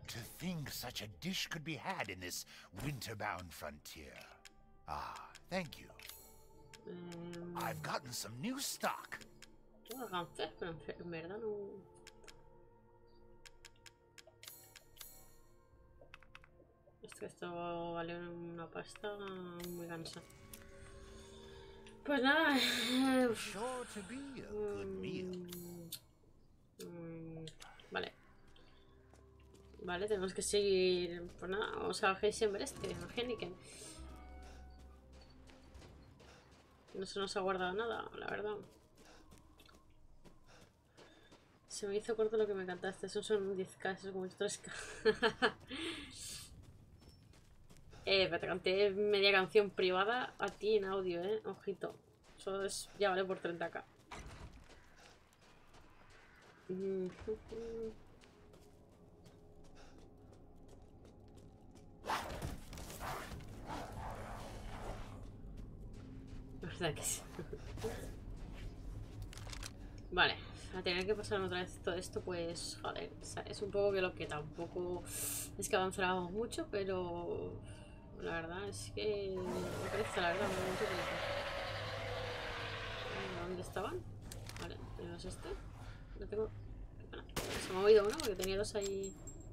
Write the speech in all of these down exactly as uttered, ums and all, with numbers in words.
To think such a dish could be had in this winter-bound frontier. Ah, thank you. Um, I've gotten some new stock. Tengo cáncer, pero en verdad no. Es que esto vale una pasta muy cansada. Pues nada. Sure to be a good meal. Mm, vale. Vale, tenemos que seguir. Pues nada, vamos a Heisenberg, a Heineken. No se nos ha guardado nada, la verdad. Se me hizo corto lo que me cantaste. Eso son diez K, eso es como tres K. eh, pero te canté media canción privada a ti en audio, eh. Ojito. Eso es, ya vale por treinta K. La verdad que sí. Vale, a tener que pasar otra vez todo esto, pues joder, es un poco que lo que tampoco es que avanzáramos mucho, pero la verdad es que me parece, la verdad, me mucho tiempo. ¿Dónde estaban? Vale, tenemos este. No tengo. Bueno, se me ha movido uno porque tenía dos ahí.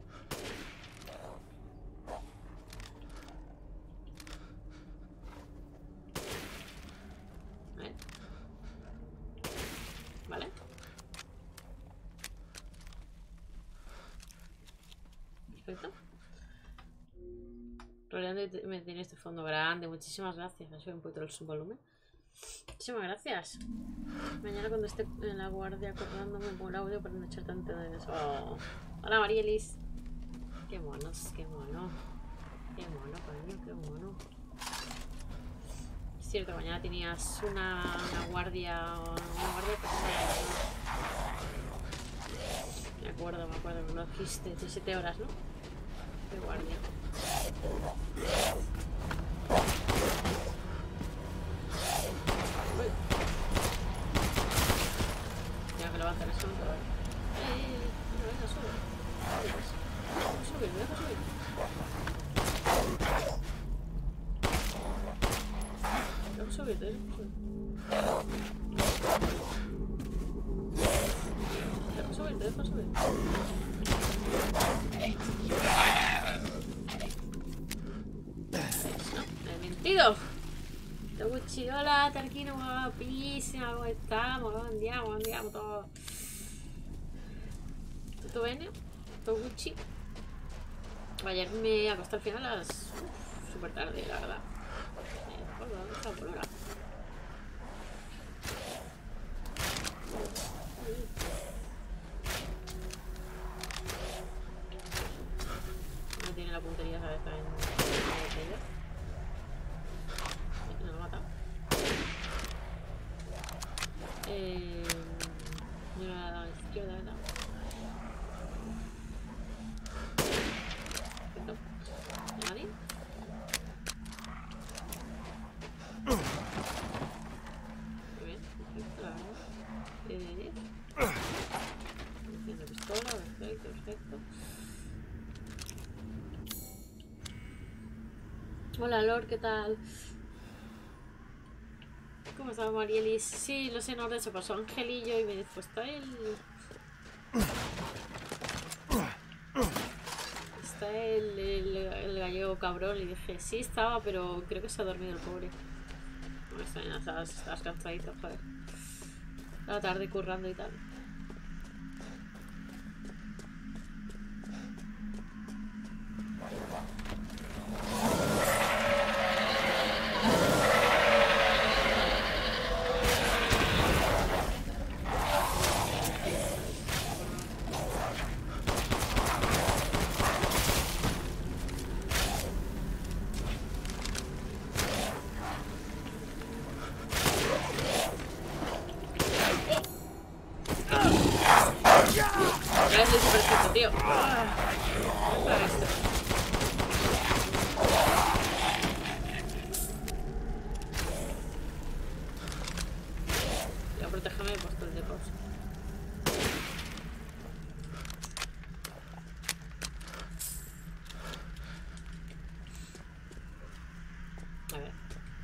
Vale. Perfecto. Roleando me tiene este fondo grande. Muchísimas gracias. Ha subido un poquito el volumen. Muchísimas gracias. Mañana cuando esté en la guardia acordando me pongo el audio para no echar tanto de eso. Oh. Hola Marielis. Qué monos, qué mono. Qué mono, coño, qué mono. Es cierto, mañana tenías una, una guardia. Una guardia pesada. Me acuerdo, me acuerdo, me lo dijiste. diecisiete horas, ¿no? De guardia. Uy. Tengo que levantar eso. ¡Eh, eh, eh! Venga, venga, sube. Sube, me deja subir. Tengo que subir, tengo que subir. Tengo que subir, te dejo subir. No, me he mentido. Toguchi, hola, Tarquino, guapísima, ¿cómo estamos? ¿Cómo andiamo? Andiamo todo. ¿Tutto bene? Toguchi. Ayer me acosté al final a las súper tarde, la verdad. ¿Dónde está la polora? No tiene la puntería, ¿sabes? Está en la botella. No lo mata. Eh, yo a la izquierda, ¿verdad? Perfecto. ¿Nadie? Muy bien, perfecto, la verdad. diez de diez. Munición de pistola, perfecto, perfecto. Hola Lord, ¿qué tal? ¿Cómo estás, Marielis? Sí, lo sé, no, se pasó Angelillo y me dijo, ¿está el... ¿Está el, el, el gallego cabrón? Y dije, sí estaba, pero creo que se ha dormido el pobre. No me extraña, estás, estás cansadito, joder. La tarde currando y tal.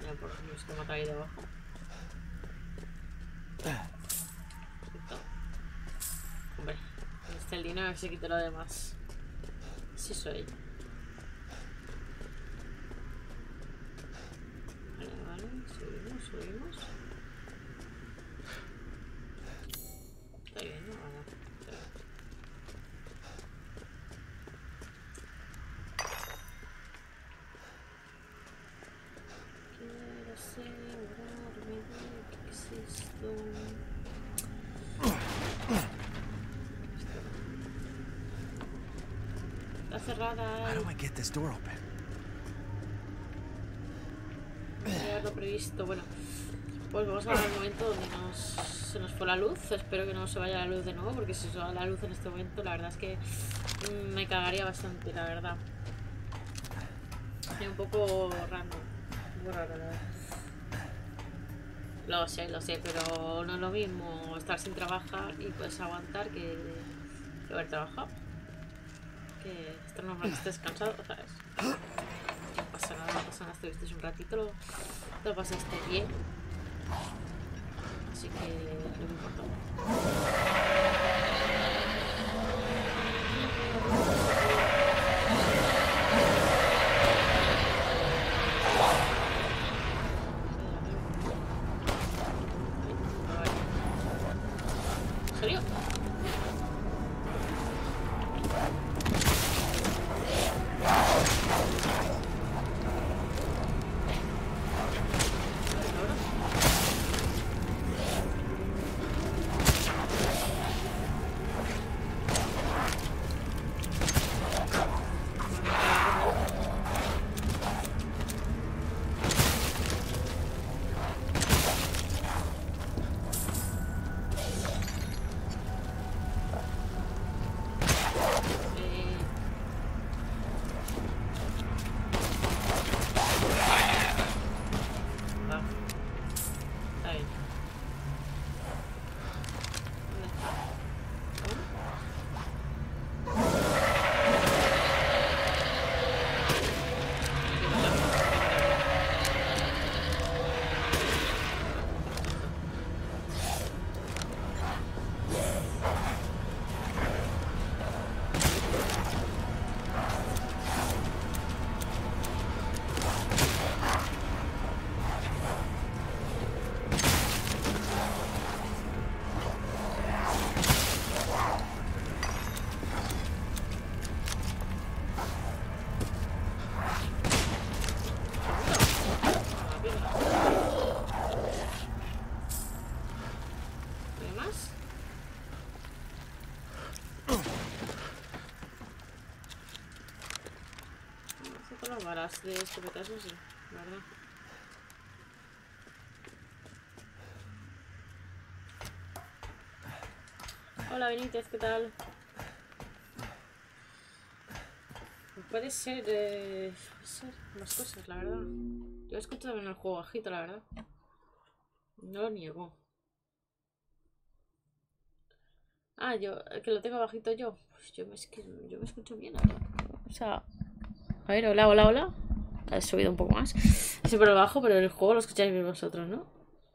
Mira, por ejemplo, es que me ha caído abajo. Perfecto. Hombre, este el dinero que se quite lo demás. Sí soy. Vale, vale, subimos, subimos. Está bien, ¿no? Vale. Quiero asegurarme de que existo. Está cerrada. How do I get this door open? Debería haberlo previsto. Bueno, pues vamos a ver el momento donde nos, se nos fue la luz. Espero que no se vaya la luz de nuevo, porque si se va la luz en este momento, la verdad es que mmm, me cagaría bastante, la verdad. Es un poco random. Muy raro, la verdad. Lo sé, lo sé, pero no es lo mismo estar sin trabajar y puedes aguantar que, que haber trabajado. Que estar normal que estés cansado, ¿sabes? No pasa nada, no pasa nada, estuviste un ratito, lo, lo pasaste bien. Así que no me importa. ¿En serio? De escopetazo, sí, la verdad. Hola Benítez, ¿qué tal? Puede ser, eh, puede ser más cosas, la verdad. Yo escucho también el juego bajito, la verdad. No lo niego. Ah, yo, que lo tengo bajito yo. Pues yo me, es que yo me escucho bien, la verdad. O sea, a ver, hola, hola, hola. He subido un poco más. Sí, por lo bajo, pero el juego lo escucháis bien vosotros, ¿no?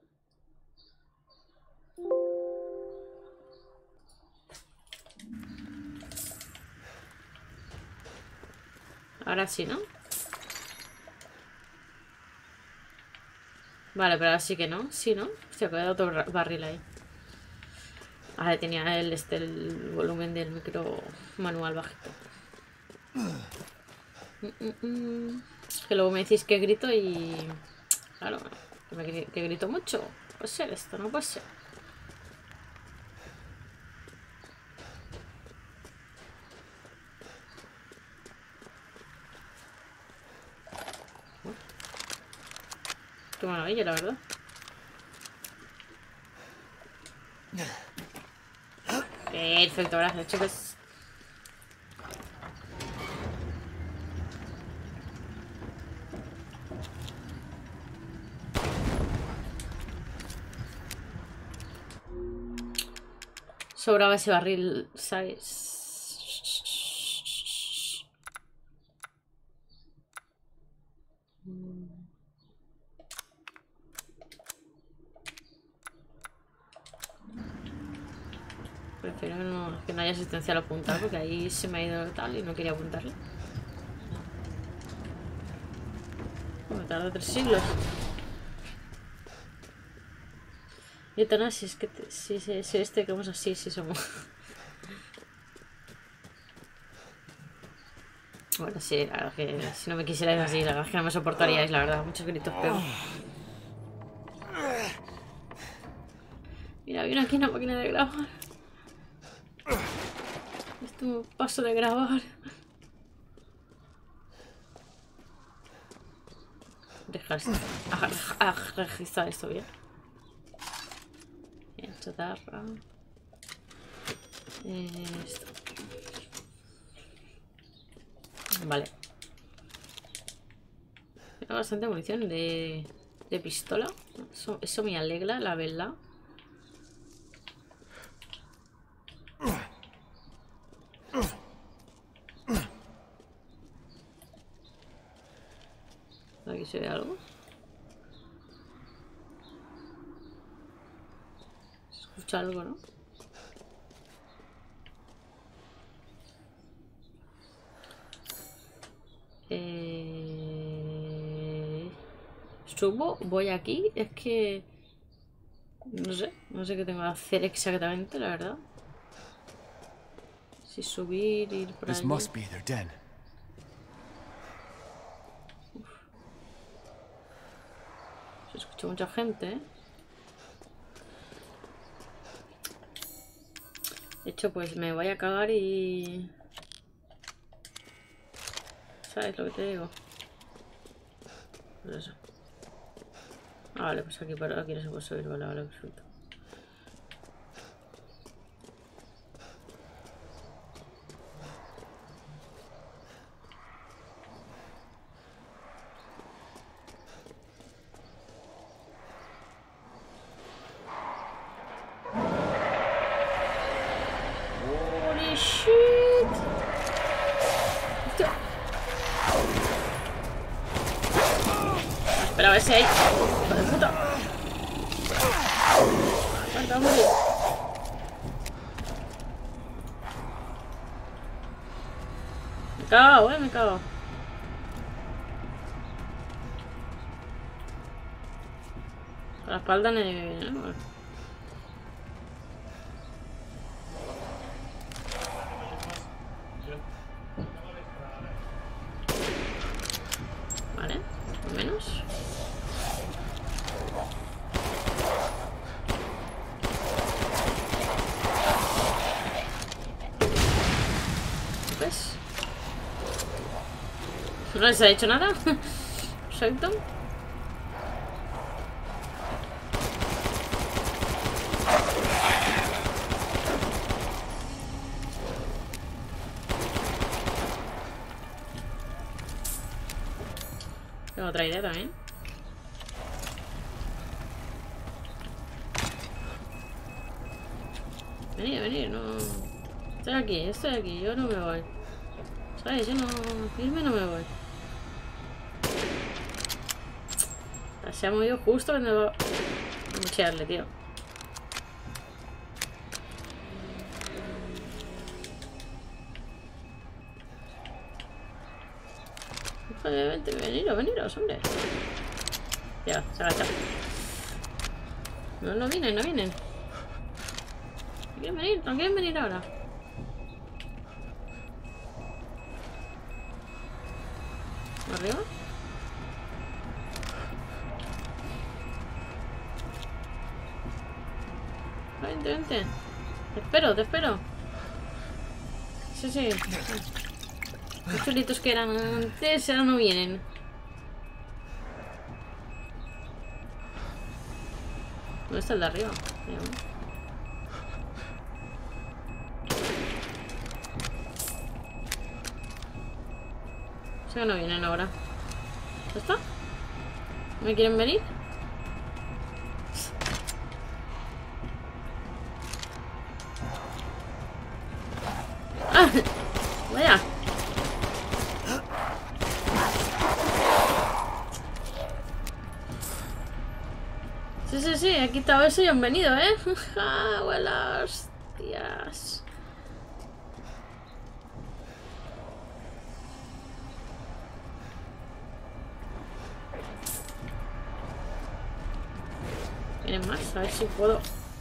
Ahora sí, ¿no? Vale, pero ahora sí que no. Sí, ¿no? Se ha quedado otro barril ahí. Ahora tenía el, este, el volumen del micro manual bajito. Mm, mm, mm. Que luego me decís que grito y... Claro, que, me, que grito mucho. Puede ser esto, no puede ser. Qué maravilla, la verdad. Perfecto, gracias, chicos. Sobraba ese barril, ¿sabes? prefiero que no, que no haya asistencial apuntar porque ahí se me ha ido tal y no quería apuntarle. Me tarda tres siglos. Y tan si es que te, si, si, si este que vamos así, si somos. Bueno, sí, la verdad que si no me quisierais así, la verdad es que no me soportaríais, la verdad. Muchos gritos pego. Mira, viene aquí una máquina de grabar. Esto paso de grabar. Dejar a, a registrar esto bien. Bien, chatarra. Esto. Vale. Tengo bastante munición de, de pistola. Eso, eso me alegra, la verdad. Aquí se ve algo. Se escucha algo, ¿no? Eh... Subo, voy aquí. Es que... No sé, no sé qué tengo que hacer exactamente, la verdad. Si subir, ir por allí. Se escucha mucha gente, ¿eh? De hecho, pues me voy a cagar y... ¿Sabes lo que te digo? Pues eso. Ah, vale, pues aquí, para aquí no se puede subir, vale, vale, perfecto. Holy shit. Hostia. Espera a ver si hay... ¡Hijo de puta! Aguanta, a morir. Me cago, eh, me cago. A la espalda no me viene, ¿no? Vale, al menos. ¿Ves? No les ha hecho nada. Perfecto. Tengo otra idea también. Venid, venid, no... Estoy aquí, estoy aquí, yo no me voy. ¿Sabes? Yo no... Irme no me voy. Se ha movido justo cuando va a mochearle, tío. Joder, vente, veniros, veniros, hombre. Ya, se agacha. No, no vienen, no vienen. No quieren venir, no quieren venir ahora. ¿Arriba? Vente, vente. Te espero, te espero. Sí, sí. Los chulitos que eran antes ahora no vienen. ¿Dónde está el de arriba? O sea que no vienen ahora. ¿Ya está? ¿Me quieren venir? ¡Ah! ¡Vaya! Sí, sí, sí, he quitado eso y han venido, ¿eh? ¡Ah, abuelas! Hostias. Vienen más, a ver si puedo.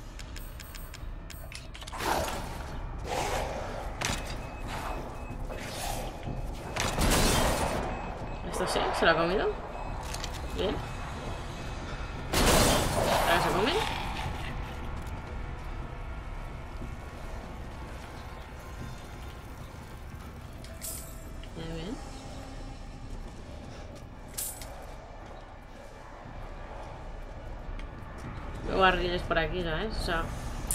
Esto sí, se lo ha comido. Bien. Ahora se comen. Bien, bien. Luego barriles por aquí, ¿sabes? O sea...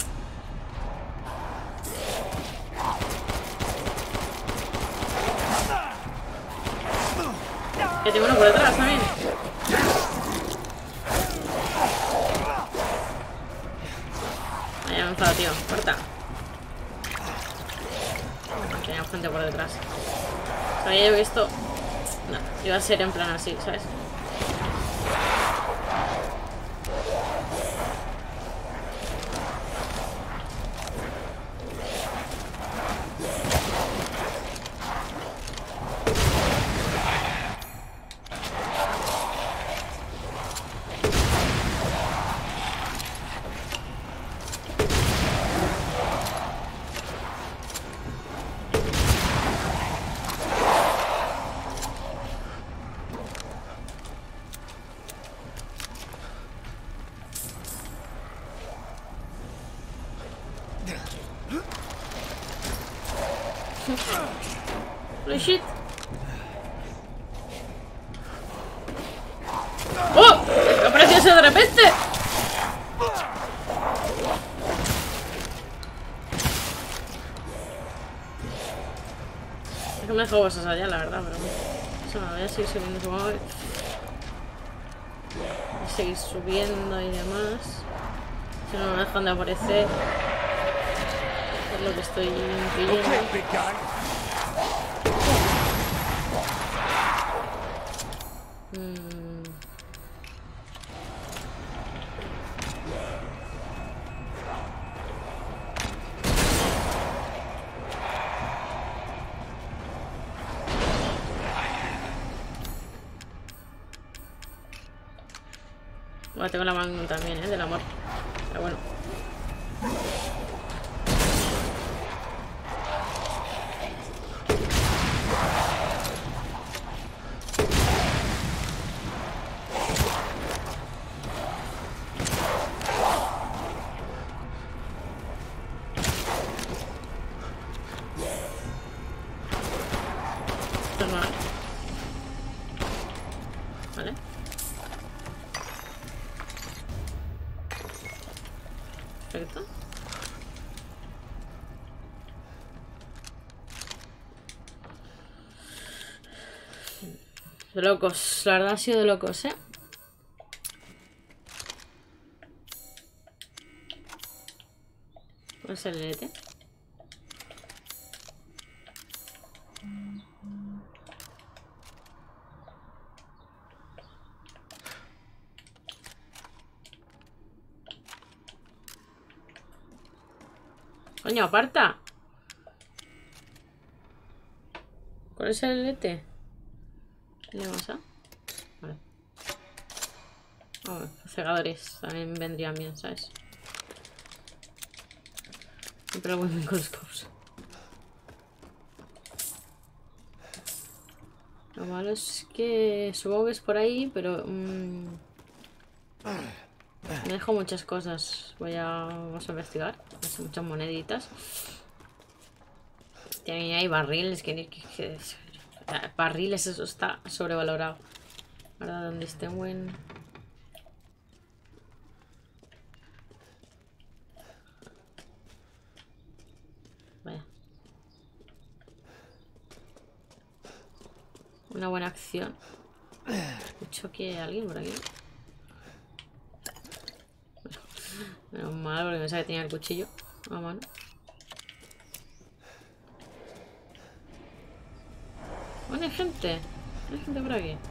Que tengo uno por detrás también. Ahí ha avanzado, tío. Corta. Tenía gente por detrás. Sabía yo que esto... No, iba a ser en plan así, ¿sabes? Holy shit. ¡Oh! ¿Qué apareció ese de repente? Es que me dejo cosas allá, la verdad, pero eso me voy a seguir subiendo, supongo. Voy a seguir subiendo y demás. Si no me dejan de aparecer. Es lo que estoy impidiendo. Mm. Bueno, tengo la mano también, ¿eh? Del amor. Pero bueno. Vale. Perfecto. De locos, la verdad ha sido de locos, ¿eh? ¿Cuál es el L T? Coño, aparta. ¿Cuál es el L T? ¿Qué le pasa? Vale. Oh, cegadores también vendrían bien, ¿sabes? Siempre lo vuelven con los scopes. Lo malo es que supongo que es por ahí, pero... Mmm, me dejo muchas cosas. Voy a, vamos a investigar. Hay muchas moneditas. También hay barriles. Que, que, que, barriles, eso está sobrevalorado. Ahora, donde estén buen... Vaya. Una buena acción. Escucho que hay alguien por aquí. Menos mal, porque pensaba que tenía el cuchillo a mano. Bueno, hay gente. Hay gente por aquí.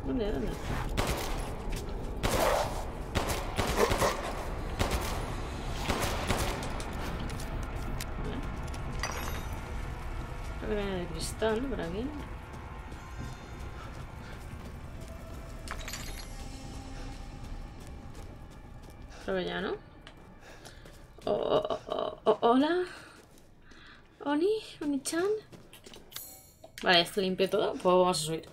¿Dónde? ¿Dónde? Creo que viene de cristal por aquí. Creo que ya, ¿no? Oh, oh, oh, oh, hola. Oni, Oni-chan. Vale, ya está limpio todo. Pues vamos a subir.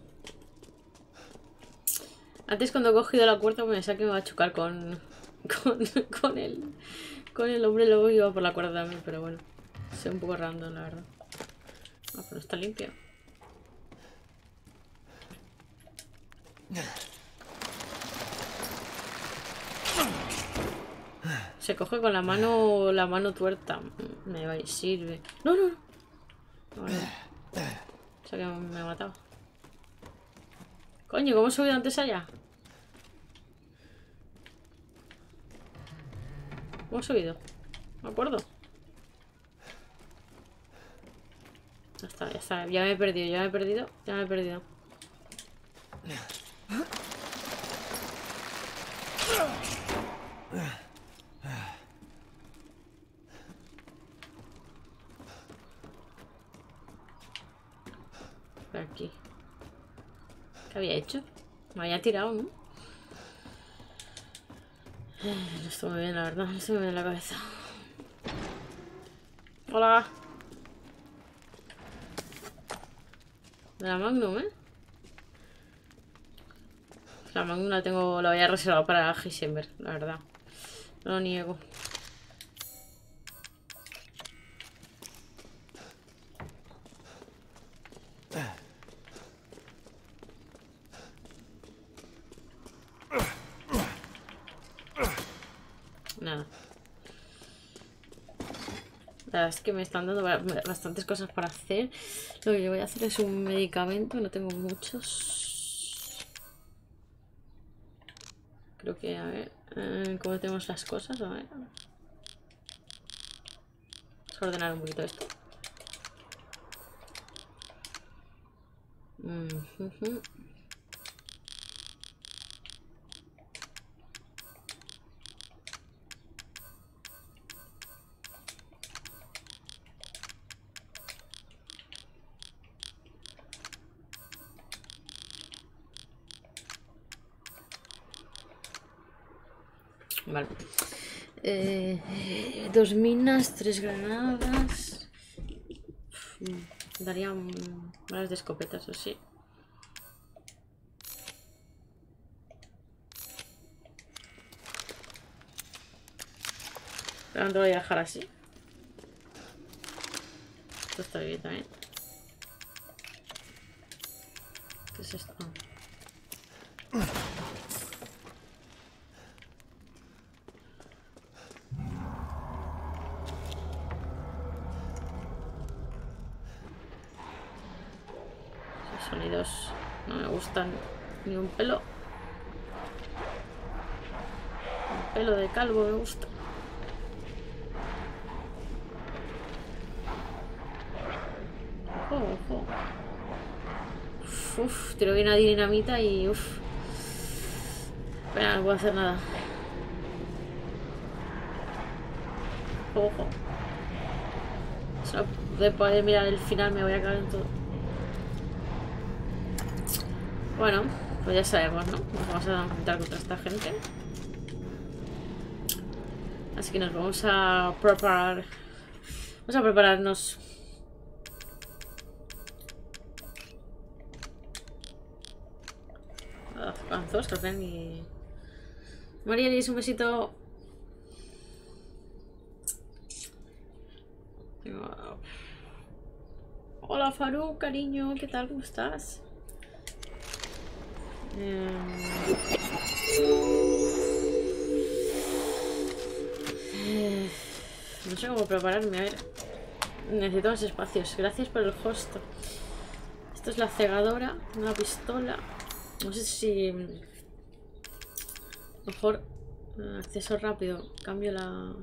Antes cuando he cogido la cuerda pensaba que me va a chocar con... Con, con el... Con el hombre lobo y iba por la cuerda también, pero bueno. Es un poco random, la verdad. Ah, pero está limpio. Se coge con la mano la mano tuerta. Me va y sirve. No, no, no. Vale. O sea que me ha matado. Coño, ¿cómo he subido antes allá? ¿Cómo he subido? No me acuerdo. Ya está, ya está. Ya me he perdido, ya me he perdido. Ya me he perdido. Por aquí. ¿Qué había hecho? Me había tirado, ¿no? No estoy muy bien, la verdad. No estoy muy bien en la cabeza. Hola. De la Magnum, ¿eh? La Magnum la tengo... La había reservado para Heisenberg, la verdad. No lo niego. Nada. La verdad es que me están dando bastantes cosas para hacer. Lo que yo voy a hacer es un medicamento. No tengo muchos. Creo que, a ver... Eh, ¿cómo tenemos las cosas? A ver. Vamos a ordenar un poquito esto. Mm-hmm. Vale. Eh, dos minas, tres granadas. Daría balas de escopetas o sí. Pero no te voy a dejar así. Esto está bien también. ¿Qué es esto? Esos sonidos no me gustan ni un pelo. Un pelo de calvo me gusta. Ojo, ojo. Uf, uf, tiro bien a dinamita y uff. Espera, no puedo hacer nada. Ojo. Solo de poder mirar el final me voy a caer en todo. Bueno, pues ya sabemos, ¿no? Nos vamos a enfrentar contra esta gente. Así que nos vamos a preparar. Vamos a prepararnos. Avanzos, creo que ni... Marielis, un besito. Hola Faru, cariño, ¿qué tal? ¿Cómo estás? Eh... Eh... No sé cómo prepararme, a ver. Necesito más espacios. Gracias por el host. Esto es la cegadora, una pistola. No sé si... Mejor acceso rápido. Cambio la...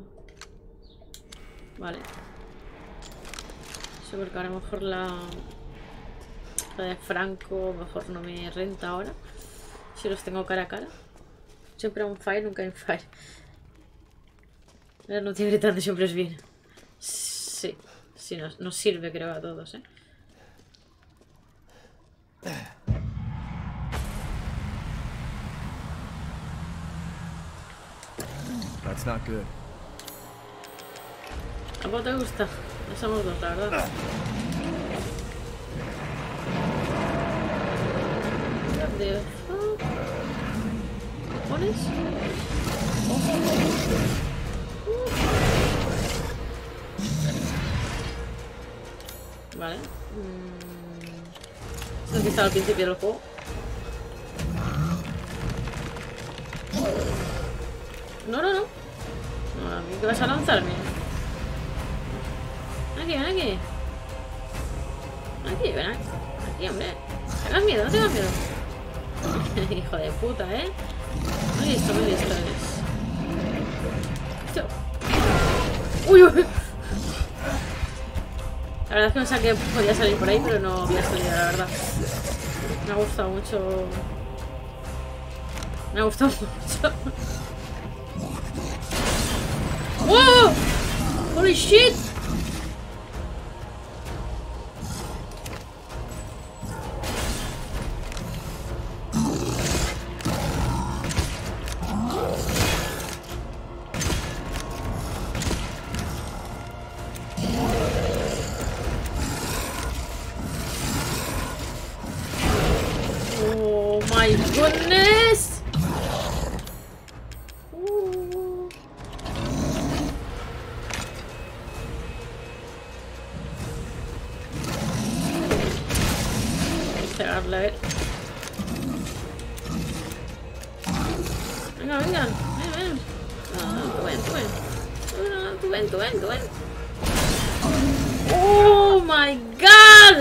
Vale. Sí, porque ahora mejor la... Lo de Franco mejor no me renta ahora. Si los tengo cara a cara. Siempre un fire, nunca en fire. La noche gritando siempre es bien. Sí, sí, nos, nos sirve creo a todos, ¿eh? That's not good. ¿A vos te gusta? No somos dos, la verdad. What the fuck? ¿Qué pones? Vale. Mm. Esto que estaba al principio del juego. No, no, no. No, ¿a mí qué vas a lanzarme? Aquí, ven aquí. Aquí, ven aquí. Aquí, hombre. Tengas miedo, no tengas miedo. Hijo de puta, ¿eh? Muy listo, muy listo eres. Uy, uy. La verdad es que pensaba que podía salir por ahí, pero no había salido, la verdad. Me ha gustado mucho. Me ha gustado mucho. ¡Wow! ¡Holy shit! Oh my goodness! Uh. Pegarle, a ver. Venga, venga. Ven, ven. No, tú ven, tú ven. No, tú ven, tú ven, tú ven. Oh my god!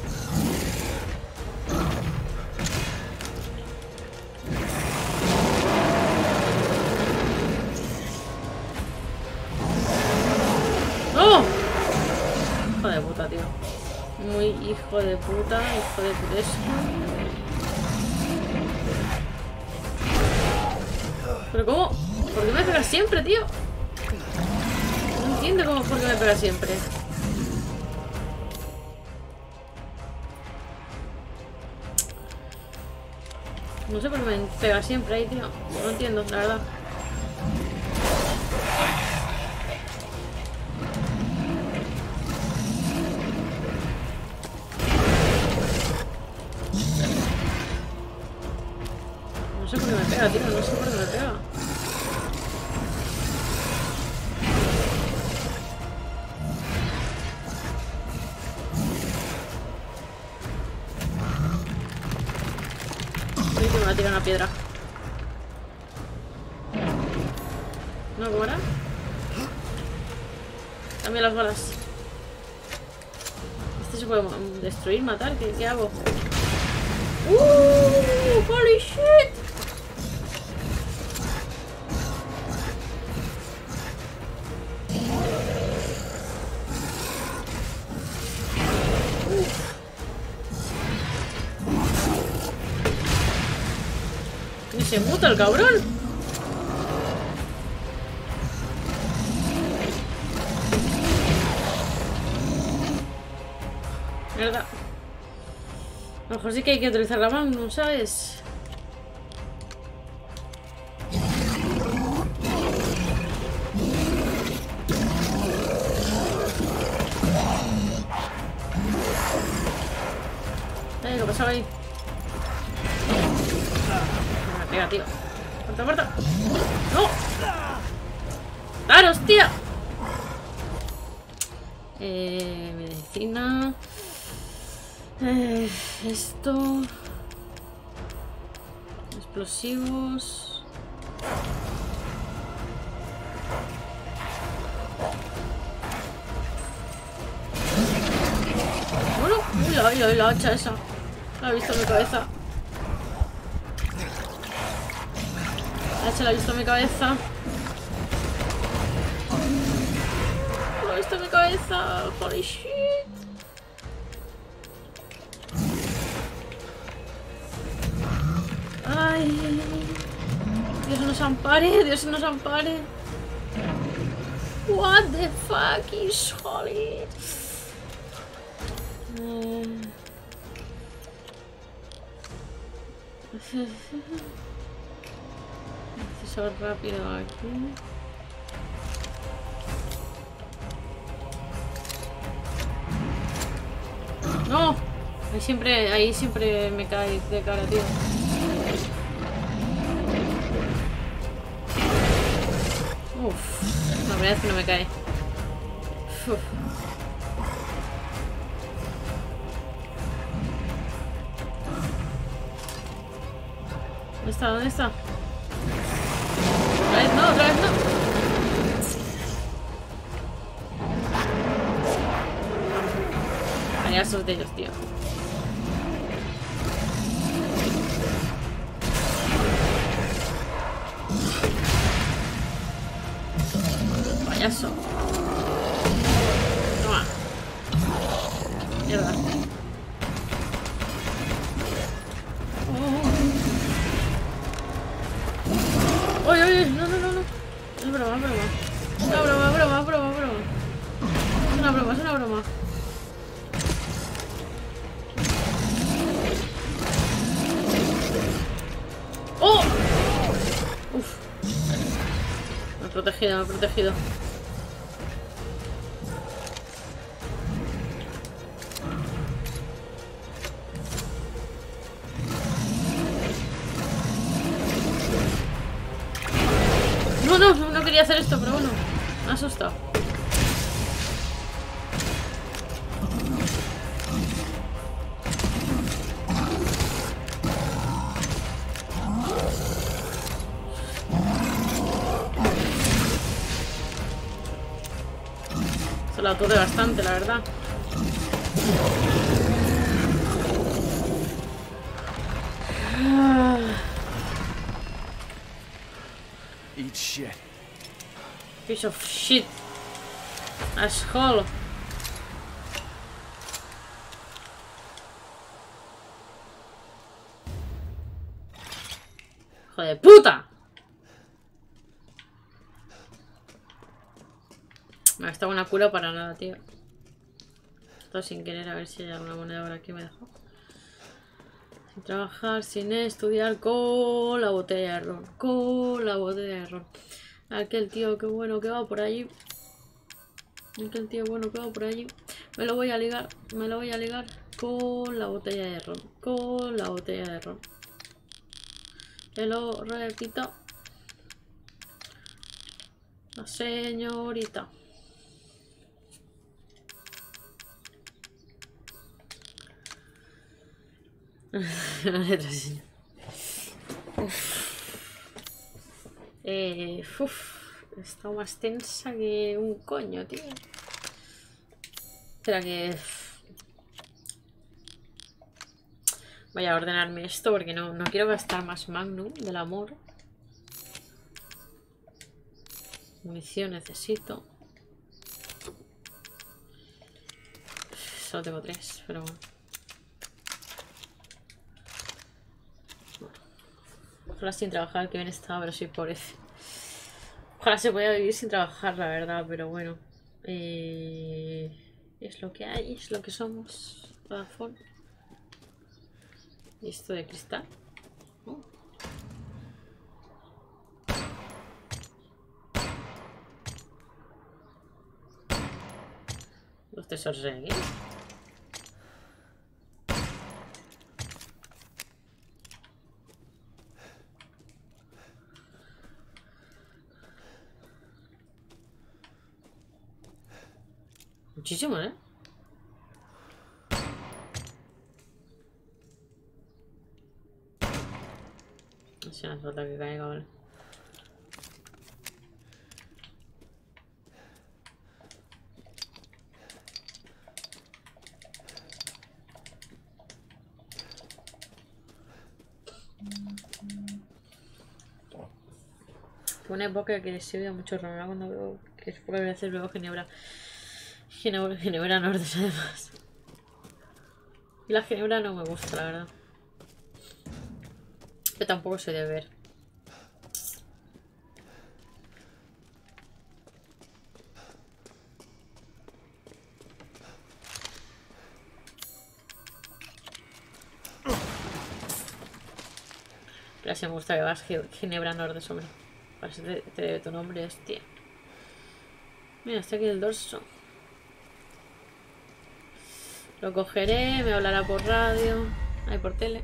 ¡Oh! Hijo de puta, tío. Muy hijo de puta, hijo de putesco. ¿Pero cómo? ¿Por qué me pegas siempre, tío? No entiendo cómo por qué me pegas siempre. No sé por qué me pega siempre ahí, tío. No entiendo, la verdad. No sé por qué me pega, tío. No sé por qué me pega. Uy, que me va a tirar una piedra. ¿No? ¿Cómo era? Cambia las balas. Este se puede destruir, matar. ¿Qué, qué hago? ¡Uh! ¡Holy shit! Ni se muta el cabrón. Mierda. A lo mejor sí que hay que utilizar la Magnum, ¿sabes? Eh, ¿qué pasaba ahí? Me pega, tío. ¡Corta, corta! ¡No! ¡Claro, hostia! Eh, medicina. Eh, esto. Explosivos. Bueno, uy, la, la, la hacha esa. La he visto en mi cabeza. La hacha la he visto en mi cabeza. La he visto en mi cabeza. Holy shit. Ay. Dios nos ampare, Dios nos ampare. What the fuck is holy? Mm. Acceso rápido aquí. No, ahí siempre, ahí siempre me cae de cara, tío. Uf, la verdad es que no me cae. Uf. ¿Dónde está? ¿Dónde está? Otra vez no, otra vez no. Payasos de ellos, tío. Payaso. Toma. Mierda. Oh. Uy, uy, no, no, no, no. Es broma, es broma. Es una broma, broma, broma, broma. Es una broma, es una broma. ¡Oh! Uf. Me he protegido, me he protegido. No, no, no quería hacer esto, pero bueno. Me ha asustado. Se la aturde bastante, la verdad. Eat shit. Piece of shit. Asshole. ¡Hijo de puta! Me ha gastado una cura para nada, tío. Esto sin querer, a ver si hay alguna moneda ahora aquí me dejo. Sin trabajar, sin estudiar, con la botella de ron. Con la botella de ron. Aquel tío, qué bueno que va por allí. Aquel tío bueno que va por allí. Me lo voy a ligar, me lo voy a ligar con la botella de ron. Con la botella de ron. Te lo repito. La señorita. La letra, sí. Uf. Eh, uf. He estado más tensa que un coño, tío. Espera que... Voy a ordenarme esto porque no, no quiero gastar más Magnum del amor. Munición necesito. Solo tengo tres, pero bueno. Ojalá sin trabajar, que bien estaba, pero soy pobre. Ojalá se pueda vivir sin trabajar, la verdad, pero bueno. Eh, es lo que hay, es lo que somos. Vodafone. Y esto de cristal. Oh. Los tesoros de aquí. Muchísimo, ¿eh? No sé, hace falta que caiga, vale. Fue una época que se veía mucho raro cuando veo que es porque voy a hacer luego Ginebra. Ginebra, Ginebra Norte, además. Y la Ginebra no me gusta, la verdad. Pero tampoco soy de ver. Gracias, me gusta que vas Ginebra Norte, hombre. Parece que te debe tu nombre, hostia. Mira, está aquí el dorso. Lo cogeré, me hablará por radio. Ahí por tele.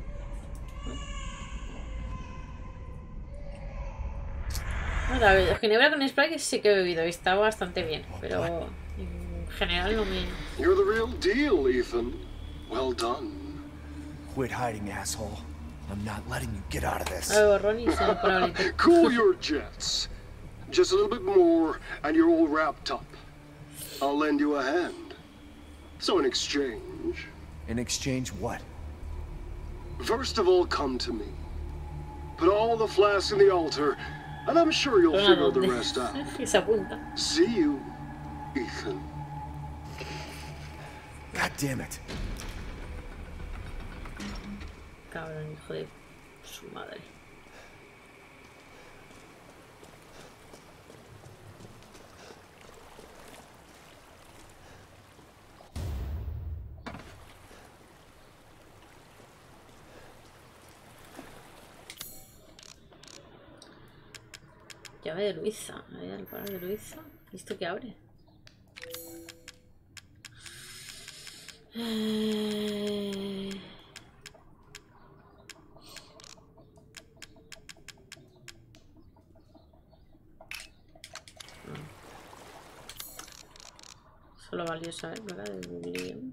Bueno, Ginebra con Sprite sí que he bebido y está bastante bien, pero en general no me... You're the real deal, Ethan. Well done. Quit hiding, asshole. I'm not letting you get out of this. A ver, borrón y se me pone bonito. Cool your jets. Just a little bit more and you're all wrapped up. I'll lend you a hand. So in exchange... In exchange what? First of all, come to me. Put all the flasks in the altar, and I'm sure you'll figure the rest out. Y se apunta. See you, Ethan. God damn it. Cabrón, hijo de su madre. Llave de Luisa. Ahí al parar de Luisa. ¿Esto qué abre? Eh... Solo valiosa, ¿eh? ¿Verdad? De Biblium.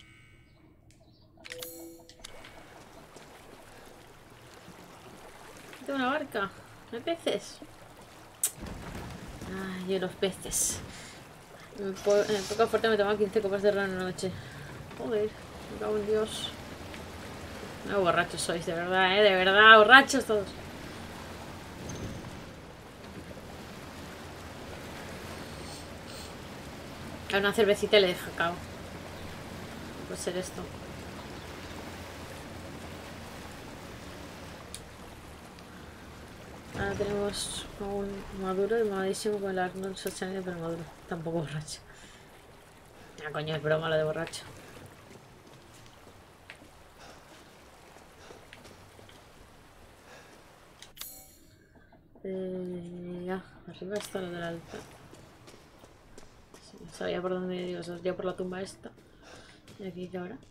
Tengo una barca. ¿No hay peces? Ay, yo los peces. En poca fuerte me toman quince copas de ron en una noche. Joder, me cago en Dios. No, borrachos sois, de verdad, ¿eh? De verdad, borrachos todos. A una cervecita y le deja cao. Puede ser esto. Ahora tenemos un maduro y mamadísimo con el Arnold Schwarzenegger, pero maduro. Tampoco borracho. Ah, coño, es broma lo de borracho. Eh, ya, arriba está lo del altar. Sí, sabía por dónde digo, ya por la tumba esta. Y aquí que ahora.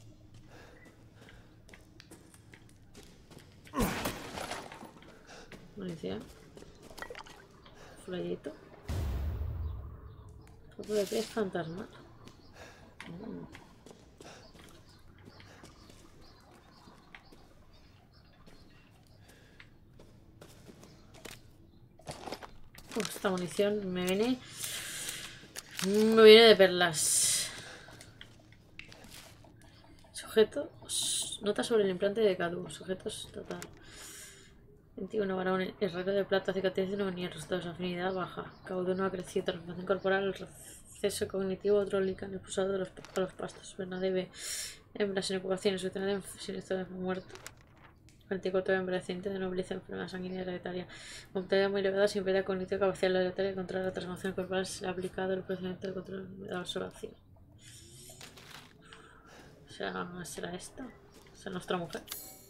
Munición. Flayito. Foto de pez fantasmal. Mm. Uf, esta munición me viene. Me viene de perlas. Sujetos. Nota sobre el implante de Cadu. Sujetos total. veintiuno varón, el rango de plata, cicatrices no venía, resultados, afinidad baja, caudo no ha crecido, transformación corporal, el receso cognitivo, otro lícan expulsado de los, a los pastos, Bernadebe, hembras en ocupaciones, obtener siniestro de muerto, cuarenta y cuatro hembras, accidente de nobleza, enfermedad sanguínea hereditaria, mortalidad muy elevada, sin pérdida cognitiva, capacidad hereditaria contra la transformación corporal, se le ha aplicado el procedimiento de control de la observación. O sea, ¿será esta? ¿Será nuestra mujer?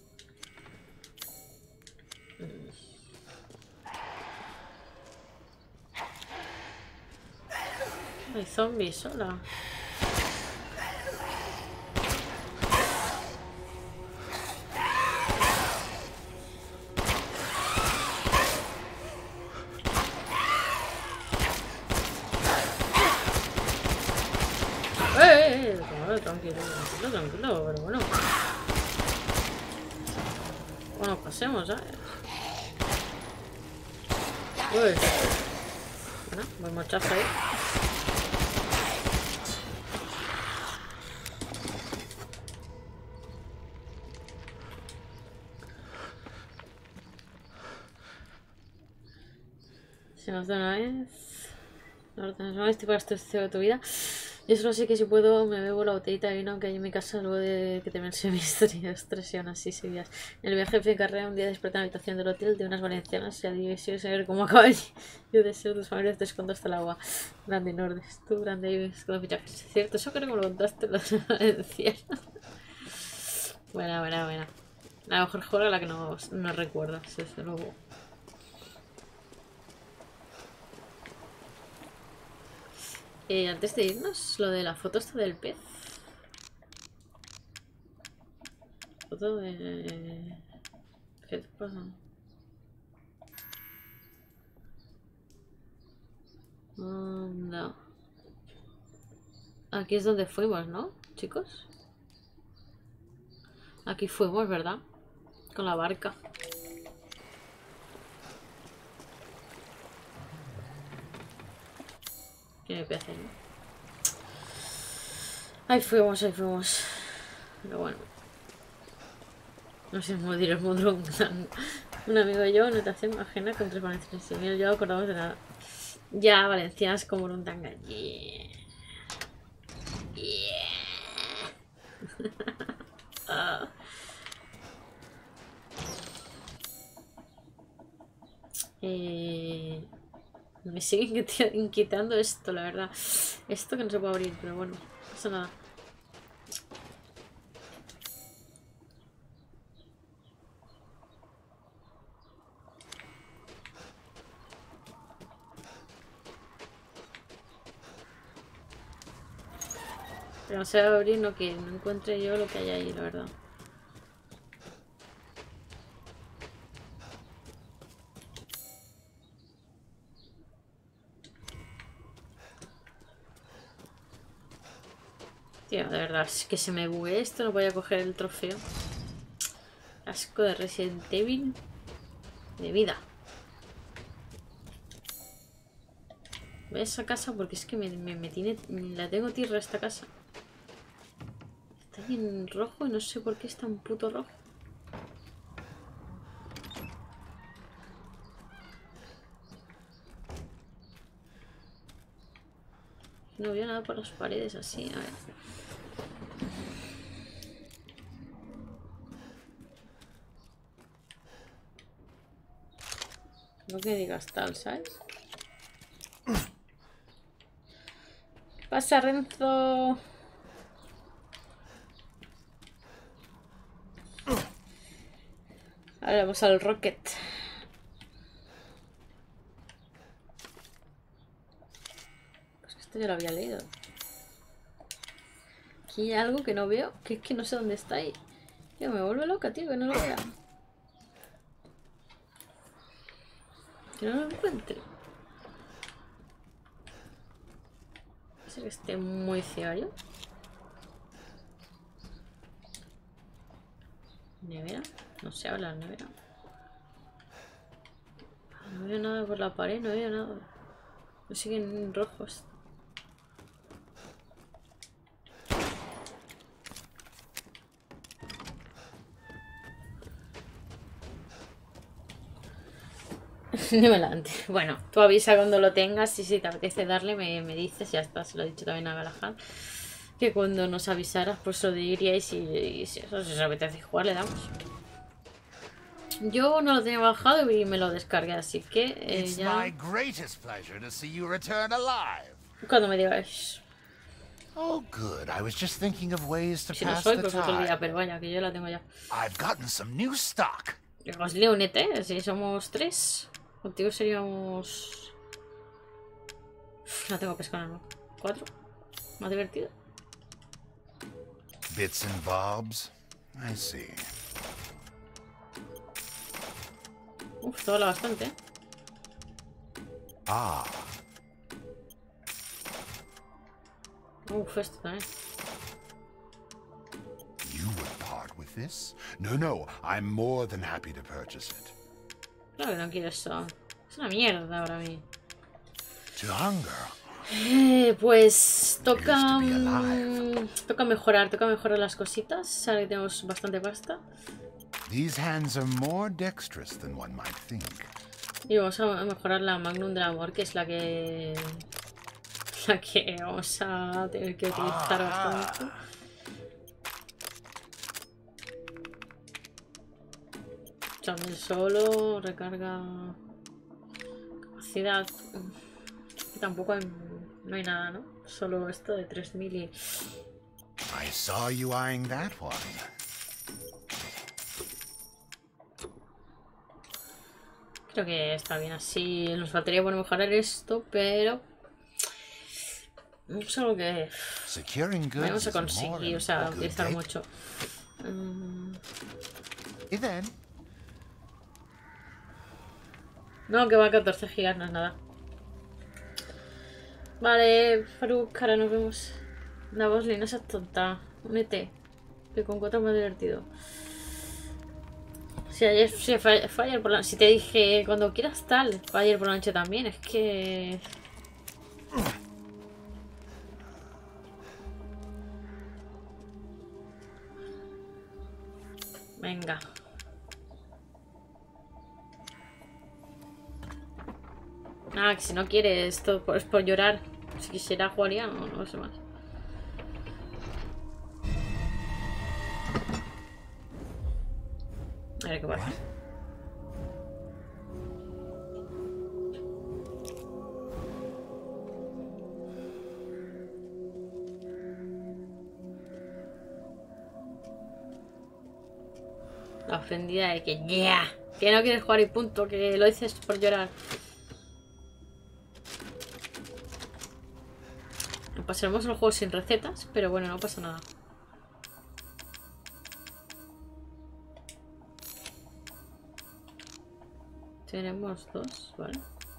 Hay zombies sola. Eh, eh, eh, tranquilo, tranquilo, tranquilo, pero bueno. Bueno, pasemos, ¿sabes? Uy. Bueno, buen mochazo ahí. Si nos da una vez. No lo tenemos una vez, tipo la destrucción de tu vida. Yo solo sé que si puedo me bebo la botellita de vino que hay en mi casa luego de que termine el semestre. Ostras, y aún así seguías. En el viaje de carrera un día desperté en la habitación del hotel de unas valencianas y a división saber cómo acaba allí. Yo deseo tus familias descuento hasta el agua. Grande Nordes, tú grande Ives, con los fichajes. Es cierto, eso creo que me lo contaste lo de Valenciana. Buena, buena, buena. La mejor juego a la que no, no recuerdas, desde luego. Eh, antes de irnos, lo de la foto esta del pez. Foto de... ¿Qué te pasa? Anda. Aquí es donde fuimos, ¿no, chicos? Aquí fuimos, ¿verdad? Con la barca. Tiene pez ahí, ¿no? Ahí fuimos, ahí fuimos. Pero bueno. No sé cómo diré el mundo. Un amigo y yo, notación ajena con tres valencianas. Y mira, yo acordamos de nada. Ya, valencianas como un tanga. Yeah. Yeah. ah. Eh... Me sigue inquietando esto, la verdad. Esto que no se puede abrir, pero bueno, no pasa nada. Pero no se va a abrir, no que no encuentre yo lo que hay ahí, la verdad. Tío, de verdad, es que se me bugue esto, no voy a coger el trofeo. Asco de Resident Evil. De vida. Voy a esa casa porque es que me, me, me tiene... La tengo tierra esta casa. Está ahí en rojo y no sé por qué es tan puto rojo. No veo nada por las paredes así, a ver. No que digas tal, ¿sabes? ¿Qué pasa, Renzo? Ahora vamos al Rocket. Pues que esto ya lo había leído. Aquí hay algo que no veo, que es que no sé dónde está ahí. Tío, me vuelve loca, tío, que no lo vea. Que no lo encuentre. Puede ser que esté muy ciario. Nevera. No se habla la nevera. No veo nada por la pared, no veo nada. No siguen rojos. No me la antes. Bueno, tú avisa cuando lo tengas y si te apetece darle me, me dices, ya está, se lo he dicho también a Galahad. Que cuando nos avisaras pues lo diríais y, y si eso si os apetece jugar le damos. Yo no lo tenía bajado y me lo descargué, así que eh, ya... Cuando me digáis. Oh, good. I was just thinking of ways to Si no pass soy, the pues otro día, time. pero vaya, que yo la tengo ya. I've gotten some new stock. Os leo un E T, si somos tres. Contigo seríamos... No tengo pescado, ¿no? ¿Cuatro? Más divertido. Bits and bobs. I see. Uf, esto vale bastante, ¿eh? Ah. Uf, esto también. You would part with this? No, no. I'm more than happy to purchase it. Claro que no quiero eso. Es una mierda para mí. To hunger. Eh, pues toca... mm, toca mejorar, toca mejorar las cositas. Ahora que tenemos bastante pasta. These hands are more dexterous than one might think. Y vamos a mejorar la Magnum del Amor, que es la que... la que vamos a tener que utilizar bastante. También solo, recarga, capacidad. Tampoco hay, no hay nada, ¿no? Solo esto de tres mil y... I saw you eyeing that one. Creo que está bien así. Nos faltaría por mejorar esto, pero... es algo que Securing goods vamos a is more conseguir, than o sea, a good utilizar date. mucho. Mm, Y then, no, que va a catorce gigas, no es nada. Vale, Faruk, ahora nos vemos. La Bosley, no seas tonta. Únete. Que con cuatro es más divertido. Si ayer si fue, fue ayer por la noche. Si te dije cuando quieras tal, fue ayer por la noche también. Es que... venga. Nada, que si no quieres, esto es por llorar. Si quisiera jugaría, no, no sé más. A ver qué pasa. La ofendida de que ya, yeah, que no quieres jugar y punto, que lo dices por llorar. Pasaremos el juego sin recetas, pero bueno, no pasa nada. Tenemos dos, vale.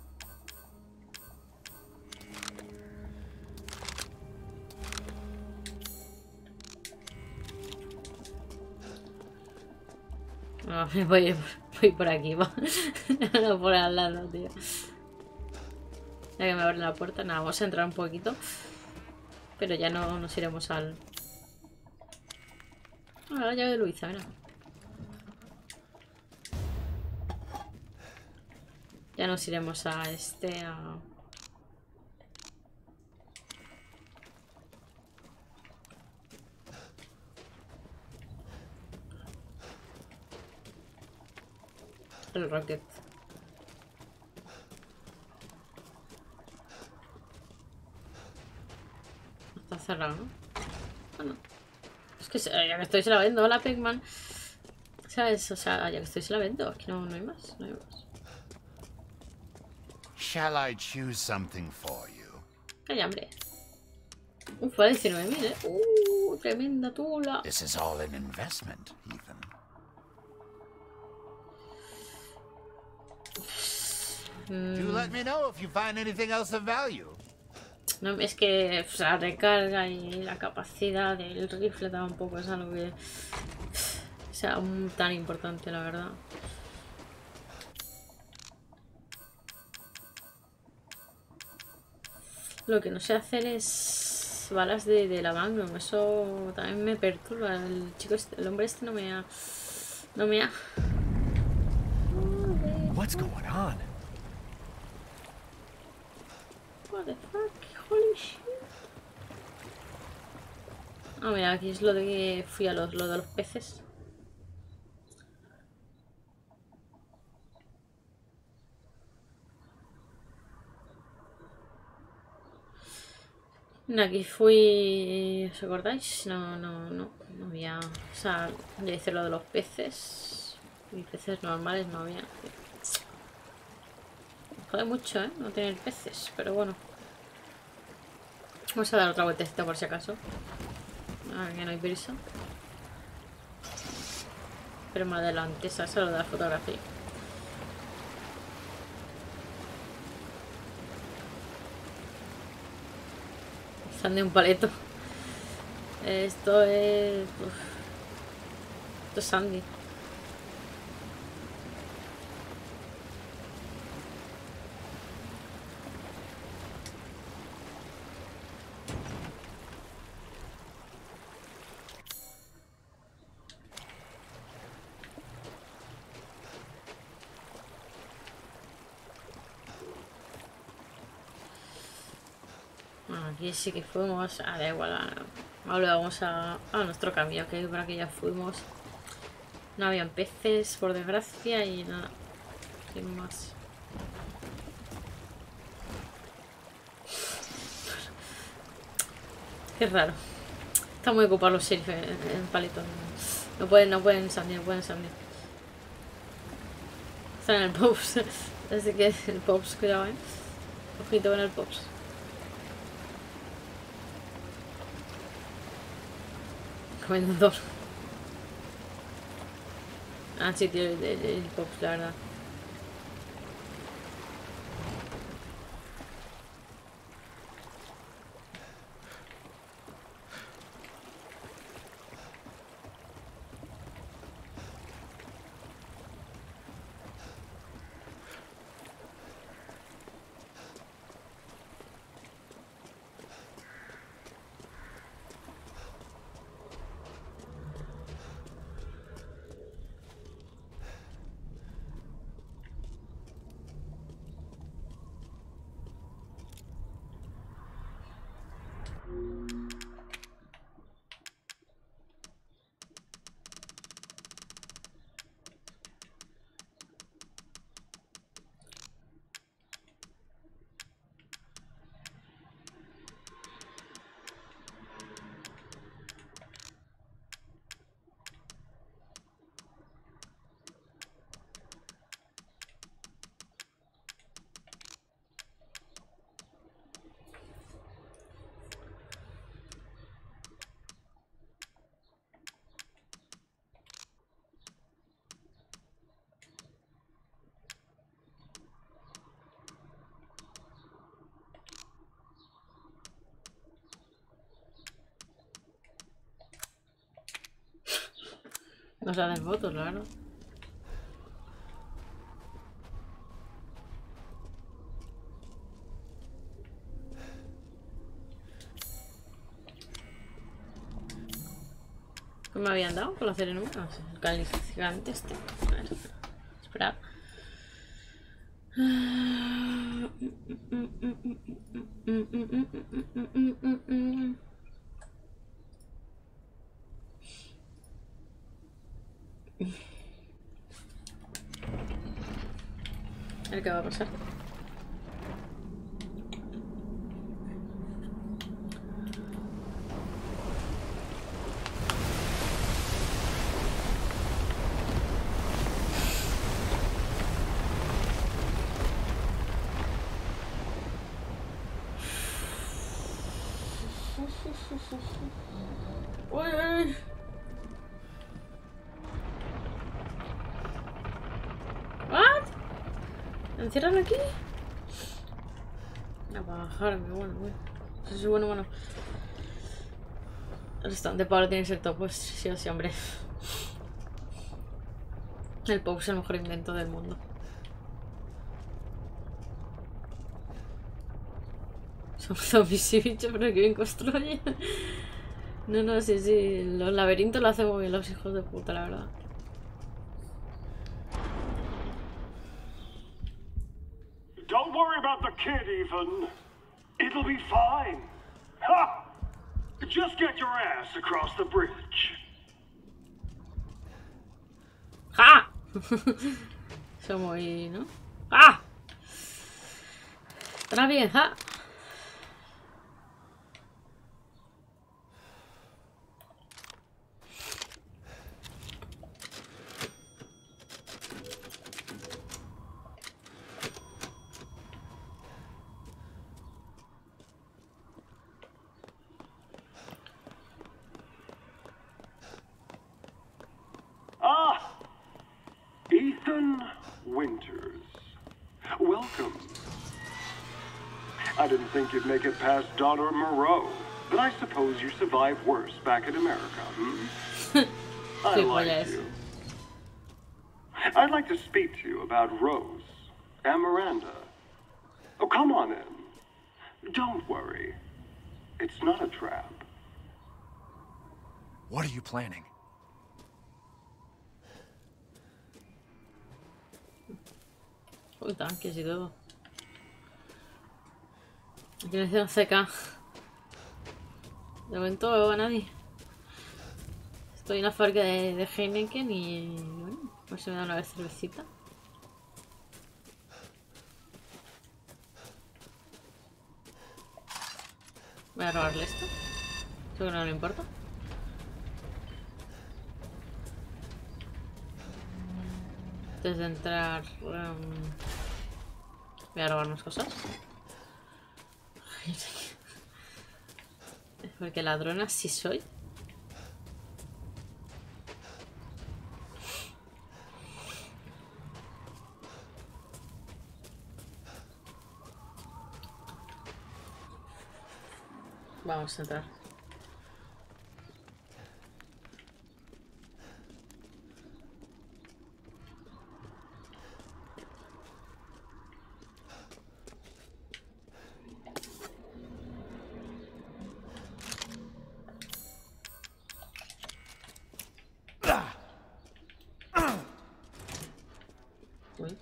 No, me voy, voy por aquí, va. No por al lado, tío. Ya que me abre la puerta, nada, vamos a entrar un poquito. Pero ya no nos iremos al... ah, la llave de Luisa, mira. Ya nos iremos a este, a... el Rocket. Está cerrado, ¿no? Bueno. Es que ya que estoy se la vendo. Hola, Pac-Man. ¿Sabes? O sea, ya que estoy se la vendo. Aquí no, no hay más. No hay más. shall I choose something for you? Calla, hombre. Uf, vale diecinueve mil, ¿eh? Uh, tremenda tula. This is all an investment, Ethan. Do let me know if you find anything else of value. No, es que o sea, la recarga y la capacidad del rifle tampoco es algo que sea un, tan importante, la verdad. Lo que no sé hacer es balas de, de la Magnum. Eso también me perturba. El chico este, el hombre este no me ha... No me ha... What's going on? What the fuck? Holy shit. Ah, mira, aquí es lo de que fui a los, lo de los peces. Aquí fui... ¿Os acordáis? No, no, no. No había... O sea, ya hice lo de los peces. Y peces normales no había. Me jode mucho, ¿eh? No tener peces, pero bueno. Vamos a dar otra vueltecita por si acaso. A ver, que no hay prisa. Pero más adelante, ¿sabes? Lo de la fotografía. Están de un paleto. Esto es... Uf. Esto es Sandy. Aquí sí que fuimos. Ah, da igual. Ahora vamos a, a nuestro camino, que por aquí ya fuimos. No habían peces, por desgracia, y nada. Sin más. Qué raro. Está muy ocupado los sheriff en, en palito. No pueden, no pueden salir, no pueden salir. Están en el Pops. Así que el Pops, cuidado, eh. Ojito con el Pops. Comendador. Ah, sí, tío, el, el, el Pops, la verdad. No se hacen fotos, claro. ¿Qué me habían dado con la ceremonia? No sé, el cáliz gigante este. A ver, esperad. A ver qué va a pasar. Uy, uy. ¿What? ¿Encierran aquí? A bajarme, bueno, bueno. Sí, bueno, bueno. El stand de Pablo tiene que ser top, pues sí o sí, hombre. El Pop es el mejor invento del mundo. Son zombies y bichos, pero que bien construyen. No, no, sí, sí. Los laberintos lo hacen muy bien los hijos de puta, la verdad. Don't worry about the kid, Ethan. It'll be fine. Ha! Just get your ass across the bridge. ¡Ja! Son muy, ¿no? ¡Ah! Estará bien, ¡ja! Ah! Ethan Winters. Welcome. I didn't think you'd make it past Daughter Moreau, but I suppose you survived worse back in America, hmm? I Sí, like pues. you. I'd like to speak to you about Rose and Miranda. Oh, come on in. Don't worry. It's not a trap. What are you planning? Uy, tanques y todo. Aquí necesitan C K. De momento a nadie. Estoy en la fábrica de, de Heineken y bueno, a ver si me da una cervecita. Voy a robarle esto. Seguro que no le importa. Antes de entrar... Um, voy a robar unas cosas. Porque ladrona sí soy. Vamos a entrar. Uy.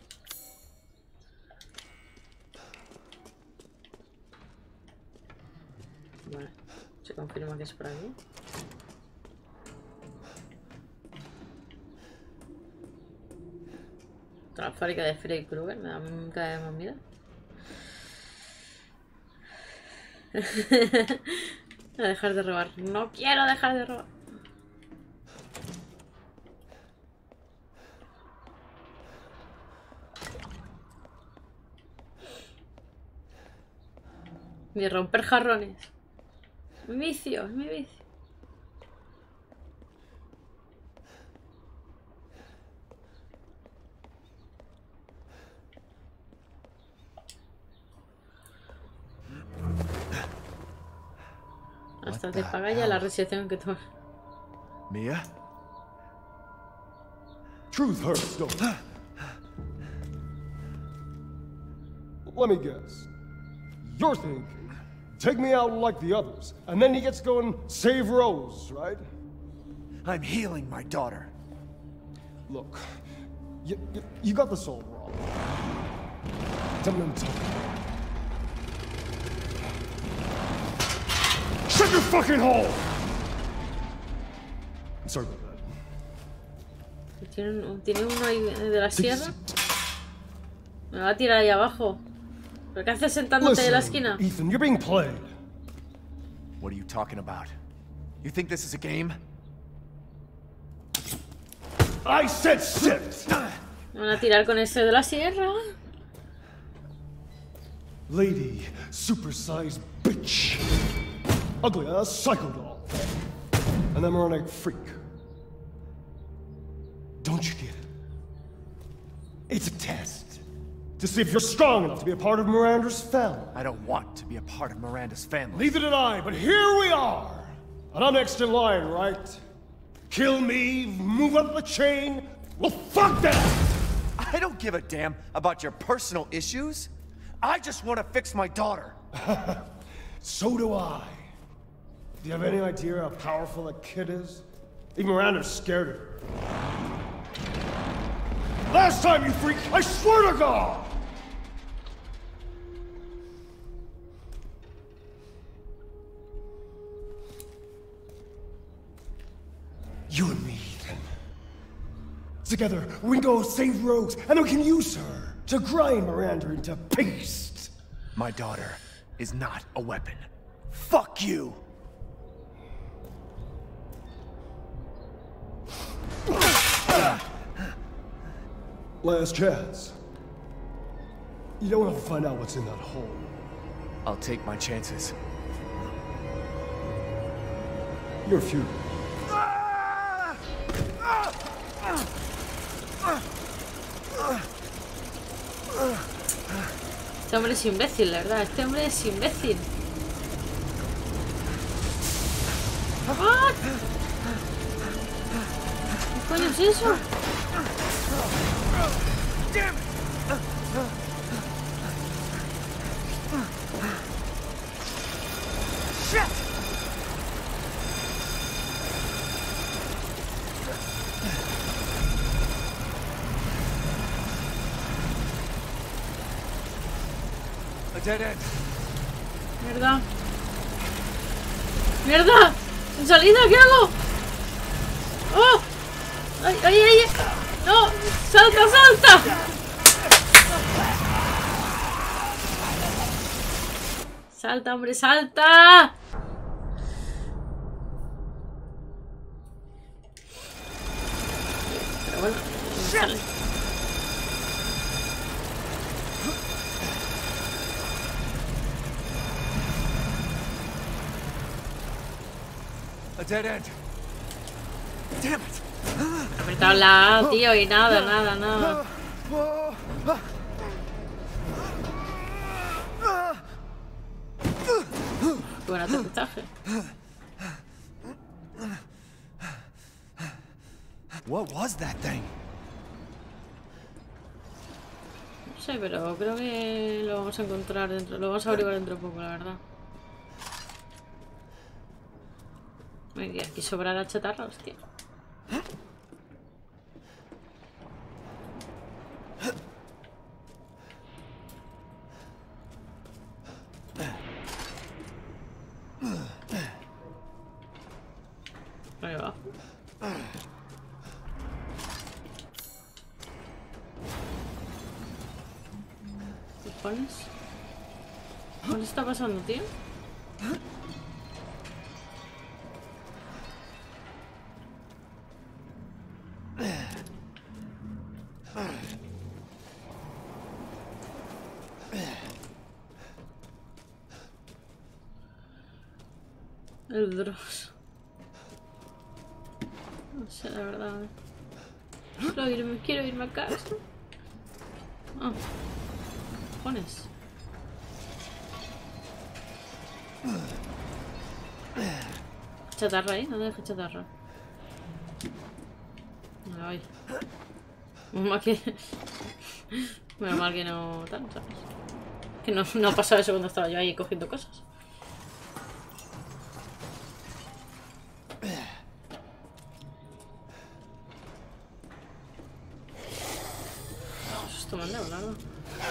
Vale, se confirma que es por aquí. La fábrica de Freddy Krueger me da cada vez más miedo. A dejar de robar. No quiero dejar de robar. Ni romper jarrones. Mi vicio, es mi vicio. Hasta te paga ya la recepción que toma. Mia? Truth hurts, don't it? Let me guess. You're thinking, take me out like the others, and then he gets to go and save Rose, right? I'm healing my daughter. Look, you, you, you got this all wrong. Tell me I'm talking. Shut your fucking hole! I'm sorry about that. Tiene, tiene uno ahí de la sierra. Me va a tirar ahí abajo. ¿Pero qué haces sentándote de la esquina? Ethan, you're being played. What are you talking about? You think this is a game? I said sit! Me van a tirar con ese de la sierra. Lady, supersized bitch. Ugly ass psycho doll. An embryonic freak. Don't you get it? It's a test. To see if you're strong enough to be a part of Miranda's family. I don't want to be a part of Miranda's family. Neither did I, but here we are. And I'm next in line, right? Kill me, move up the chain. Well, fuck that! I don't give a damn about your personal issues. I just want to fix my daughter. So do I. Do you have any idea how powerful that kid is? Even Miranda's scared of her. Last time, you freak, I swear to God! You and me, Ethan. Together, we can go save Rose, and then we can use her to grind Miranda into paste. My daughter is not a weapon. Fuck you! Last chance. You don't have to find out what's in that hole. I'll take my chances. You're futile. Este hombre es imbécil, la verdad. Este hombre es imbécil. ¡Ah! ¿Qué coño es eso? A dead end. ¿Verdad? ¡Mierda! ¡En salida! ¿Qué hago? ¡Oh! ¡Ay, ay, ay! ¡No! ¡Salta, salta! ¡Salta, hombre, salta! Pero bueno, sale. A dead end. Damn it. He apretado la A, tío, y nada, nada, nada. Qué buen aterrizaje. What was that thing? No sé, pero creo que lo vamos a encontrar dentro, lo vamos a averiguar dentro de poco, la verdad. Oye, aquí sobra la chatarra, hostia. Ahí va. ¿Qué pones? ¿Qué está pasando, tío? El Dross. No sé, la verdad. Quiero irme, quiero irme a casa. Ah. Cojones. Chatarra ahí, no dejes chatarra. Ay. Menos mal que. Menos mal que no. Tal, ¿sabes? Que no, no ha pasado eso cuando estaba yo ahí cogiendo cosas. Esto me han dado, la verdad.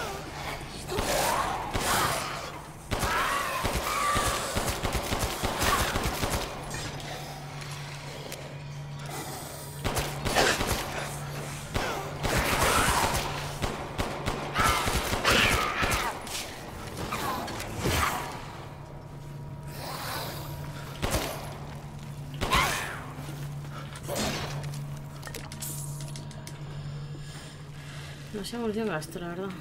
No sé, munición gasto, la verdad.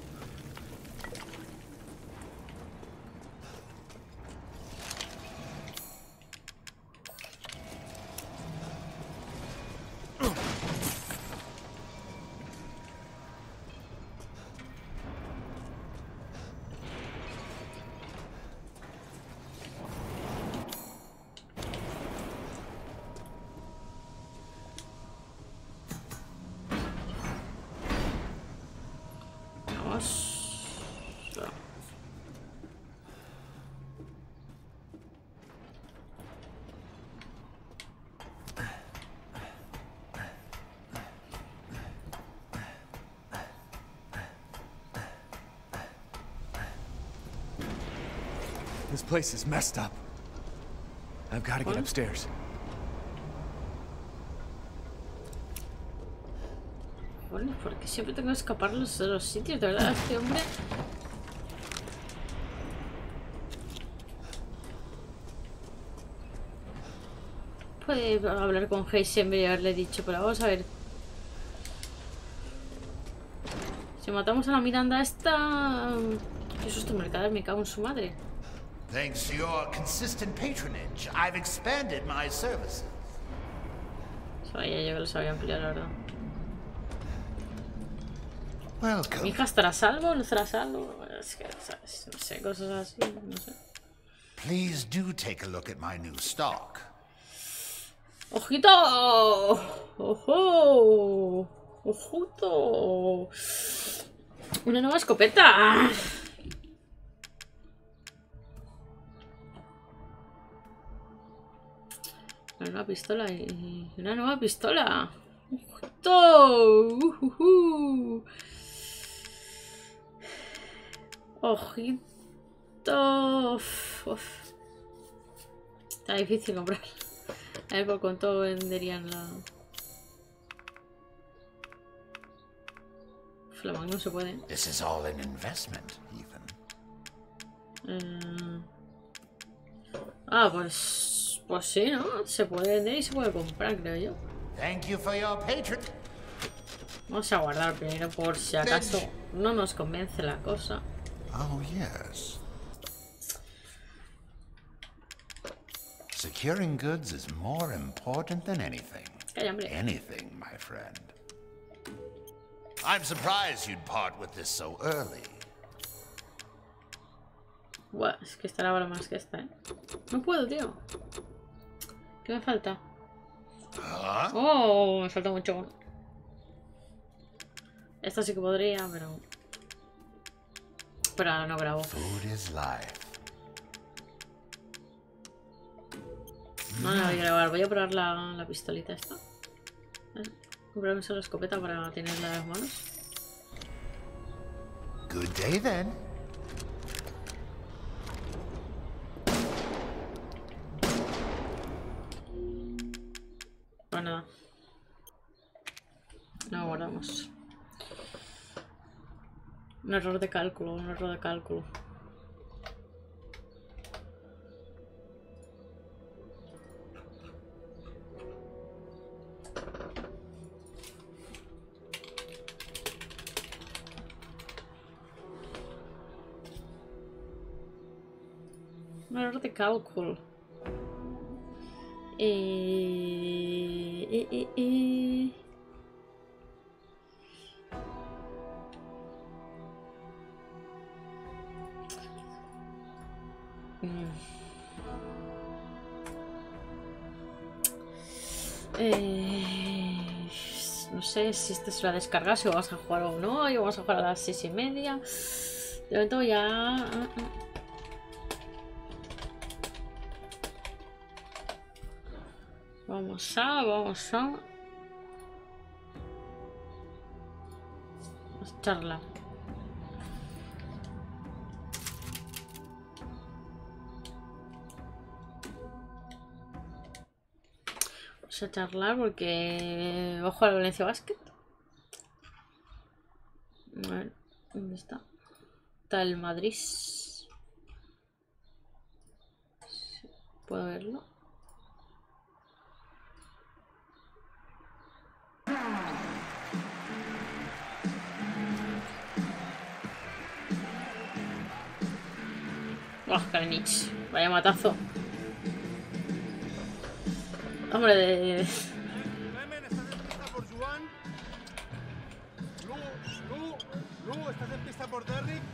This place is messed up. I've got to get upstairs. Bueno, porque siempre tengo que escapar los, de los sitios, de verdad, este hombre. Puede hablar con Heisenberg y haberle dicho, pero vamos a ver. Si matamos a la Miranda esta... Qué susto me cae, me cago en su madre. Thanks to your consistent patronage, I've expanded my services. Sabía yo que los había ampliado, la verdad. Mi Welcome. hija estará a salvo, no estará a salvo. Es que, ¿sabes? No sé, cosas así, no sé. Please do take a look at my new stock. ¡Ojito! ¡Ojo! ¡Ojuto! ¡Una nueva escopeta! Una nueva pistola y una nueva pistola. ¡Ojito! Uh-huh. ¡Ojito! Uf, uf. Está difícil comprar. A ver por cuánto venderían la... Flamang no se puede. This is all an investment, Ethan. Eh... Ah, pues... Pues sí, ¿no? Se puede vender y se puede comprar, creo yo. Thank you for your patron. Vamos a guardar primero por si acaso no nos convence la cosa. Oh, yes. Securing goods is more important than anything. Calla, hombre. Anything, my friend. I'm surprised you'd part with this so early. Buah, es que esta la vale más que esta, ¿eh? No puedo, tío. ¿Qué me falta? Huh? Oh, me falta mucho. Esta sí que podría, pero... Pero ahora no grabo. Food is life. No, no voy a grabar. Voy a probar la, la pistolita esta. Comprarme solo la escopeta para tenerla en las manos. Good day, then. Pues nada. No guardamos. Un error de cálculo, un error de cálculo. Un error de cálculo. Eh, eh, eh, eh. Eh, no sé si esta es la descarga, si vamos a jugar o no. Y vamos a jugar a las seis y media. De momento ya... Vamos a... Vamos a... Vamos a charlar. Vamos a charlar porque... Ojo al Valencia Basket. A ver, ¿dónde está? Está el Madrid. ¿Puedo verlo? ¡Oh, Kalinic! Vaya matazo. Hombre de... Clemen, ¿estás en pista por Juan? Lu, Lu, Lu, ¿estás en pista por Derrick?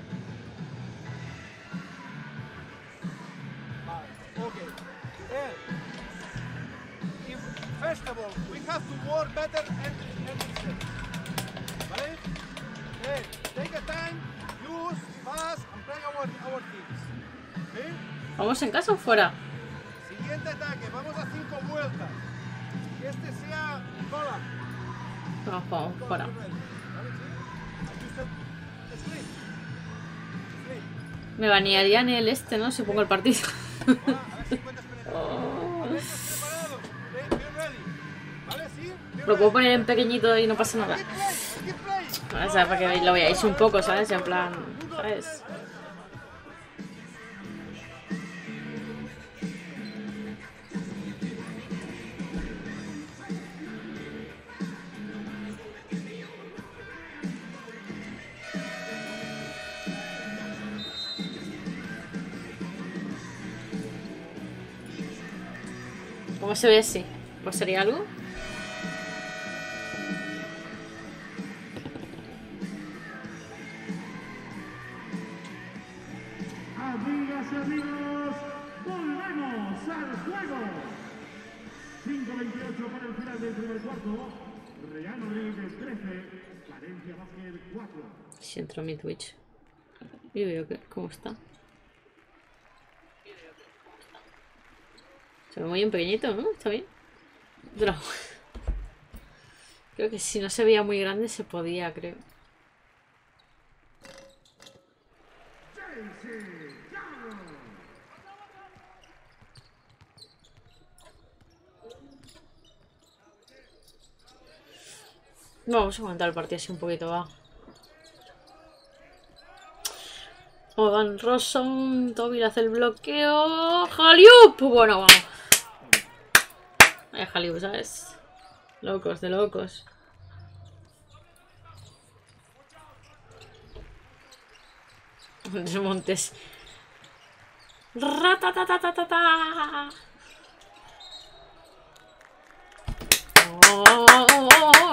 Vale, ok. Eh, if, first of all, we have to work better and and ¿vale? Eh, take a time, use, pass, and play our, our teams. ¿Sí? ¿Vamos en casa o fuera? Siguiente ataque, vamos a cinco vueltas. Que este sea cola. No, vamos fuera. Me banearían el este, ¿no? Si pongo el partido. Oh. Lo puedo poner en pequeñito y no pasa nada. O sea, para que lo veáis un poco, ¿sabes? En plan, ¿sabes? ¿Cómo se ve así? ¿Pues sería algo? Amigas y amigos, volvemos al juego. cinco veintiocho para el final del primer cuarto. Real Madrid trece, Valencia Basket cuatro. Si entro a mi Twitch. Y veo que, cómo está. Se ve muy bien pequeñito, ¿no? Está bien. Pero... creo que si no se veía muy grande se podía, creo. Vamos a aguantar el partido así un poquito, va. Van Rossum, Toby hace el bloqueo. ¡Haliup! Bueno, vamos. Vaya Haliup, ¿sabes? Locos de locos. Andrés Montes. ¡Ratatatatata! ¡Vamos!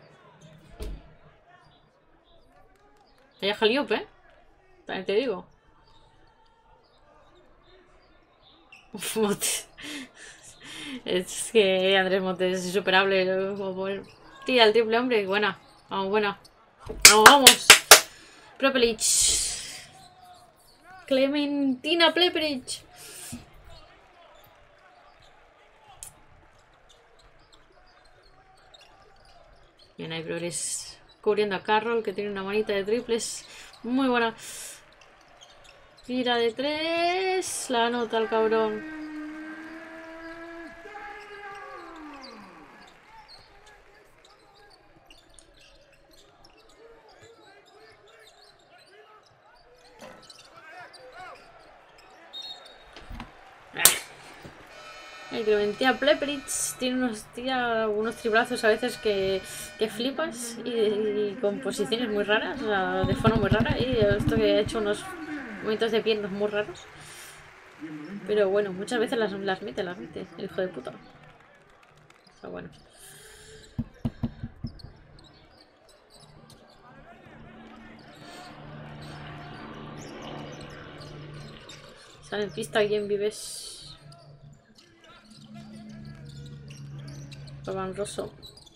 Vaya Haliup, ¿eh? También te digo. Montes. Es que Andrés Montes es insuperable. Tira el triple, hombre. Buena. Vamos, buena. Vamos, vamos. Prepelic. Clementina Prepelic. Bien, hay progres cubriendo a Carroll, que tiene una manita de triples. Muy buena. Tira de tres. La anota el cabrón. El Clementina Prepelic tiene unos, tira unos triplazos a veces que, que flipas y, y con posiciones muy raras, o sea, de forma muy rara. Y esto que ha hecho unos movimientos de piernas muy raros. Pero bueno, muchas veces las, las mete, las mete, el hijo de puta. Está bueno. Sale en pista alguien vives. Van Rosso.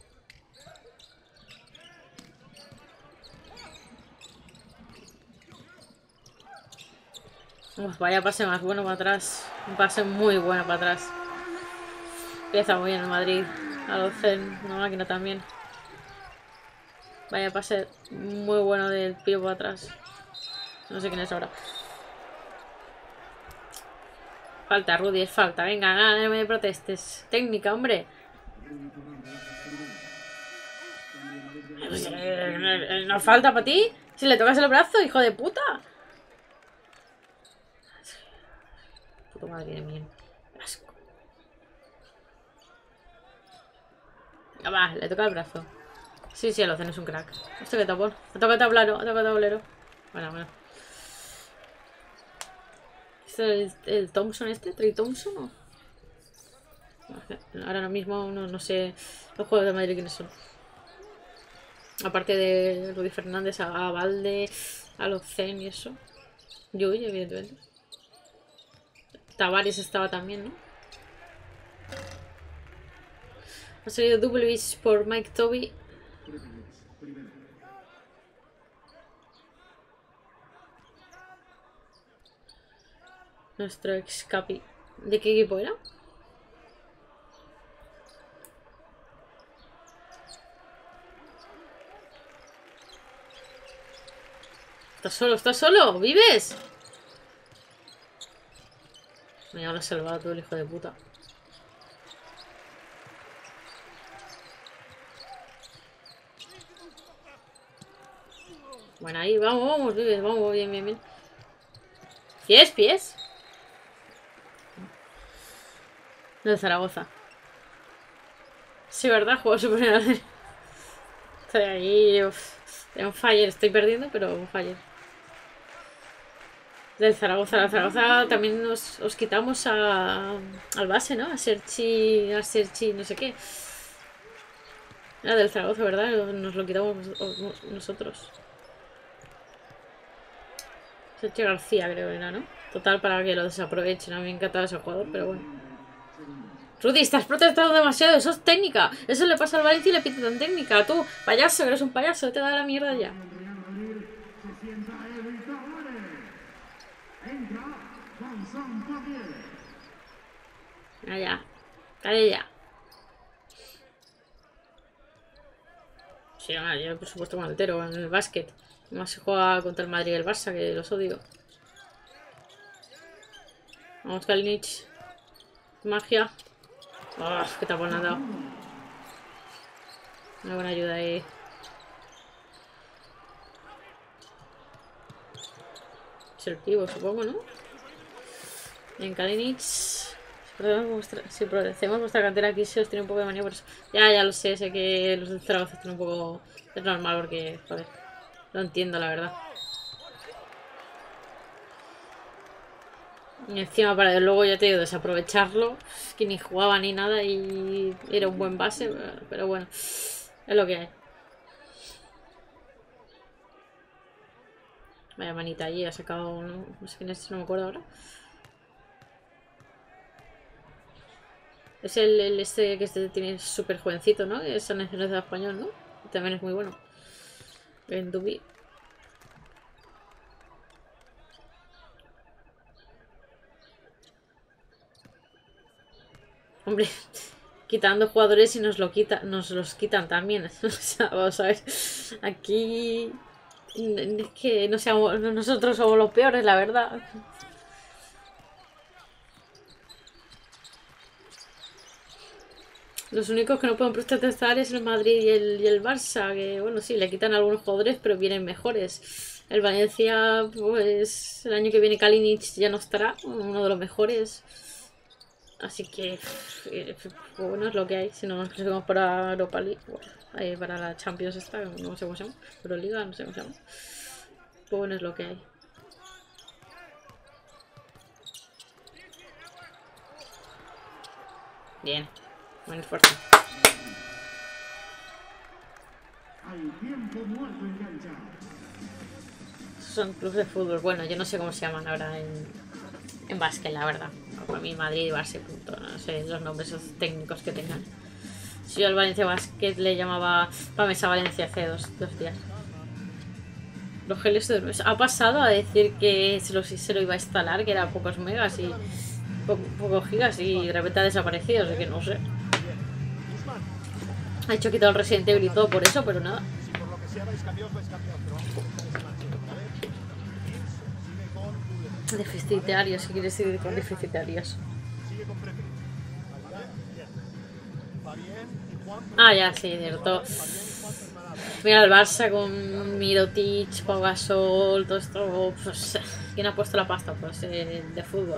Uf, vaya pase más bueno para atrás. Un pase muy bueno para atrás. Empieza muy bien el Madrid. A los Zen, una máquina también. Vaya pase muy bueno del pío para atrás. No sé quién es ahora. Falta, Rudy, es falta. Venga, nada, no me protestes. Técnica, hombre. ¿No falta para ti? Si le tocas el brazo, hijo de puta. Puta madre mía. Asco. Ah, va, le toca el brazo. Sí, sí, el Océano es un crack. Esto que tapón. Me toca tablero, me toca tablero. Bueno, bueno. ¿Este es el, el Thompson este? ¿Trey Thompson o? Ahora mismo no, no sé los juegos de Madrid quiénes son. Aparte de Rudy Fernández, a, a Valde, a los Zen y eso. Yuy, evidentemente. Tavares estaba también, ¿no? Ha salido double por Mike Toby. Nuestro ex capi. ¿De qué equipo era? ¿Estás solo? ¿Estás solo? ¿Vives? Me ha salvado todo el hijo de puta. Bueno, ahí, vamos, vamos, vives, vamos, bien, bien, bien. ¿Pies, pies? Del Zaragoza. Sí, ¿verdad? Juego superior. Estoy ahí. Uf. Un fire, estoy perdiendo, pero un fire. Del Zaragoza. La Zaragoza también nos, os quitamos a, al base, ¿no? A Serchi, a Serchi, no sé qué. Era del Zaragoza, ¿verdad? Nos lo quitamos nosotros. Serchi García, creo que era, ¿no? Total, para que lo desaprovechen. A mí me encantaba ese jugador, pero bueno. Rudy, estás protestando demasiado. Eso es técnica. Eso le pasa al Valencia y le pide tan técnica. Tú, payaso, eres un payaso. Te da la mierda ya. Allá. Calle ya. Sí, yo por supuesto con altero en el básquet. Más se juega contra el Madrid y el Barça, que los odio. Vamos, Kalinic. Magia. Oh, qué tapón ha dado. Una buena ayuda ahí. selectivo, supongo, ¿no? En Kalinic. Si progresemos vuestra cantera aquí se os tiene un poco de manía por eso. Ya, ya lo sé, sé que los del Zaragoza están un poco... Es normal porque, joder, lo entiendo la verdad. Y encima para luego, ya te digo, desaprovecharlo. Es que ni jugaba ni nada y era un buen base, pero bueno, es lo que hay. Vaya manita allí, ha sacado... No, no sé quién es, no me acuerdo ahora. Es el, el este que este tiene súper jovencito, ¿no? Es la nacionalidad español, ¿no? También es muy bueno. En Dubi. Hombre, quitando jugadores y nos lo quita, nos los quitan también. O sea, vamos a ver. Aquí es que no seamos, nosotros somos los peores, la verdad. Los únicos que no pueden protestar es el Madrid y el, y el Barça, que bueno, sí, le quitan a algunos jugadores, pero vienen mejores. El Valencia, pues el año que viene Kalinic ya no estará, uno de los mejores. Así que, pues, bueno, es lo que hay. Si no nos clasificamos para Europa League, bueno, eh, para la Champions esta, no sé cómo se llama, Euroliga, no sé cómo se llama. Pues bueno, es lo que hay. Bien. Bueno, fuerte. Son clubes de fútbol. Bueno, yo no sé cómo se llaman ahora en, en básquet, la verdad. Para mí Madrid y Barça, punto. No sé los nombres esos técnicos que tengan. Si yo al Valencia Basket le llamaba Pamesa Valencia hace dos, dos días. Los geles de Hermes. Ha pasado a decir que se lo, se lo iba a instalar, que era pocos megas y po, pocos gigas, y de repente ha desaparecido, así que no sé. Ha hecho quitar el Resident Evil y todo por eso, pero nada. Deficitarios, si quieres ir con deficitarios. Ah, ya, sí, cierto. Mira el Barça con Mirotic, Pau Gasol, todo esto. Pues, ¿quién ha puesto la pasta? Pues eh, de fútbol.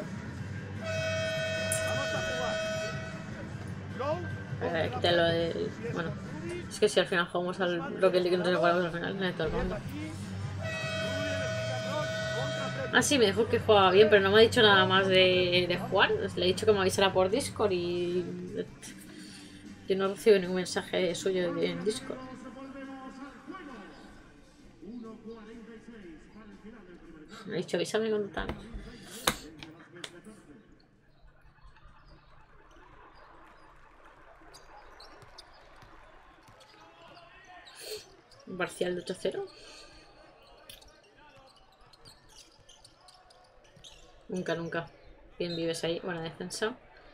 Eh, quítalo del... Bueno, es que si al final jugamos al Rocket League, no sé cuál al final, de todo el mundo. Ah, sí, me dijo que jugaba bien, pero no me ha dicho nada más de, de jugar. Le he dicho que me avisara por Discord y... Yo no recibo ningún mensaje suyo en Discord. Me ha dicho, avísame con tal. Parcial de ocho cero. Nunca, nunca. Bien vives ahí. Buena defensa.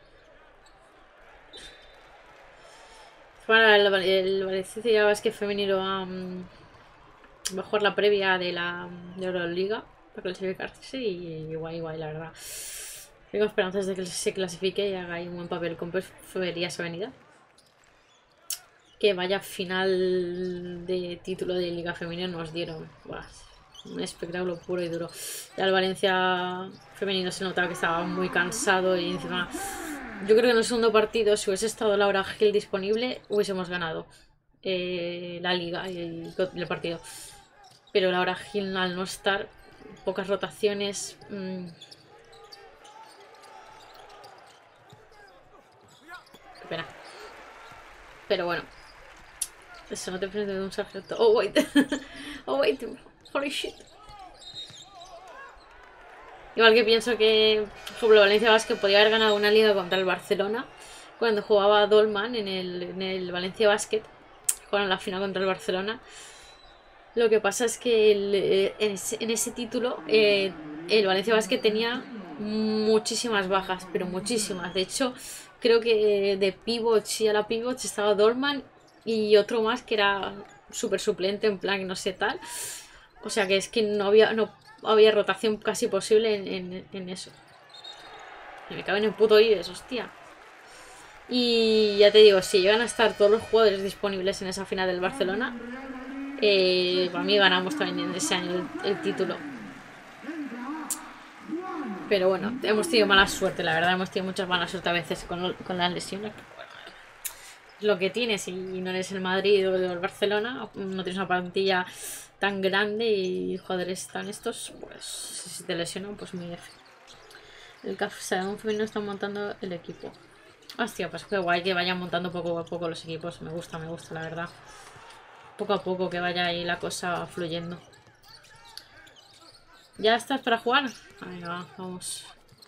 Para el, el Valencia Basket femenino va, um, va a jugar la previa de la de Euroliga para clasificarse y guay, guay, la verdad. Tengo esperanzas de que se clasifique y haga ahí un buen papel con Perfumerías Avenida. Que vaya final de título de Liga Femenina nos dieron. Buah, un espectáculo puro y duro. Ya el Valencia femenino se notaba que estaba muy cansado y encima... Yo creo que en el segundo partido, si hubiese estado Laura Gil disponible, hubiésemos ganado eh, la liga y el, el partido. Pero Laura Gil, al no estar, pocas rotaciones... Mmm, qué pena. Pero bueno. Eso, no te enfrentes de un sargento. Oh, wait. Oh, wait. Holy shit. Igual que pienso que, por ejemplo, Valencia Basket podía haber ganado una liga contra el Barcelona cuando jugaba Dolman en el, en el Valencia Basket. Jugaron la final contra el Barcelona. Lo que pasa es que el, en, ese, en ese título eh, el Valencia Basket tenía muchísimas bajas, pero muchísimas. De hecho, creo que de pivots y a la pivots estaba Dolman y otro más que era súper suplente, en plan no sé tal. O sea que es que no había... No, había rotación casi posible en, en, en eso. Y me caben en puto Ives, hostia. Y ya te digo, si llegan a estar todos los jugadores disponibles en esa final del Barcelona, eh, para mí ganamos también en ese año el, el título. Pero bueno, hemos tenido mala suerte, la verdad, hemos tenido mucha mala suerte a veces con, con las lesiones. Bueno, lo que tienes, y no eres el Madrid o el Barcelona, no tienes una plantilla tan grande y jugadores tan estos, pues si te lesionan, pues muy F. El C A F Salón Femenino está montando el equipo. Hostia, pues qué guay que vayan montando poco a poco los equipos. Me gusta, me gusta, la verdad. Poco a poco que vaya ahí la cosa fluyendo. ¿Ya estás para jugar? Venga, vamos.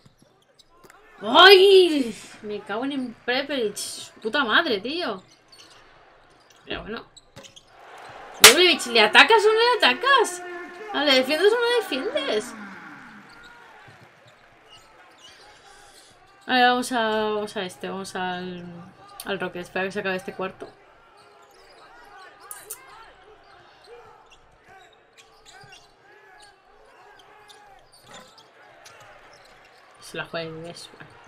¡Ay! Me cago en Prepperich. Puta madre, tío. Pero bueno. Dublevich, ¿le atacas o no le atacas? Ah, ¿le defiendes o no le defiendes? Vale, vamos a, vamos a este, vamos al, al Rocket. Espera que se acabe este cuarto. Se la juega en inglés.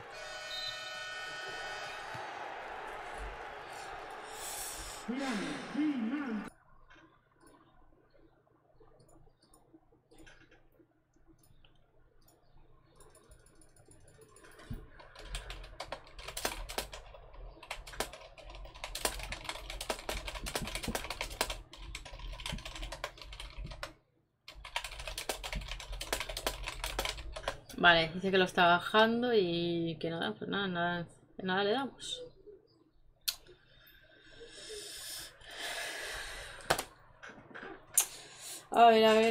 Vale, dice que lo está bajando y que nada, pues nada, nada, nada le damos. A ver, a ver.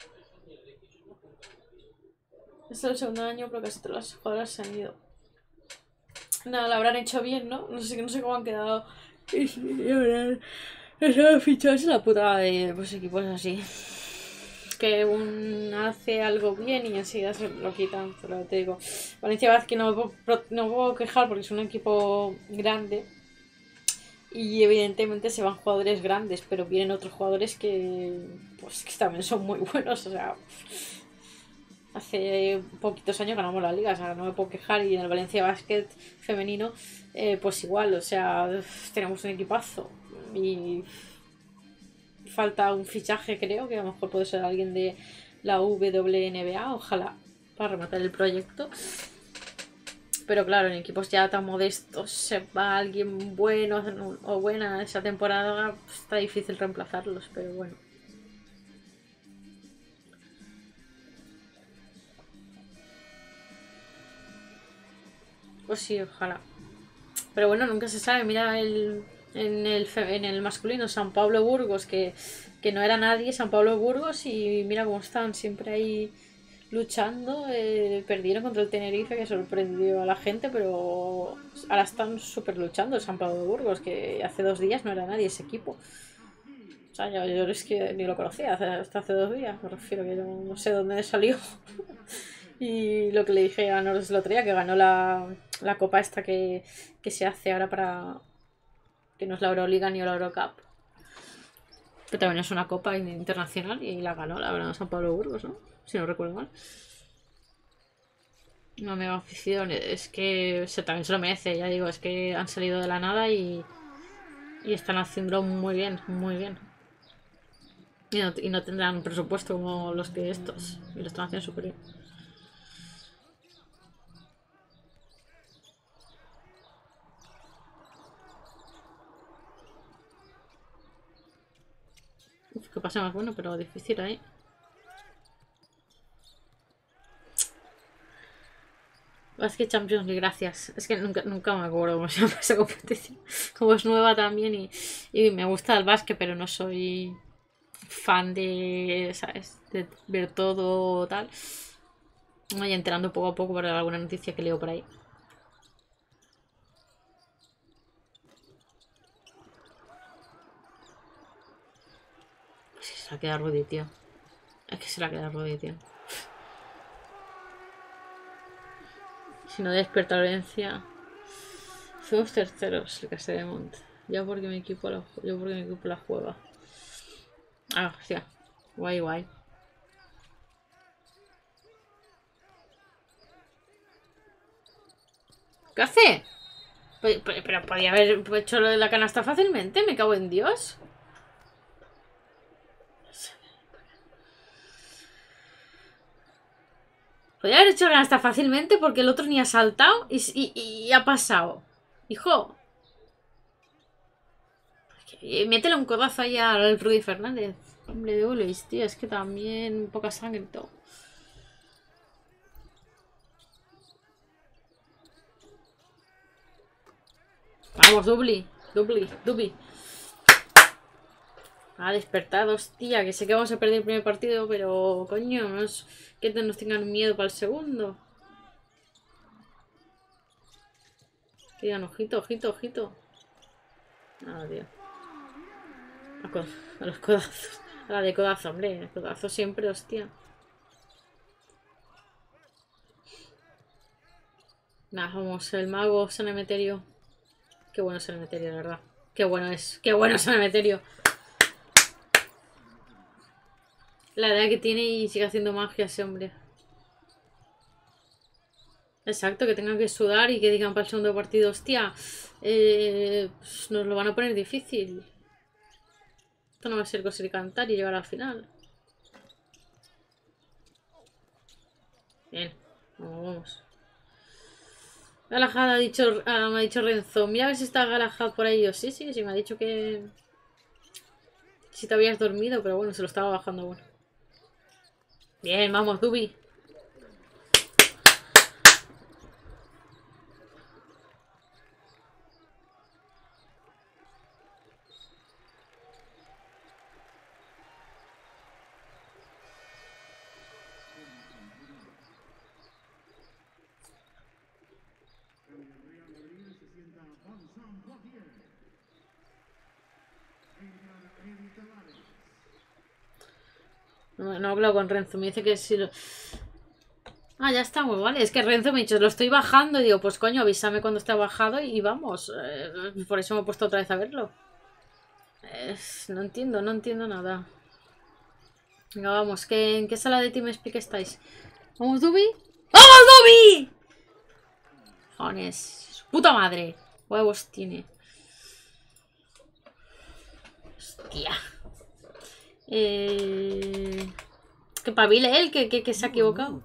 Este es el segundo año, pero casi todas las jugadoras se han ido. Nada, lo habrán hecho bien, ¿no? No sé, no sé cómo han quedado. Y habrán fichado la puta de pues, equipos así. Que un hace algo bien y enseguida se lo quitan, pero te digo, Valencia Basket no me puedo, no me puedo quejar porque es un equipo grande y evidentemente se van jugadores grandes, pero vienen otros jugadores que pues que también son muy buenos, o sea, hace poquitos años ganamos la liga, o sea, no me puedo quejar, y en el Valencia Basket femenino eh, pues igual, o sea, tenemos un equipazo y falta un fichaje, creo, que a lo mejor puede ser alguien de la W N B A, ojalá, para rematar el proyecto. Pero claro, en equipos ya tan modestos, se va alguien bueno o buena esa temporada, pues está difícil reemplazarlos, pero bueno. Pues sí, ojalá. Pero bueno, nunca se sabe, mira el... En el, en el masculino, San Pablo Burgos, que, que no era nadie, San Pablo Burgos, y mira cómo están siempre ahí luchando. Eh, perdieron contra el Tenerife, que sorprendió a la gente, pero ahora están súper luchando. San Pablo Burgos, que hace dos días no era nadie ese equipo. O sea, yo, yo es que ni lo conocía hasta hace dos días, me refiero que yo no sé dónde salió. Y lo que le dije a Norris el otro día, que ganó la, la copa esta que, que se hace ahora para... que no es la Euroliga ni la Eurocup, pero también es una copa internacional y la ganó, la verdad, San Pablo Burgos, ¿no? Si no recuerdo mal. Una mega afición, es que se, también se lo merece, ya digo, es que han salido de la nada y, y están haciéndolo muy bien, muy bien. Y no, y no tendrán presupuesto como los que estos, y lo están haciendo súper bien. Uf, que pase más bueno, pero difícil ahí. Es que Champions League, gracias. Es que nunca, nunca me acuerdo cómo se llama esa competición. Como es nueva también y, y me gusta el básquet, pero no soy fan de, ¿sabes? De ver todo tal. Me voy enterando poco a poco por alguna noticia que leo por ahí. Pues se la queda Rudy, tío. Es que se la queda Rudy, tío. Si no despierta Valencia. Fuimos terceros, el Castelldemont. Ya porque mi equipo la, yo porque mi equipo la juega. Ah, hostia. Guay, guay. ¿Qué hace? Pero, pero, pero podía haber hecho lo de la canasta fácilmente, me cago en Dios. Podría haber hecho hasta fácilmente porque el otro ni ha saltado y, y, y ha pasado. Hijo. Métele un codazo ahí al Rudy Fernández. Hombre de Ulis, tío. Es que también poca sangre y todo. Vamos, Dubli. Dubli, Dubi. Ah, despertad, hostia, que sé que vamos a perder el primer partido, pero coño, no es que nos tengan miedo para el segundo. Que digan, ojito, ojito, ojito. Ah, tío. A, co a los codazos. A la de codazo, hombre. El codazo siempre, hostia. Nada, vamos, el mago San Emeterio. Qué bueno es San Emeterio, de verdad. Qué bueno es. Qué bueno es San Emeterio. La edad que tiene y sigue haciendo magia ese hombre. Exacto, que tengan que sudar y que digan para el segundo partido, hostia, eh, pues nos lo van a poner difícil. Esto no va a ser coser y cantar y llegar al final. Bien, vamos, vamos. Galahad ha dicho, ah, me ha dicho Renzo, mira a ver si está Galahad por ahí. Yo, sí, sí, sí, me ha dicho que... Si te habías dormido, pero bueno, se lo estaba bajando bueno. Bien, vamos, Dubi. No, no he hablado con Renzo, me dice que si lo... Ah, ya estamos, vale. Es que Renzo me ha dicho, lo estoy bajando y digo, pues coño, avísame cuando esté bajado y vamos. Eh, por eso me he puesto otra vez a verlo. Eh, no entiendo, no entiendo nada. Venga, vamos, ¿qué, ¿en qué sala de TeamSpeak estáis? ¿Vamos, Dubi? ¡Vamos, Dubi! Jones, su puta madre. Huevos tiene. Hostia. Eh... Que pavile él, que, que, que se ha equivocado.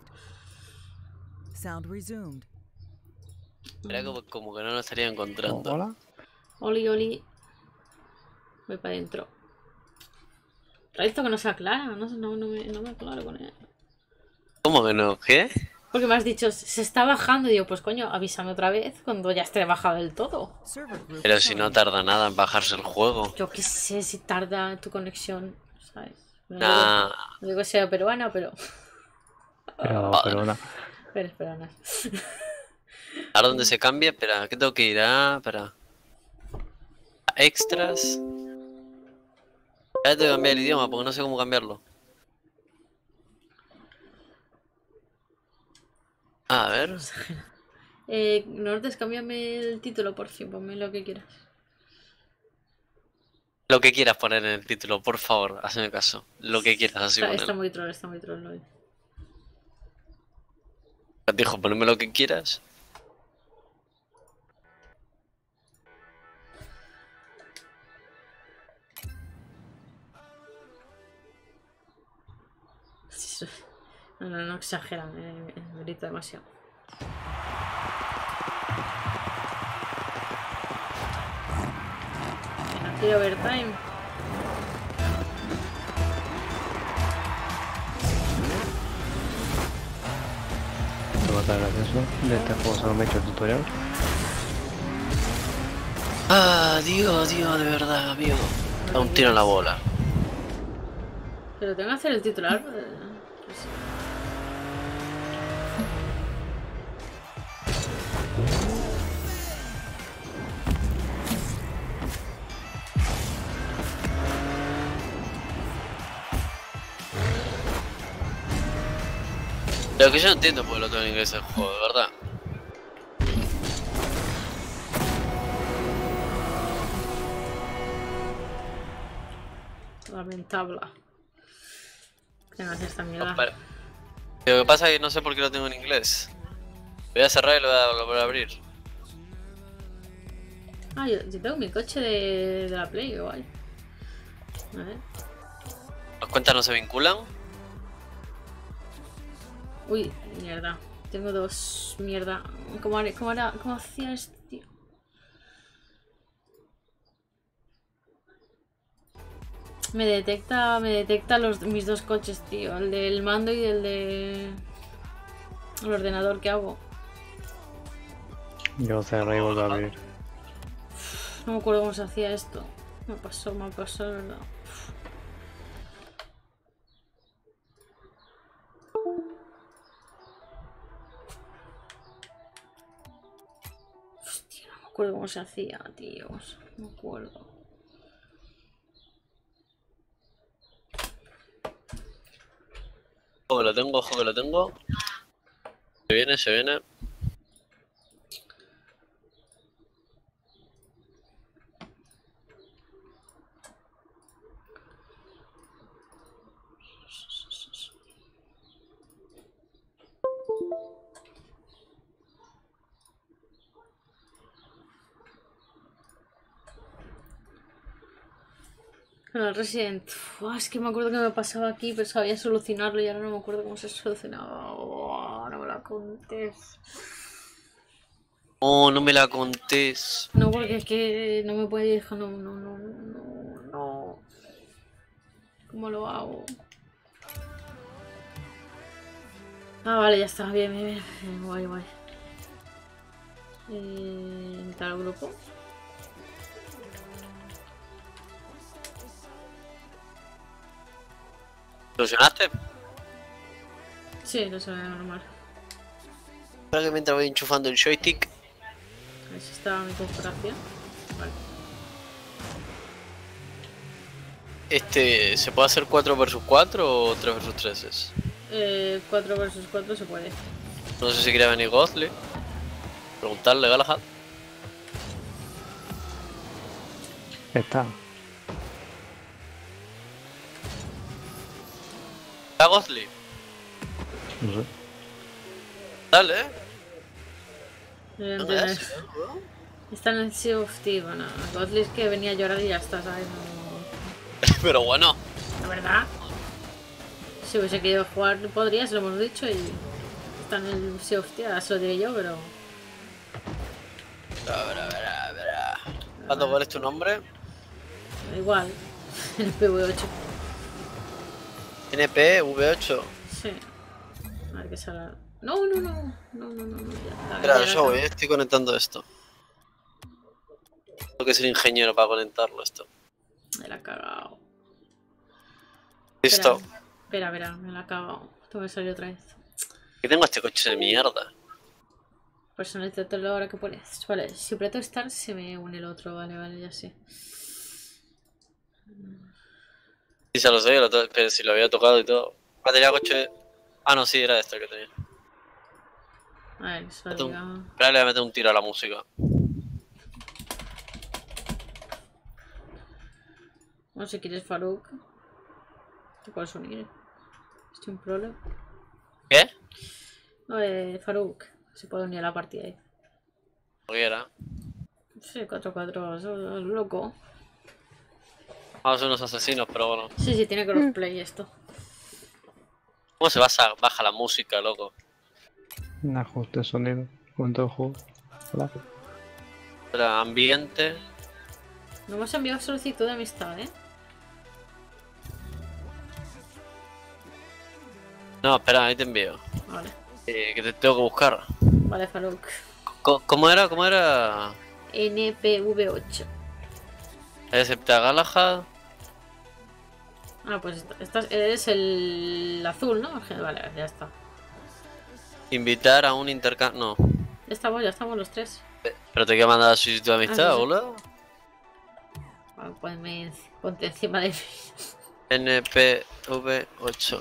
Era como, como que no lo estaría encontrando. Hola. Oli, oli. Voy para adentro. Esto que no se aclara, no, no, no, me, no me aclaro con él. ¿Cómo que no? ¿Qué? Porque me has dicho, se está bajando y digo, pues coño, avísame otra vez cuando ya esté bajado del todo. Pero si no tarda nada en bajarse el juego. Yo qué sé si tarda tu conexión, ¿sabes? No, Nah. digo, no digo que sea peruana, pero... Pero, pero una... Pero peruana. ¿Ahora dónde se cambia? Espera, ¿qué tengo que ir? Ah, espera. Extras. Ahora tengo que cambiar el idioma porque no sé cómo cambiarlo. A ver. Eh, Nortes, cámbiame el título, por fin, ponme lo que quieras. Lo que quieras poner en el título, por favor, hazme caso. Lo que quieras, así Está, está ponerlo. muy troll, está muy troll hoy. Dijo, ponme lo que quieras. No, no, no exageran, eh, grito demasiado. Aquí overtime. Esto va a estar gracioso. De este juego solo me he hecho el tutorial. Ah, Dios, Dios, de verdad, amigo. Da un tiro en la bola. Pero tengo que hacer el titular. eh, pues sí. Lo que yo no entiendo porque lo tengo en inglés el juego, de verdad. Lamentable. Tengo que hacer esta mierda. Vale. Lo que pasa es que no sé por qué lo tengo en inglés. Lo voy a cerrar y lo voy a volver a abrir. Ah, yo, yo tengo mi coche de, de la Play, igual. A ver. ¿Las cuentas no se vinculan? Uy, mierda. Tengo dos. Mierda. ¿Cómo, haré- cómo, era, cómo hacía este tío? Me detecta. Me detecta los, mis dos coches, tío. El del mando y el de. El ordenador que hago. Yo cerré y vuelvo a abrir. No me acuerdo cómo se hacía esto. Me pasó, me pasó, de verdad. Hostia, no me acuerdo cómo se hacía, tíos. No me acuerdo. Ojo que lo tengo, ojo que lo tengo. Se viene, se viene. Con el Resident. Uf, es que me acuerdo que me pasaba aquí, pero sabía solucionarlo y ahora no me acuerdo cómo se solucionaba. Oh, no me la contés. Oh, no me la contés. No, porque es que no me puede dejar. No, no, no, no, no. ¿Cómo lo hago? Ah, vale, ya está. Bien, bien, bien. bien, Guay, guay. Eh, entrar al grupo. ¿Solucionaste? Sí, lo sabía normal. Espera que mientras voy enchufando el joystick. Ahí está mi configuración. Vale. Este, ¿se puede hacer cuatro versus cuatro o tres versus tres? Es? Eh, cuatro versus cuatro se puede. No sé si quería venir Ghostly. Preguntarle, Galahad. Está. ¿Está Ghostly? No sé. Dale, eh. Debe No me tener- das, ¿no? Está en el Sea of Thieves, bueno, Godly es que venía a llorar y ya está, ¿sabes? No... Pero bueno. La verdad. Si hubiese querido jugar podría, se lo hemos dicho y está en el Sea of Thieves, ahora se lo diré yo, pero... A ver, a ver, a ver. ¿Cuándo, cuál es tu nombre? Igual, el P V ocho. N P V ocho. Sí. A ver qué sale. No, no, no. No, no, no, no. Ya está. Espera, ya yo voy, está. estoy conectando esto. Tengo que ser ingeniero para conectarlo esto. Me la ha cagado. Listo. Espera, espera, espera, me la ha cagado. Tengo que salir otra vez. Que tengo este coche de mierda. Personalizarlo ahora que pones. Vale, si aprieto Start se me une el otro. Vale, vale, ya sé. Sí, se lo sé, lo to- pero si lo había tocado y todo. Batería coche. Ah, no, sí, era esto que tenía. A ver, eso Meto un- diga. Espera, le voy a meter un tiro a la música. Bueno, si quieres Faruk, te puedes unir. Estoy un problema. ¿Qué? No, eh, Faruk, se puede unir a la partida ahí. Lo que era. Sí, cuatro cuatro, eso es loco. Vamos a ser unos asesinos, pero bueno. Sí, sí, tiene crossplay esto. ¿Cómo se basa, baja la música, loco? Un ajuste de sonido. Con todo el juego. Hola. Espera, ambiente. No me has enviado solicitud de amistad, ¿eh? No, espera, ahí te envío. Vale. Eh, que te tengo que buscar. Vale, Faruk. Co- ¿Cómo era? ¿Cómo era? N P V ocho. Excepta Galahad. Ah, pues esta- estás, eres el azul, ¿no? Vale, ya está. Invitar a un intercambio. No. Ya estamos, ya estamos los tres. Pero te quiero mandar solicitud de amistad, Ah, sí, sí. boludo. Bueno, ponme, ponte encima de mí. N P V ocho.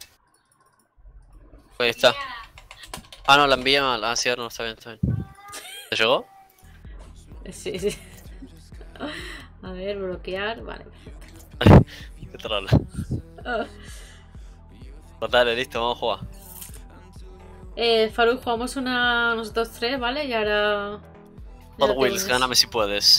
Ahí está. Ah, no, la envié mal. Ah, sí, no, está bien, está bien. ¿Te llegó? Sí, sí. A ver, bloquear. Vale. Qué troll. Ah. Pues dale, listo, vamos a jugar. Eh, Faruk, jugamos una nosotros tres, ¿vale? Y ahora... Hot ya te Wheels, unes. gáname si puedes.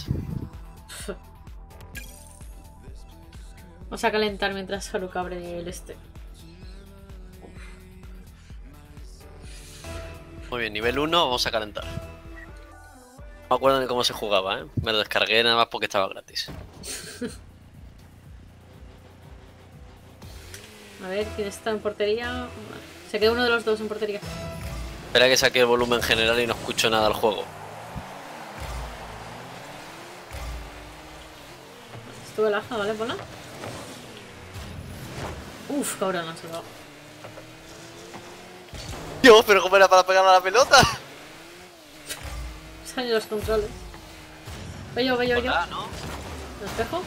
Vamos a calentar mientras Faruk abre el este. Muy bien, nivel uno, vamos a calentar. No me acuerdo ni cómo se jugaba, ¿eh? Me lo descargué nada más porque estaba gratis. A ver, ¿quién está en portería? Se queda uno de los dos en portería. Espera que saque el volumen general y no escucho nada del juego. Estuve laja, ¿vale? Ponla. Uf, cabrón, no se lo hago. Dios, pero ¿cómo era para pegar a la pelota? Salen los controles. Voy yo, voy yo, yo. Hola, ¿no? ¿Lo espejo?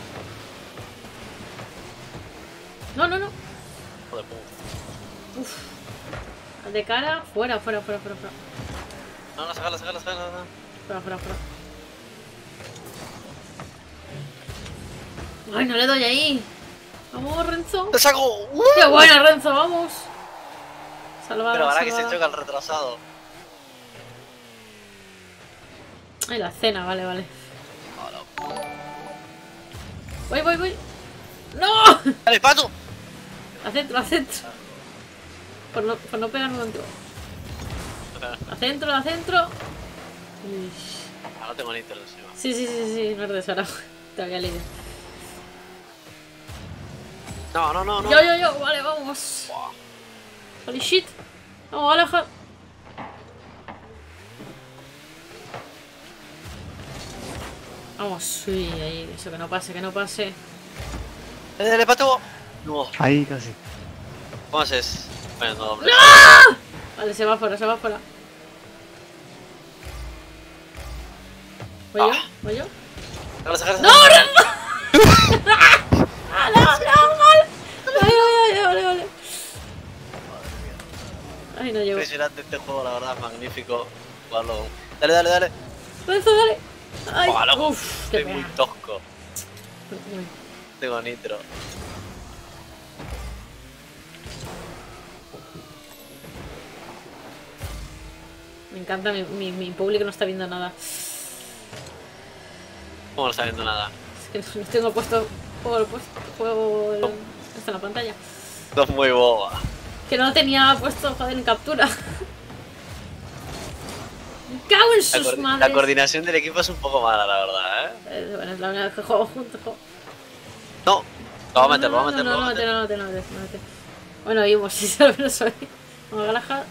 No, no, no. Joder, puta. Uf. De cara, fuera, fuera, fuera, fuera, fuera. No, no, sácala, sácala, sácala. Fuera, fuera, fuera. Ay, no le doy ahí. Vamos, Renzo. ¡Te saco! ¡Uh! ¡Qué buena, Renzo! Vamos. Salvada, Pero ahora que se salvada. choca el retrasado. Ay, la cena, vale, vale. Voy, voy, voy. ¡No! ¡Dale, pato! A centro, a centro. Por no, por no pegarme contigo. A centro, a centro. Uy. Ahora tengo nitro encima. Sí, sí, sí, sí, no es de Sara. Te había leído. No, no, no, no. Yo, yo, yo, vale, vamos. Buah. Holy shit. Vamos, aleja. Vamos, sí, ahí, eso que no pase, que no pase. ¡Dale, dale, pato! No. Ahí casi. ¿Cómo haces? Bueno, no, hombre. ¡No! Vale, se va fuera, se va fuera. ¿Voy yo? Ah. ¿Voy yo? Sácala, sácala, ¡No, sácala. no, no! ¡Ah, no, no, mal! Vale, vale, vale, vale. Ay, no llego. Impresionante este juego, la verdad, magnífico. Jugarlo. Dale, dale, dale. Renzo, dale. Ay, Buah, loco. uf, qué Estoy muy pena. tosco. Uy. Tengo nitro. Me encanta, mi, mi, mi público no está viendo nada. ¿Cómo no está viendo nada? Es que no tengo puesto juego, puesto, juego el- esto en la pantalla. Esto es muy boba. Que no tenía puesto, joder, en captura. Me cago en La, sus coor- madres. la coordinación del equipo es un poco mala, la verdad, ¿eh? Eh, bueno, es la única vez que juego juntos. juego. No. Lo vamos a meter, lo no, vamos a meter, no, lo no, vamos a no, meter. no, no, no, no, no, no, no. Bueno, vimos, si al menos hoy. Vamos a garajar.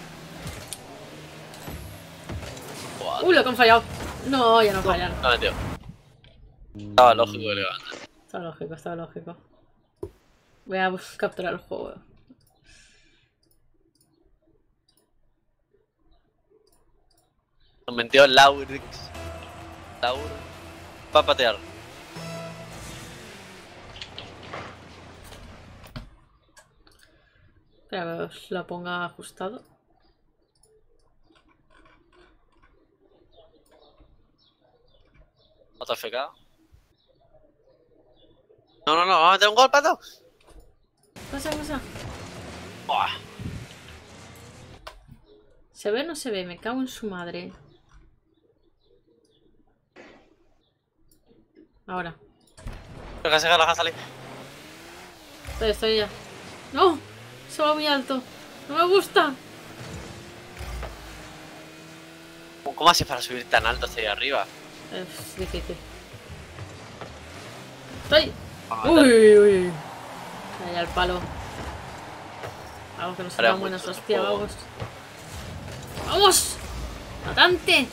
Buah, Uy, lo que han fallado. No, ya no fallaron. lo metió. Estaba lógico que le iba a meter. Está lógico, está lógico. Voy a bus- capturar el juego. Nos metió Laurix. Laur. Va a patear. Espera, que os lo ponga ajustado. Otro F K. No, no, no, vamos a meter un gol, pato. Pasa, pasa. Buah. ¿Se ve o no se ve? Me cago en su madre. Ahora. Deja, deja, deja salir. Estoy, estoy ya. ¡No! Se va muy alto. No me gusta. ¿Cómo haces para subir tan alto hacia ahí arriba? Es difícil. ¡Estoy! Ah, ¡Uy, uy! Ahí al palo. Vamos, que nos Ahora salgan buenas mucho hostias, juego. vamos. ¡Vamos! ¡Atante!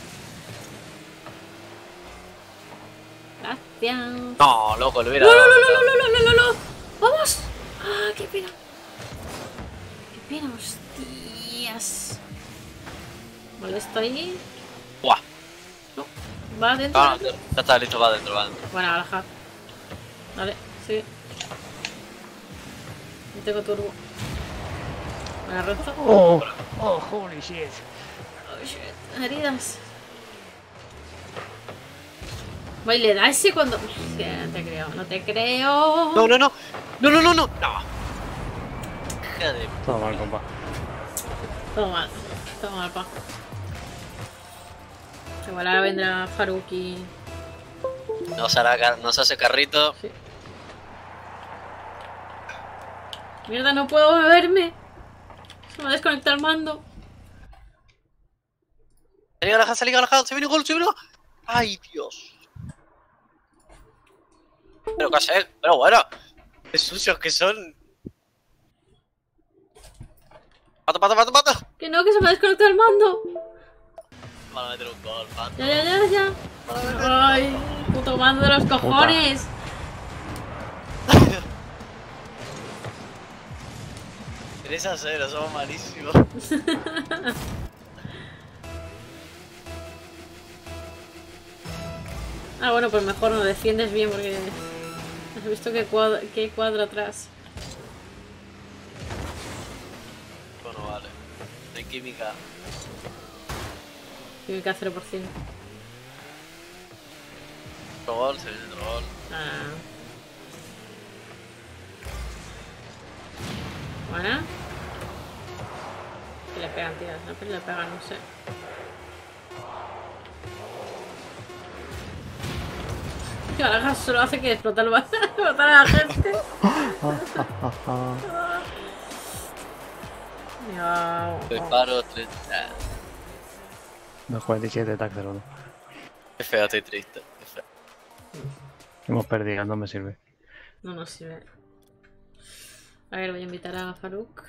Gracias. No, loco, lo hubiera ¡No, no, dado. no, no, no, no, no, no, no! ¡Vamos! ¡Ah, qué pena! ¡Qué pena, hostias! Molesto ahí. Buah. No, va adentro. No, no, ya está listo, va adentro, va adentro. Buena, baraja. Vale, sí. No tengo turbo. Buena, Renzo. Oh, oh, holy shit. Oh, shit. Heridas. Voy, le da ese cuando. Que no te creo, no te creo. No, no, no. No, no, no, no. No. Hija de... Todo mal, compa. Todo mal. Todo mal, pa. Igual ahora vendrá Haruki. Nos, hará, car- nos hace carrito. Sí. Mierda, no puedo beberme. Se me desconecta el mando. Salí alejado, salí alejado, se viene gol, se viene gol. Ay, Dios. Pero qué hacer, pero bueno. Qué sucios que son. Pato, pato, pato, pato. Que no, que se me ha desconectado el mando. Van a meter un gol, pato. Ya, ya, ya, ya. Ay, puto mando de los cojones. tres a cero, somos malísimos. Ah, bueno, pues mejor no defiendes bien porque has visto que cuadro, que cuadro atrás. Bueno, vale. No hay química. Química cero por ciento. Otro gol, se viene otro gol. Ah. Buena. Que le pegan, tío. No, que le pegan, no sé. Que la gas solo hace que explotar, el explotar a la gente. No. Preparo treinta. Dos cuarenta y siete, tac cero uno. Qué feo, estoy triste. Qué feo. Hemos perdido, no me sirve. No nos sirve. A ver, voy a invitar a Faruk.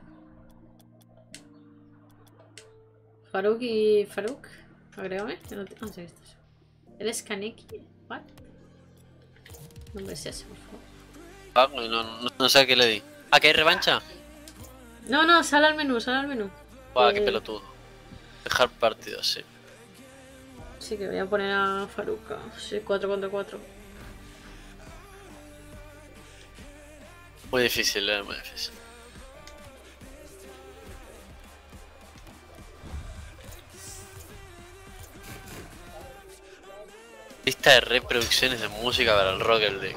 Faruk y Faruk. Agrégame. No te... Ah, sí, estás. ¿Eres Kaneki? ¿What? Nombre es ese, por favor. Ah, no, no, no sé a qué le di. ¿A qué hay revancha? No, no, sal al menú, sal al menú. Buah, eh... qué pelotudo. Dejar partido, sí. Sí, que voy a poner a Faruk. Sí, cuatro contra cuatro. Muy difícil, eh, muy difícil. Lista de reproducciones de música para el Rocket League.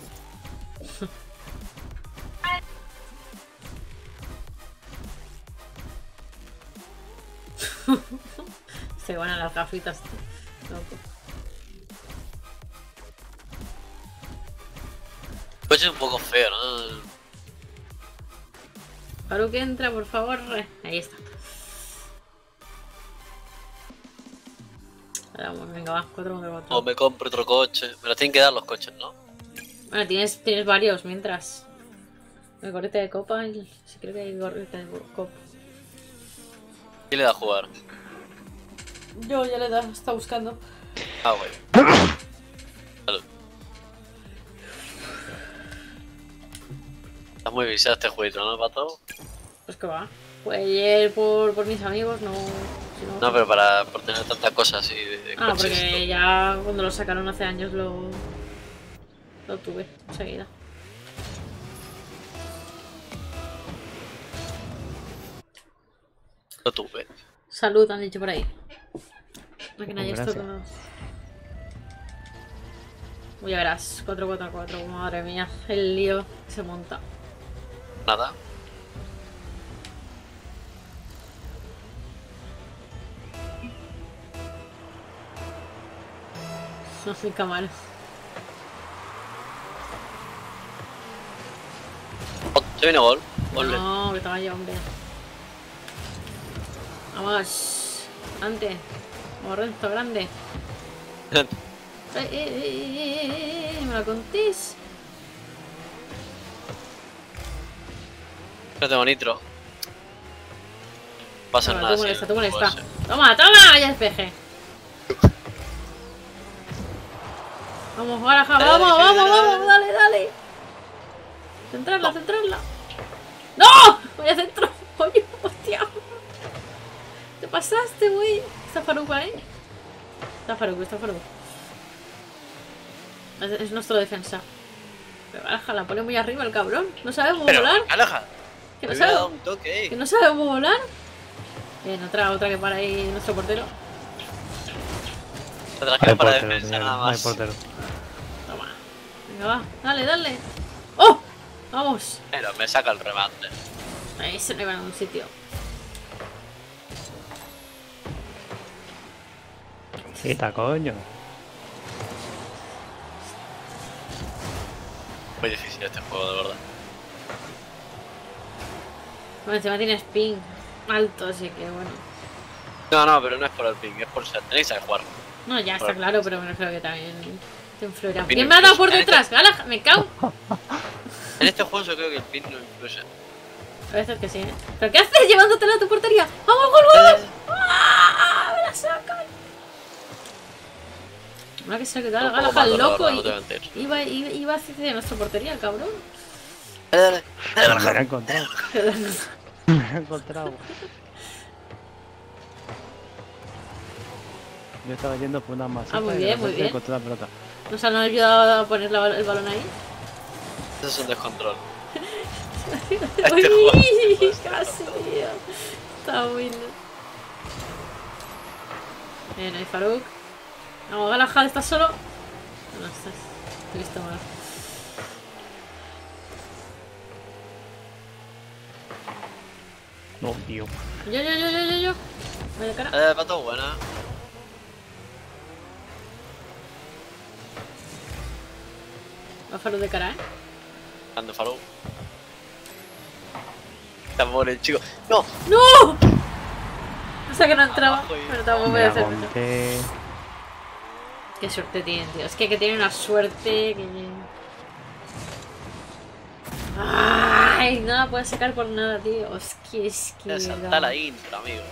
Se van a las gafitas. Loco. El coche es un poco feo, ¿no? Faruk, entra, por favor. Ahí está. Vamos, venga, va, cuatro contra cuatro. O me compro otro coche. Me los tienen que dar los coches, ¿no? Bueno, tienes, tienes varios mientras. El gorrete de copa, y... sí, creo que hay gorrete de copa. ¿Quién le da a jugar? Yo ya le da, está buscando. Ah, güey. Salud. Estás muy viciado este jueguito, ¿no, Pato? Pues que va. Pues ayer por, por mis amigos, no... Si no, No, pero para por tener tantas cosas así de, de ah, coches, porque ¿no? ya cuando lo sacaron hace años lo... Lo tuve enseguida. Lo tuve. Salud, han dicho por ahí. No que nadie esto Gracias. todo. Uy, ya verás, cuatro cuatro cuatro, madre mía, el lío que se monta. Nada. No soy cámara. Oh, se viene gol. Gol. No, que te vaya, hombre. Vamos, antes. Vamos, Renzo, grande. Eh, eh, eh, eh, eh, eh, ¿me la contéis? No tengo nitro. Pasa Toma, nada. tú sí, molesta, tú puede molesta. ser. Toma, toma, ya despeje. Vamos, baraja, Dale, vamos, dale, vamos, dale, vamos, dale, dale. Centrarla, No. centrarla. ¡No! Vaya centro, coño, hostia. Te pasaste, güey. Está Faruk ahí. Está Faruk, está Faruk. Es, es nuestro defensa. Pero baraja, la pone muy arriba el cabrón. No sabe cómo Pero, volar. aleja. Que Me no hubiera sabe. dado un toque, Que eh. no sabe cómo volar. Bien, otra, otra que para ahí nuestro portero. Tendrás No que hay para portero, defensa señor, nada no hay más. portero. Toma. Venga, va. Dale, dale. ¡Oh! Vamos. Pero me saca el remate. Ahí se le va a un sitio. Quita, coño. Muy difícil este juego, de verdad. Bueno, encima tienes ping alto, así que bueno. No, no, pero no es por el ping, es por ser. Tenéis que saber jugar. No, ya está Bueno. claro, pero me creo que también te influirá. Pin ¿Quién me ha dado influye. por En detrás? este- ¡Gala! ¡Me cago! En este juego yo creo que el ping no influye. A veces que sí, ¿eh? ¿Pero qué haces llevándotela a tu portería? ¡Vamos, gol, gol! ¡Ah! ¡Me la sacan! Ahora que se ha quedado Un la poco Gala más al loco dolor, y no te voy a mentir. iba, iba, iba hacia nuestra portería, cabrón. Dale, dale. Dale, Me Borja. lo he encontrado. Me lo he encontrado. Yo estaba yendo por una masita Ah, muy y de bien, muy repente bien. encontré la pelota. ¿Nos han ayudado a poner la- el balón ahí? Eso es un descontrol. ¡Uy! Casi, tío. Está bueno. Bien, ahí Faruk. Vamos, Galahad, ¿estás solo? No, estás. Te he visto mal. No, tío. Yo, yo, yo, yo, yo, yo. Voy de cara. Eh, pato buena. Va Faruk de cara, ¿eh? Ando Farou. Está pobre el chico. ¡No! ¡No! O sea que no entraba. Abajo y- Pero tampoco voy Me a hacer mucho. aguanté. Qué suerte tienen, tío. Es que, que tienen una suerte que... Ay, no la puedes sacar por nada, tío. Es que es que... Ya salta la intro, amigo.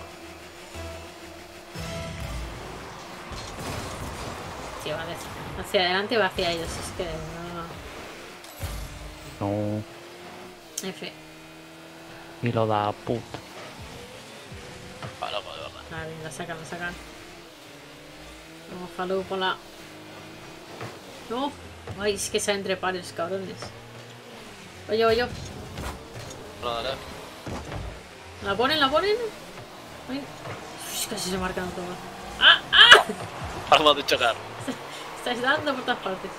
Sí, vale. Hacia adelante o hacia ellos. Es que no... No. F. Y lo da puta. Para loco, de verdad. Vale, la sacan, la sacan. Vamos, Falú, por la... No. Ay, es que salen entre pares, cabrones. Oye, oye. No, dale. ¿La ponen? ¿La ponen? Ay. Uy, casi se marcan todo. ¡Ah! ¡Ah! Vamos de chocar. Estáis dando por todas partes.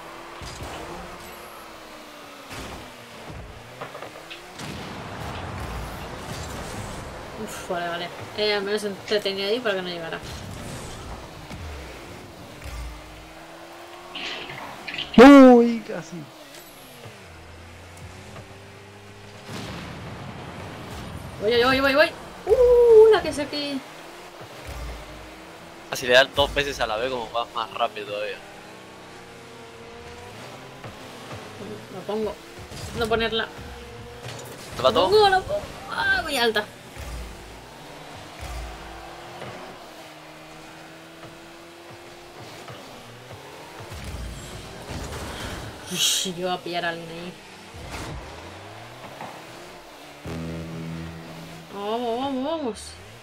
Uf, vale, vale. Eh, al menos entretenido ahí para que no llegara. Uy, casi. Voy, voy, voy, voy, voy. Uh, la que saqué. Así le das dos veces a la vez como vas más rápido todavía. La pongo. No ponerla. ¿Te La pato? pongo, la pongo. Ah, muy alta. Uy, yo voy a pillar a alguien ahí. Vamos, vamos, vamos.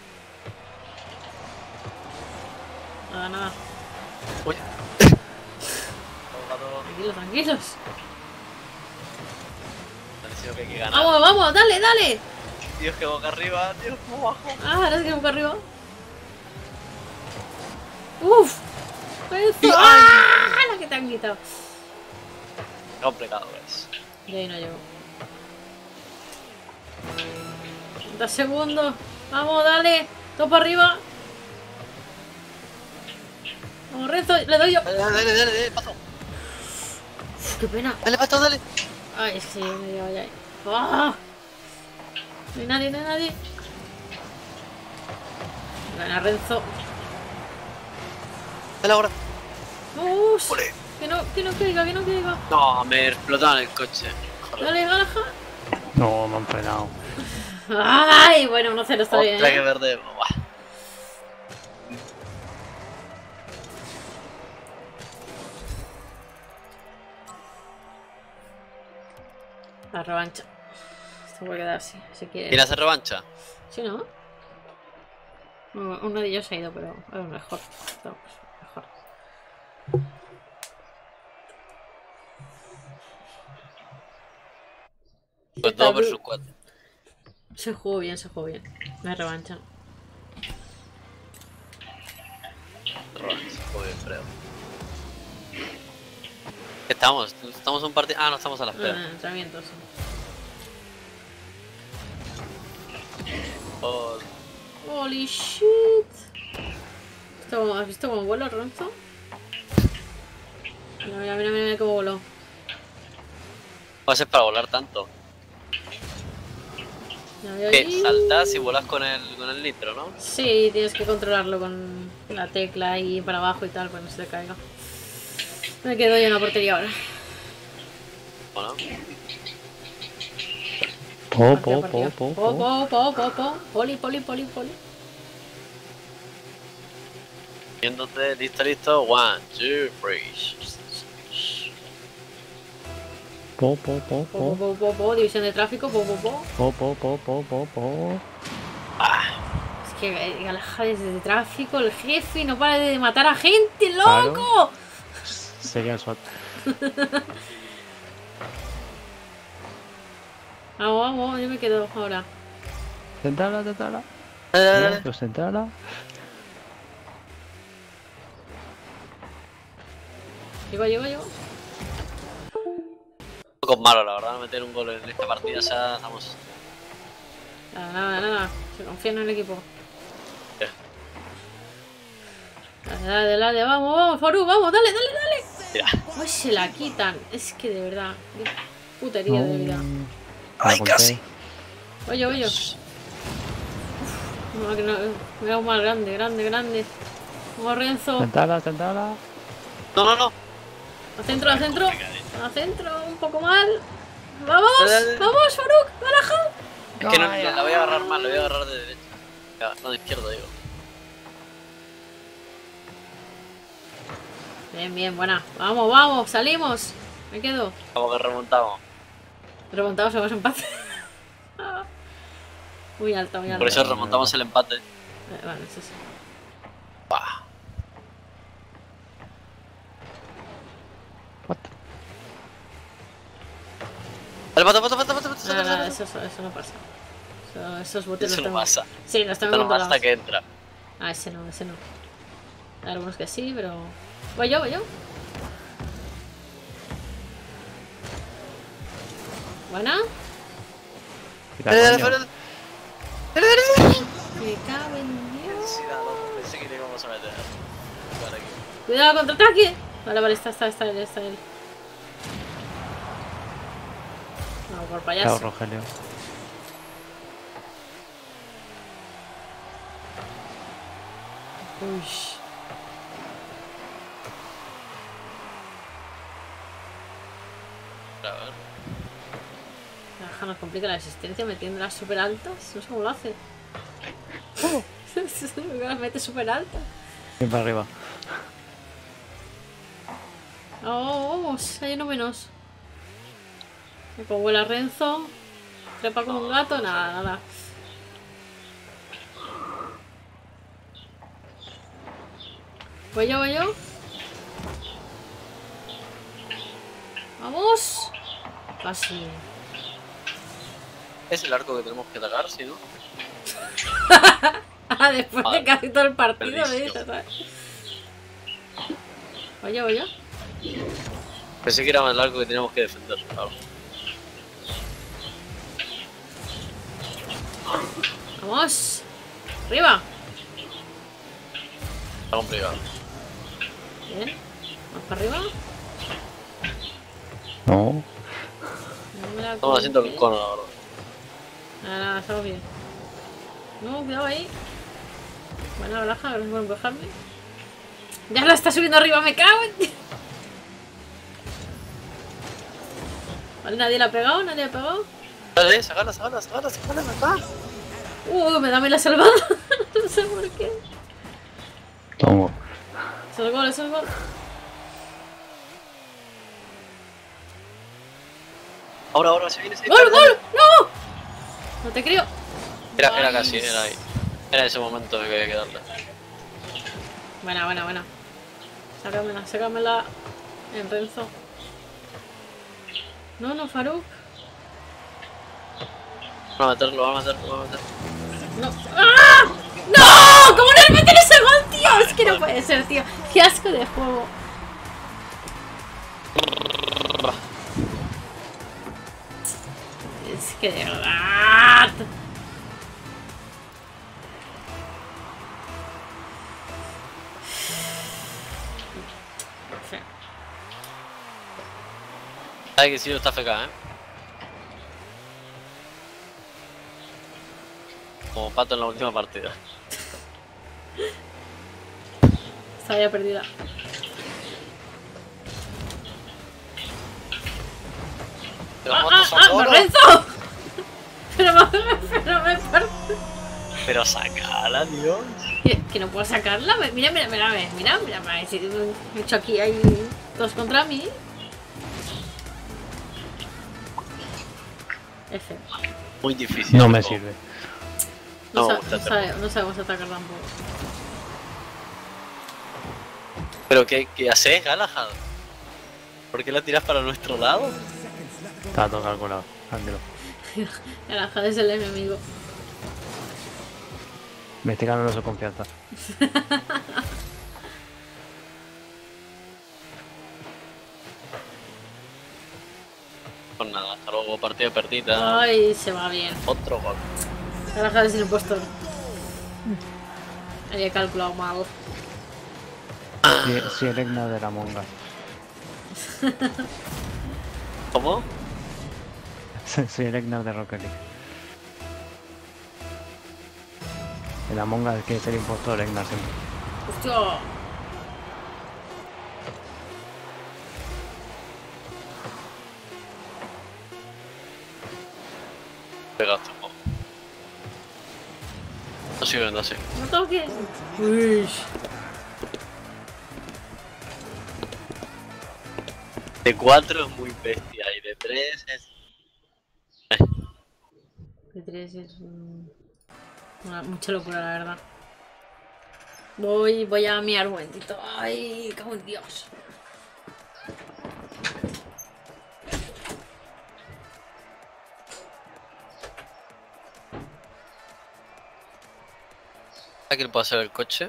Nada, nada. Uy. Tranquilos, tranquilos. Pareció que hay que ganar. Vamos, vamos, dale, dale. Dios, que boca arriba, Dios, que abajo. Ah, ahora es que boca arriba. Uf. Eso. ¡Ah! La que te han quitado. Qué complicado es. Y ahí no llego. treinta segundos. Vamos, dale. Todo para arriba. Vamos, Renzo. Le doy yo. Dale, dale, dale, dale, dale, pato. Uf, qué pena. Dale, pato, dale. Ay, es que yo me llevo ya ahí. ¡Ah! No hay nadie, no hay nadie. Gana Renzo. Dale ahora. ¡Uf! Ole. Que no, que no caiga, que no caiga. No, me explotaron el coche. Joder. Dale, Galaja. No, me han frenado. Ay, bueno, uno cero está bien, Otra que ¿eh? perdemos. Buah. La revancha. Esto puede quedar así, si quiere. ¿Quiere hacer revancha? ¿Sí, no? Uno uno de ellos ha ido, pero a lo mejor. Vamos, mejor. Pues dos versus cuatro. Se jugó bien, se jugó bien. Me revanchan. Revancha, joder, creo. ¿Qué estamos? ¿Estamos en un partido? Ah, no, estamos a la Ah, espera. entrenamiento, sí. Oh, Holy shit. Esto, ¿has visto cómo vuelo, Ronzo? Mira, mira, mira, mira cómo voló. va a ser para volar tanto. Ya veo Que ahí. saltas y vuelas con el, con el nitro, ¿no? Sí, tienes que controlarlo con la tecla ahí para abajo y tal, para que no se te caiga. Me quedo yo en la portería ahora. Bueno, Po, Partida, po, partida. po, po, Po, po. po, po, po, po. Poli, poli, poli, poli. viéndote, listo, listo. One, two, three. Po, po, po, Po, po, po. po, po, po. División de tráfico, po, po, po. Po, po, po, po, po, po. Es que eh, Alejandro de tráfico, el jefe no para de matar a gente, Claro. loco. Sería el SWAT. Vamos, vamos, yo me quedo ahora. Centrala, centrala. Dale, dale, dale. Pues centrala. Llego, llego, llego. Un poco malo, la verdad, meter un gol en esta partida, ya estamos. Nada, nada, nada. Se confía en el equipo. ¿Qué? Dale, dale, dale, vamos, vamos, Faru, vamos, dale, dale, dale. Mira. Uy, se la quitan. Es que de verdad, qué putería de vida. ¡Ay, casi! Oye, oye. No, que no, me hago más grande, grande, grande. Vamos, Renzo. Centrala, centrala. No, no, no. Al centro, al centro. Al centro, un poco mal. ¡Vamos! Dale, dale. ¡Vamos, Faruk! ¡Baraja! Es que no, no, la voy a agarrar mal, la voy a agarrar de derecha. Ya, no, de izquierda, digo. Bien, bien, buena. Vamos, vamos, salimos. Me quedo. Como que remontamos. Remontamos, vamos empate. Muy alto, muy alto. Por eso remontamos el empate. Eh, Vale, eso sí. Bah. What? Vale, pata, pata, pata, pata, pata, Nada, nada, pata. eso, eso, eso no pasa. Eso, esos botes Eso los no tengo. pasa. Sí, los tengo Esto no pasa controlados. hasta que entra. Ah, ese no, ese no. Hay algunos que sí, pero... Voy yo, voy yo. Buena. Quita, Dale, dale, coño. dale. Dale, dale, dale. Me cago en Dios. Sí, nada, loco, pensé que le íbamos a meter. Vale, aquí. Cuidado, contraataque. Vale, vale, está, está, está él, está él. No, por Chao, payaso. Rogelio. Uy. A ver. Raja nos complica la existencia metiéndolas súper altas. No sé cómo lo hace. Las mete súper altas. Bien para arriba. Oh, vamos, hay uno menos. Como vuela Renzo. Trepa como un gato, nada, nada. Voy yo, voy yo. Vamos. Casi. Es el arco que tenemos que atacar, si no. Ah, después de Ah, casi todo el partido, me perdísimo. dices, ¿sabes? Voy yo, voy yo. Pensé que era el arco que teníamos que defender. Claro. Vamos. Arriba. Está complicado. Bien. Vamos para arriba. No. No me la Estamos haciendo el conté. cono, la verdad. Nada, nada, estamos bien. No, cuidado ahí. Buena baraja, gracias por empujarme. Ya la está subiendo arriba, me cago en... Vale, nadie la ha pegado, nadie la ha pegado. Dale, sacala, sacala, sacala, sacala, acá. Uh, me da a mí la salvada. No sé por qué. Tomo. Es el gol, es el gol. Ahora, ahora, se viene, se ¡Gol, gol! ¡No! No te creo. Era, era Ay. casi, era ahí. Era ese momento que había que darle. Buena, buena, buena. Sácamela, sácamela en Renzo. No, no, Faruk. Van a meterlo, van a meterlo, van a meterlo. No. ¡Ah! ¡No! ¿Cómo no le meten ese gol, tío? Es que no puede ser, tío. Qué asco de juego. Es que de verdad. Feo. Sabe que sí, está F K, eh. como pato en la última partida. Estaba ya perdida. Pero ¡Ah, moto ah, ah! Socorro. ¡Lorenzo! Pero me, pero me parto. Pero sacala, Dios. Que, que no puedo sacarla. Mira, mira, mira, mira, mira, mira, mira. Si me he hecho aquí hay todos contra mí. F. Muy difícil. No me ¿no? sirve. No, No, sa- está no, sabe- no sabemos atacar tampoco. ¿Pero qué, qué haces, Galahad? ¿Por qué la tiras para nuestro lado? Está todo calculado, tranquilo. El Ajad es el enemigo. Me estoy ganando su confianza. Pues nada, hasta luego, partida perdida. Ay, se va bien. Otro gol. El Ajad es el impostor. Había calculado mal. Si, si el Egnar de la monga. ¿Cómo? Soy el Egnar de Rocket League. En la monga es que es el impostor Egnar siempre. ¡Hostia! Pegaste, jo. No sigue, no sigue. ¡No toques! Uy. De cuatro es muy bestia y de tres es... De tres es mm, una- mucha locura, la verdad. Voy, voy a mirar un momentito. Ay, cago en Dios. Aquí le puedo hacer el coche.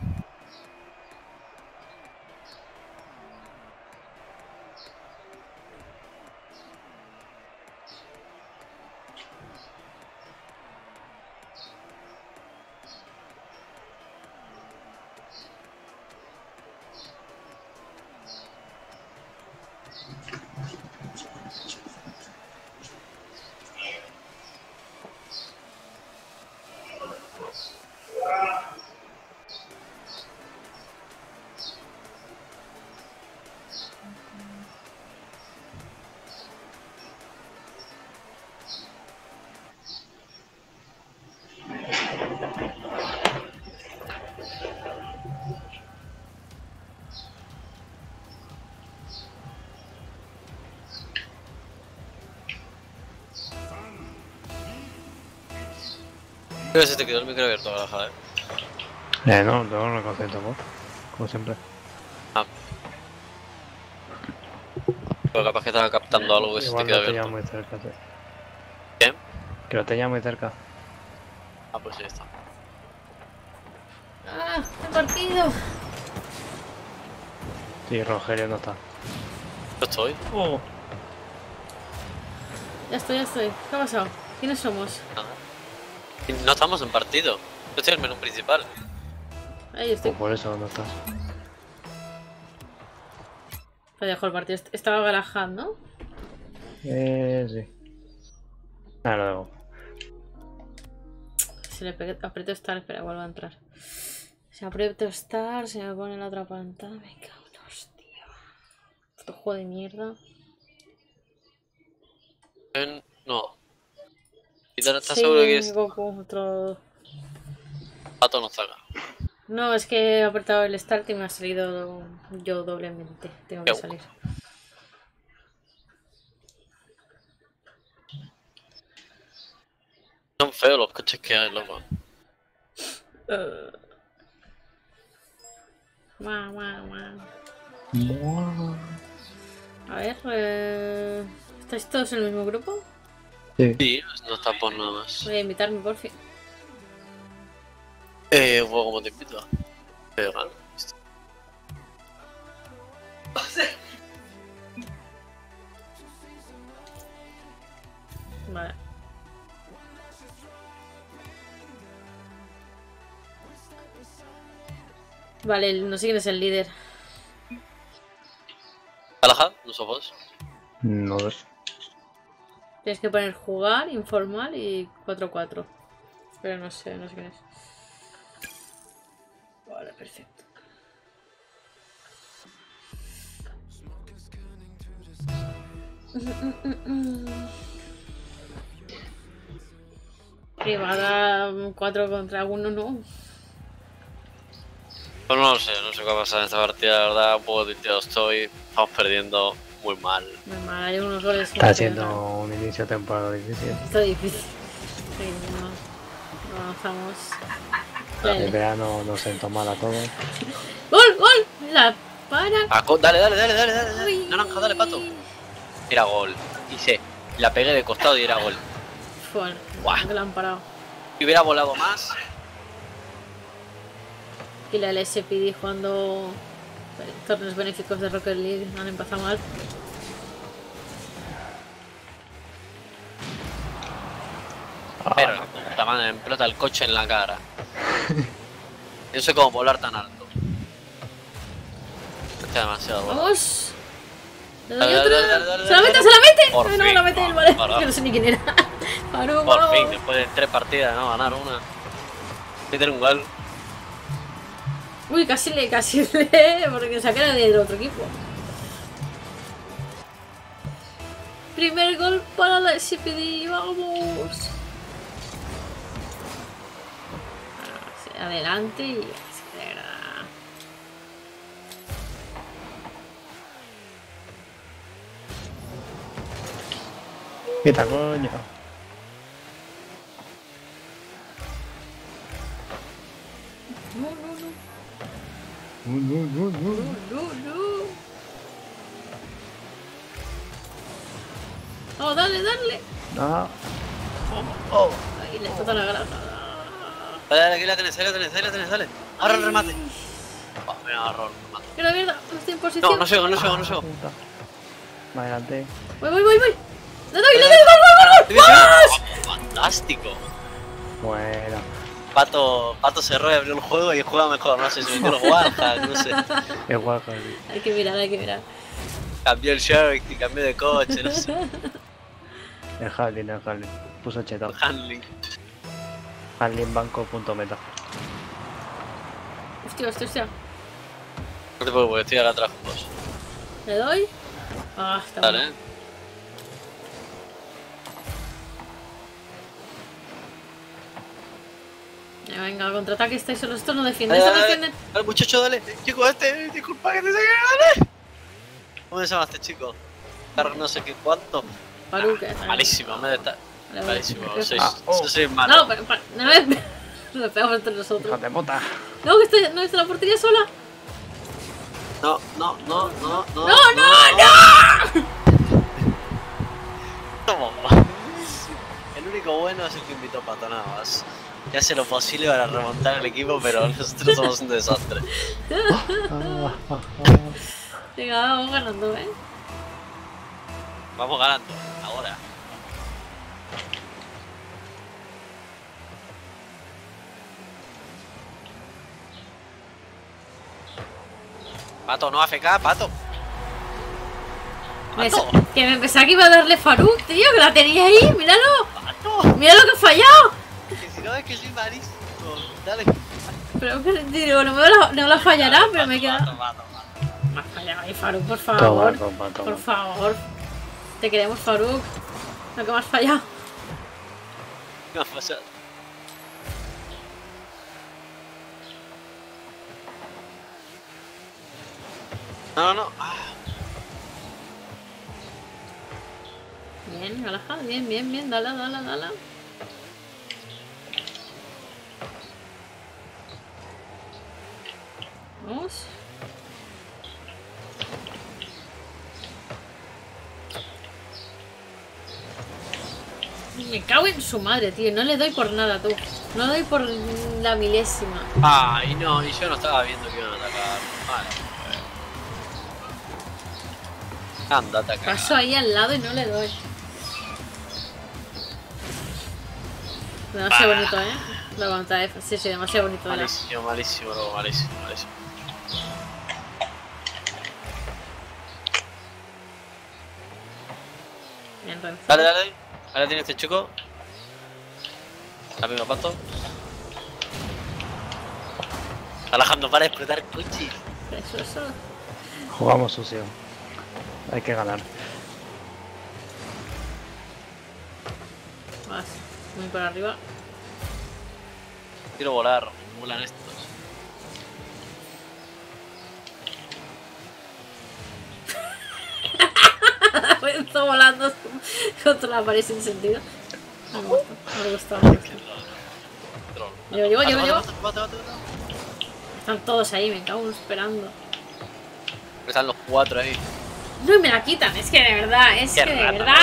Creo que se te quedó el micro abierto, Galahad, eh. Eh, no, tengo un concepto, ¿no? Como siempre. Ah. Pero capaz que estaba captando algo que se te Igual quedó lo tenía abierto. muy cerca, sí. ¿Qué? Que lo tenía muy cerca. Ah, pues ya está. ¡Ah! ¡He partido! Sí, Rogelio no está. Yo estoy. Oh. Ya estoy, ya estoy. ¿Qué ha pasado? ¿Quiénes somos? Nada. Y no estamos en partido. Yo estoy en el menú principal. Ahí estoy. Pues por eso no estás. Pues dejo el partido. Est- Estaba Galahad, ¿no? Eh, sí. Ah, lo dejo. Si le pe- aprieto Start, espera, vuelvo a entrar. Si aprieto Start, se me pone la otra pantalla. Me cago en la hostia. Puto juego de mierda. En... No. ¿Y tú no estás Sí, seguro que es Goku, otro... Pato no salga? No, es que he apretado el Start y me ha salido yo doblemente. Tengo que Qué salir. Son feos los coches que hay, loco. Uh. Guau, guau, guau. A ver, eh... ¿estáis todos en el mismo grupo? Sí, no está por nada más. Voy a invitarme, por fin. Eh, juego como te invito. Pero gano. Vale. Vale, el- no sé quién es el líder. Galahad, no sos vos. No ves. Tienes que poner jugar, informal y cuatro cuatro. Pero no sé, no sé quién es. Vale, perfecto. Privada cuatro contra uno, ¿no? Pues no lo sé, no sé qué va a pasar en esta partida, la verdad, un poco tinteado estoy. Estamos perdiendo muy mal. Muy mal, hay unos goles. Está siendo un inicio de temporada difícil. Está difícil. Sí, no, no avanzamos. El verano nos sentó mal a todos. ¡Gol, gol! La para. Ah, dale, dale, dale, dale, dale, dale. Naranja, dale, pato. Era gol. Hice, la pegué de costado y era gol. Fue, Buah. que la han parado. Si hubiera volado más. Y la L S P D jugando torneos benéficos de Rocket League han empezado mal. Pero la puta madre, me explota el coche en la cara. Yo sé cómo volar tan alto. Está demasiado bueno. ¡Vamos! ¡Le doy Dale, otra! dale, dale, dale, ¡Se la mete, dale. se la mete! Por Ay, no, fin. la mete él, vale. Vale. Que no sé ni quién era. Paró, Por vamos. fin, después de tres partidas, ¿no? Ganar una. Meter un gol. Uy, casi le, casi le, porque saqué la del otro equipo. Primer gol para la S P D, vamos. Adelante y acelera. Quita, coño. No, no, no. No, no, no, no. No, no. Oh, dale, dale. Ah, Oh. Ahí le explota la grata. Dale, dale, aquí la tenés, ahí la tenés, ahí la tenés, dale. Ahora el remate. Oh, me agarró el remate. ¡Mierda, mierda! No estoy en posición. No, no llego, no llego, no llego. puta. Más adelante. Voy, voy, voy, voy. ¡Le doy, le doy! ¡Gol, gol, gol, gol! ¡Vamos! Fantástico. Bueno. Pato, Pato cerró y abrió el juego y juega mejor, no sé, se metió los wallhack, no sé. Es guapo. Hay que mirar, hay que mirar. Cambió el Shark, cambió de coche, no sé. El Harlin, el Harlin. Puso cheto. Handling. Harlinbanco punto meta. Hostia, hostia, hostia. No te preocupes, estoy ahora atrás con vos. ¿Le doy? Ah, está Dale, bueno. eh. Eh, Venga, contraataque, estáis solos. Estos no defienden, Dale, estos no dale, defienden. dale, dale, muchacho, dale. Chico, este, disculpa que te saque, dale. ¿Cómo se llama este chico? Car no sé qué cuánto. Faruk, eh, Malísimo, me de estar. Vale, vale. Malísimo, sois, Ah, oh. sois malo. No, pero pa- no me nos pegamos entre nosotros. Hijo de puta. No, que estoy, no está la portería sola. No, no, no, no, no. ¡No, no, no! ¿Cómo? El único bueno es el que invitó a Pato, nada más. Que hace lo posible para remontar el equipo, pero nosotros somos un desastre. Ah, ah, ah. Venga, vamos ganando, ¿eh? Vamos ganando, ahora. Pato, no A F K, Pato. Me- Pato. que me pensaba que iba a darle Faruk, tío, que la tenía ahí, míralo. Pato. Mira lo que he fallado. Que si no es que soy malísimo. Dale. Pero que digo, no me la, no la fallará, pero me queda. Pato, Pato, Pato. Me has fallado ahí, Faruk, por Toma, favor. toma, toma. Por favor. Te queremos, Faruk. Lo que me has fallado. ¿Qué me ha pasado? No, no, no. Ah. Bien, Galahad, bien, bien, bien. Dale, dale, dale. Vamos. Me cago en su madre, tío. No le doy por nada, tú. No doy por la milésima. Ay, no, y yo no estaba viendo que iban a atacar. Vale. Anda, ataca. Paso ahí al lado y no le doy. Demasiado bonito, ¿eh? La aguanta F. Sí, sí, demasiado bonito. de la- Malísimo, malísimo, no, malísimo, malísimo. Bien, Renzo. Dale, dale. Ahora tiene este chico. Amigo Pato. Alejandro para explotar coches. Precioso. Jugamos sucio. Hay que ganar. Vas, muy por arriba. Quiero volar, volan estos. Está volando contra la pared sin sentido. No me gusta, no me gusta. No me gusta. Llego, llego, llego, llego. Están todos ahí, me cago esperando. Están los cuatro ahí. No, me la quitan, es que de verdad, es Qué que de rata, verdad.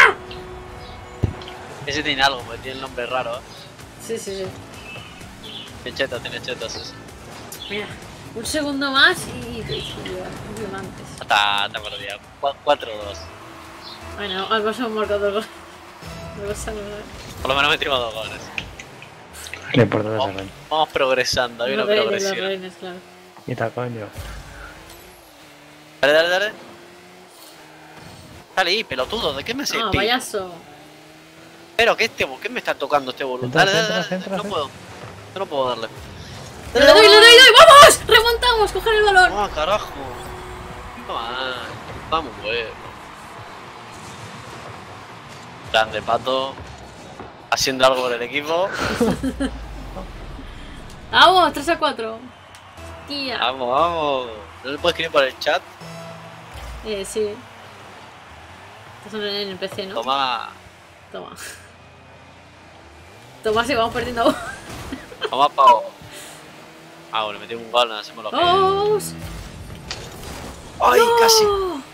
Ese tiene algo, porque tiene el nombre raro, ¿eh? Sí, sí, sí. Tiene chetas, tiene chetas ese. Mira, un segundo más y, y, y diamantes. Hasta, hasta perdida. cuatro dos. Bueno, algo hemos marcado dos goles. Por lo menos metimos dos goles. Lo importante es Vamos, el reino. vamos progresando, hay una Los reines, los progresión. reines, claro. Y tal coño. Dale, dale, dale. Dale ahí, pelotudo, ¿de qué me haces? Ah, pi? payaso. Pero que este, ¿qué me está tocando este boludo? Entra, Dale, dale, entra, dale, entra, no entra. puedo. Yo no puedo darle. ¡Le doy, le doy, le doy! ¡Vamos! ¡Remontamos! ¡Coger el balón! Ah, carajo. Toma, vamos, bueno. Grande Pato. Haciendo algo por el equipo. ¡Vamos! tres a cuatro. Tía. Vamos, vamos. ¿No le puedes escribir por el chat? Eh, sí. Estás en el P C, ¿no? Toma. Toma. Toma, si vamos perdiendo. Toma, pavo. Ah, bueno, metí un gol, no hacemos lo que. ¡Vamos! ¡Ay, ¡No! casi!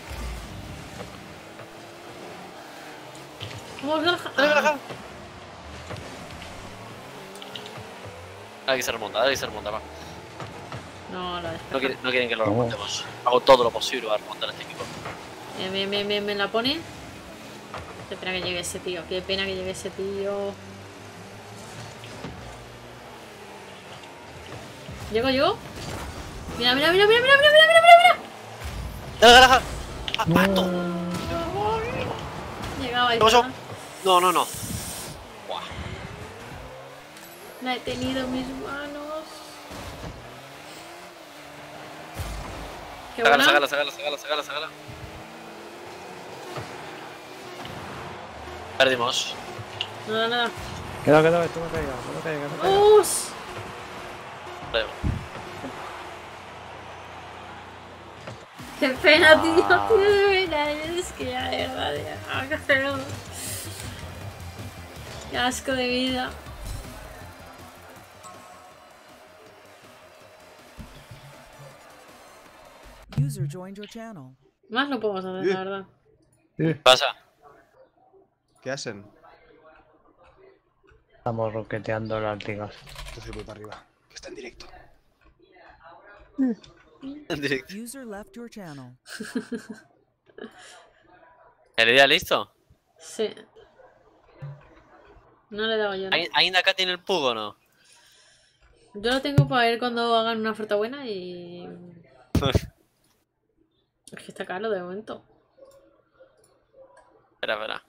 ¡Vamos, Granja! Dale, Granja. Dale que se remonta, dale que se remonta, va. No, la No, quiere- no quieren que lo No. remontemos. Hago todo lo posible para remontar a este equipo. Bien, bien, bien, bien, me la pone. Qué pena que llegue ese tío, qué pena que llegue ese tío. ¿Llego yo? Mira, mira, mira, mira, mira, mira, mira, mira, mira. ¡Dale, Granja! ¡Ah, Pato! Llegaba ahí. ¿Qué pasó? ¿verdad? No, no, no. Buah. La he tenido en mis manos. Qué Sácala, buena. sácala, sácala, sácala, sácala, sácala. Perdimos. Nada, nada. Queda, queda, esto me caiga, no me caiga, no me caiga. ¡Vamos! Perdimos. ¡Qué pena, tío! Ah. Tío, de pena. Es que ya, de verdad, ya. ¡Qué feo! ¡Qué asco de vida! User joined your channel. Más no podemos hacer, la verdad. ¿Qué pasa? ¿Qué hacen? Estamos roqueteando las ligas. Entonces voy para arriba, que está en directo. En directo. User left your channel. ¿El día listo? Sí. No le he dado yo. ¿no? ¿Alguien alguien de acá tiene el pug o no? Yo lo tengo para ver cuando hagan una oferta buena y... Es que está caro de momento. Espera, espera.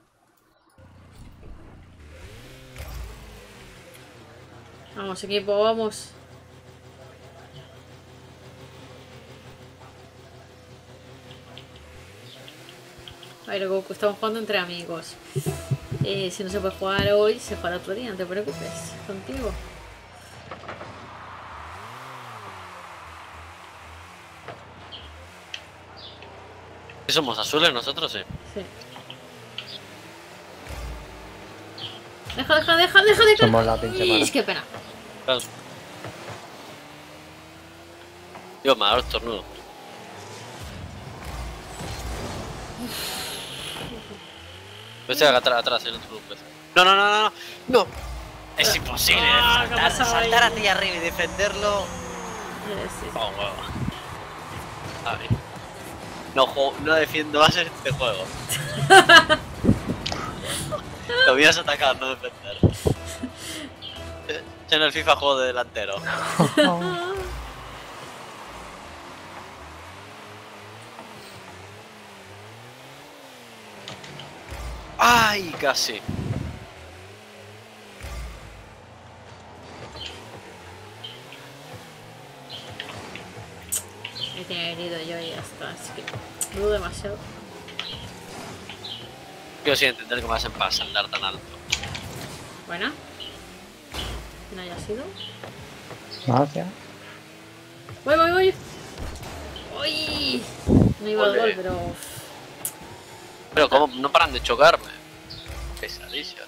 Vamos, equipo, vamos. A ver, Goku, estamos jugando entre amigos. Eh, si no se puede jugar hoy, se juega otro día, no te preocupes. Contigo. ¿Qué somos azules nosotros? Sí. Sí. Deja, deja, deja, deja de Somos la pinche mala. Es que pena. Claro. Dios, me ha dado estornudo. Pensé que atrás, atrás, en otro grupo. No, no, no, no, no. No. Es imposible Ah, ¿qué ha saltar, pasado ahí? saltar a ti arriba y defenderlo. Eh, sí, sí. Oh, huevo. Ay. No, juego, no defiendo más este juego. Lo mío es atacar, no defender. Yo en el FIFA juego de delantero. ¡Ay! Casi. Me tiene herido yo y ya está. Es que dudo demasiado. Yo sí entender que me hacen para andar tan alto. Buena. ¿Quién haya sido? Gracias. Voy, voy, voy. Uy. No iba al gol, pero... Pero como no paran de chocarme. Pesadilla.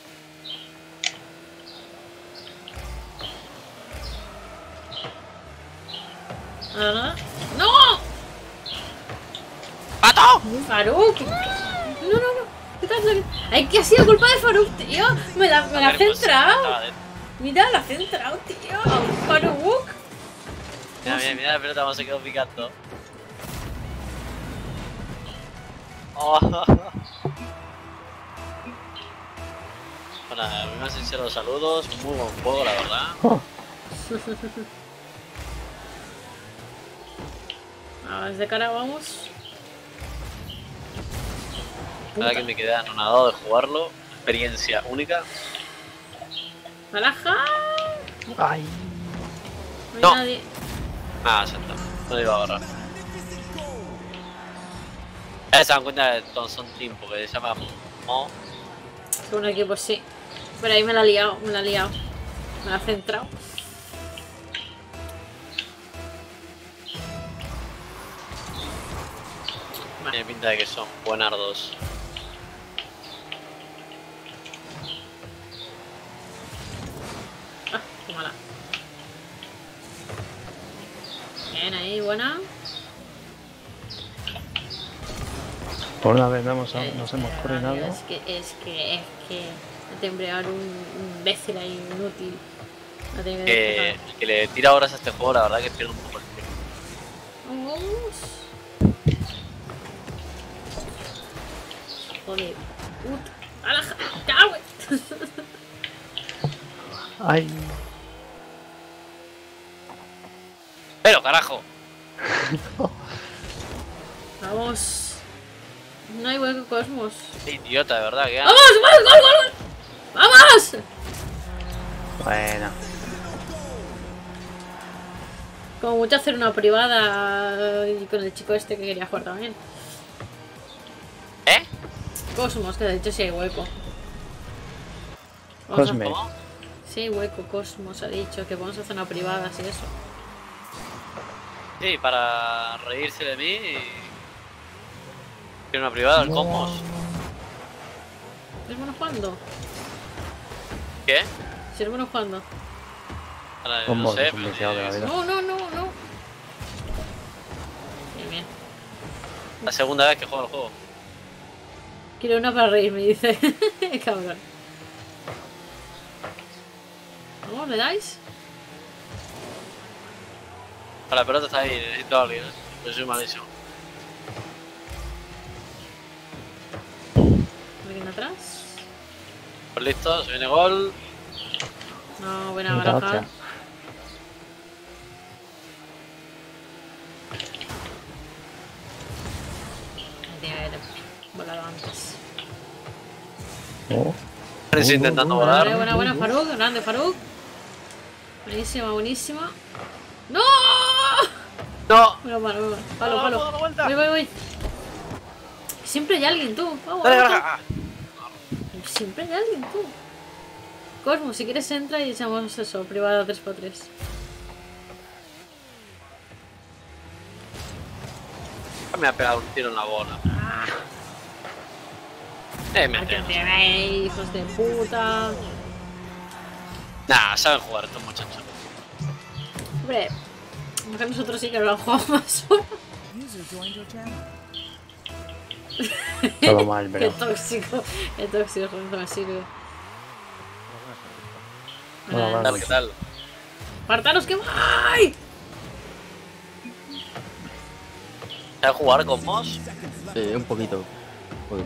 Nada, nada. ¡No! ¡Pato! ¡Faruk! No, no, no. ¿Qué tal? Ay, que ha sido culpa de Faruk, tío. Me la, me la ha centrado. Mira, la ha centrado, tío. Faruk. Mira, mira, mira la pelota cómo se quedó picando. Oh. Bueno, muy sinceros saludos. Muy buen juego, la verdad. A ver, de cara vamos. La verdad que me quedé anonadado de jugarlo. Experiencia única. ¡Alaja! Ay. No hay No. nadie. Ah, ya está. No iba a agarrar. Ya se dan cuenta de que son team porque se llama Mo. Segundo equipo, sí. Pero ahí me la ha liado, me la ha liado. Me la ha centrado. Tiene pinta de que son buenardos. Ah, qué mala. Bien, ahí, buena. Por una vez no hemos, Eh, nos hemos eh, coordinado. Es que, es que, es que. Te embrear un, un imbécil ahí, inútil. No tiene que Que, despejar. que le tira horas a este juego, la verdad que pierde un poco el tiempo. Vamos. Joder. Ut. ¡Alaja! ¡Cago! Ay. Pero carajo. Vamos. No hay hueco, Cosmos. Qué idiota, de verdad que. ¡Vamos! ¡Gol, gol, gol, gol! ¡Vamos! Bueno. Como mucho hacer una privada y con el chico este que quería jugar también. ¿Eh? Cosmos, que de hecho sí hay hueco. Vamos a- Cosme. Sí hay hueco, Cosmos ha dicho que vamos a hacer una privada, así eso. Sí, para reírse de mí y... ¿Quiere una privada el Cosmos? ¿Es bueno jugando? ¿Qué? Si es bueno jugando. Ahora, Cosmos no sé, es un pero viciado de la sí, vida. No, no, no, no. Bien, bien. la segunda vez que juego el juego. Quiero una para reírme, dice. Cabrón. ¿Cómo le dais? La pelota está ahí, necesito a alguien, ¿eh? Yo soy malísimo. ¿Alguien atrás? Pues listo, se viene gol. No, buena Mira, baraja. hostia. Tiene que haber volado antes. Oh. Estoy intentando Buena, volar. buena, buena, Faruk. Grande, Faruk. Buenísima, buenísima. ¡No! No. Bueno, bueno, bueno. Palo, No, palo. no, no, vuelta. Voy, voy, voy. Siempre hay alguien, tú. Vamos, Dale, vamos. Garga. Siempre hay alguien, tú. Cosmo, si quieres entra y echamos eso, privada tres por tres. Me ha pegado un tiro en la bola. Eh, me ¿Qué tenéis, hijos de puta? Nah, saben jugar estos muchachos. Hombre, que nosotros sí que lo jugamos más horas. User joined your channel. Todo mal, Qué pero. tóxico, qué tóxico, no me sirve. Bueno, Nada. ¿Qué tal? ¿Qué tal? ¡Partanos que voy! ¿Sabes jugar con Moss? Sí, un poquito. Un poquito.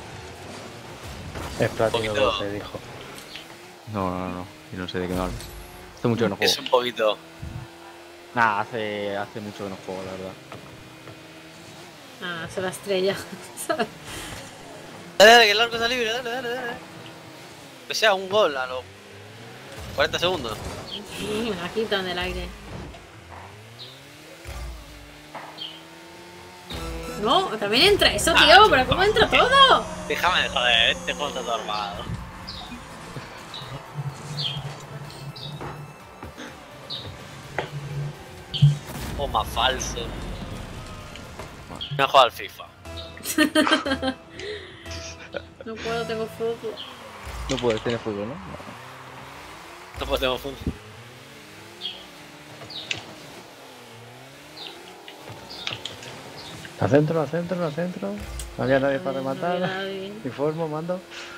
Es platino poquito. doce, dijo. No, no, no. Y no sé de qué me hablas. Hace mucho que no juego. Es un poquito. Nah, hace, hace mucho que no juego, la verdad. Ah, se la estrella. Dale, dale, que el arco está libre, dale, dale, dale. Que sea un gol a los cuarenta segundos. Me la quitan del aire. No, también entra eso, tío. ¿Pero cómo entra todo? Déjame de joder, este juego está todo armado. O más falso. Me he jugado al FIFA. No puedo, tengo fútbol. No puedes tener fútbol, ¿no? No puedo tener fútbol. Al centro, al centro, al centro. No había nadie para No había rematar. nadie. Informo, mando.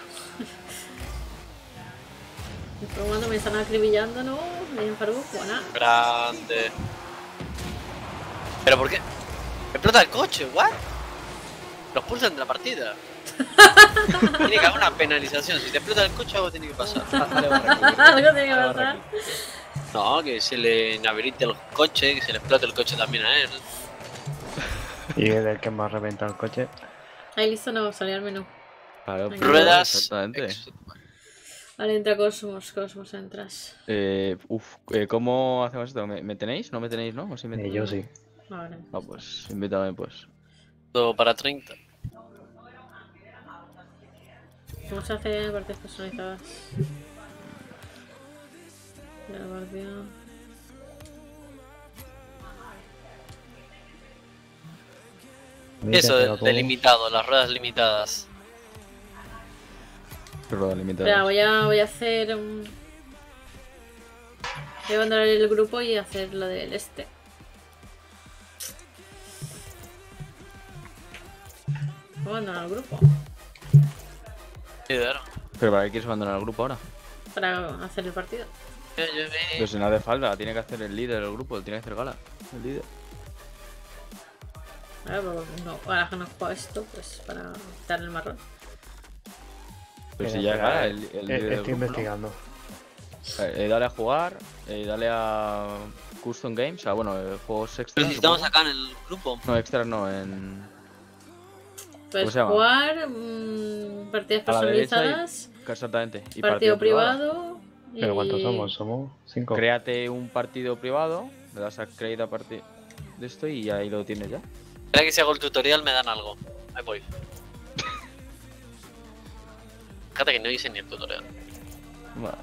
Informando, me están acribillando, ¿no? Me han parado, buena. Grande. ¿Pero por qué? Explota el coche, ¿what? Los pulsan de la partida. Tiene que haber una penalización. Si te explota el coche, algo tiene que pasar. Algo tiene que pasar. No, que se le inhabilite el coche, que se le explote el coche también a él. Y es el que más reventa el coche. Ahí listo, no, salía al menú. Claro, Venga. Ruedas. Exactamente. Vale, entra Cosmos, Cosmos, entras. Eh, uf, eh, ¿cómo hacemos esto? ¿Me, me tenéis? ¿No me tenéis, no? ¿O sí me Eh, tenéis? yo sí. Vale. Ah, pues invítame, pues. Todo para treinta. ¿Cómo se hace partidas personalizadas? De la partida. Eso, de, de limitado, las ruedas limitadas. Ruedas limitadas. Espera, voy a, voy a hacer un... Voy a abandonar el grupo y hacer lo del este. Voy a abandonar el grupo. Sí, claro. ¿Pero para qué quieres abandonar el grupo ahora? Para hacer el partido. Pero si no hace falta, tiene que hacer el líder del grupo, tiene que hacer Gala. El líder. Vale, pues no, ahora que no juego esto, pues para quitar el marrón. Pero si ya es Gala, el, el líder del Estoy grupo, investigando. ¿no? Eh, dale a jugar, eh, dale a Custom Games, o sea, bueno, eh, juegos extras. Pero necesitamos supongo. acá en el grupo. No, extras no, en... Puedes se llama? jugar mmm, partidas A la derecha personalizadas, y... Exactamente. Y partido, privado. Y... ¿Pero cuántos somos? Somos cinco. Créate un partido privado, le das a create a partir de esto y ahí lo tienes ya. Espera que si hago el tutorial me dan algo. Ahí voy. Fíjate que no hice ni el tutorial. Bueno.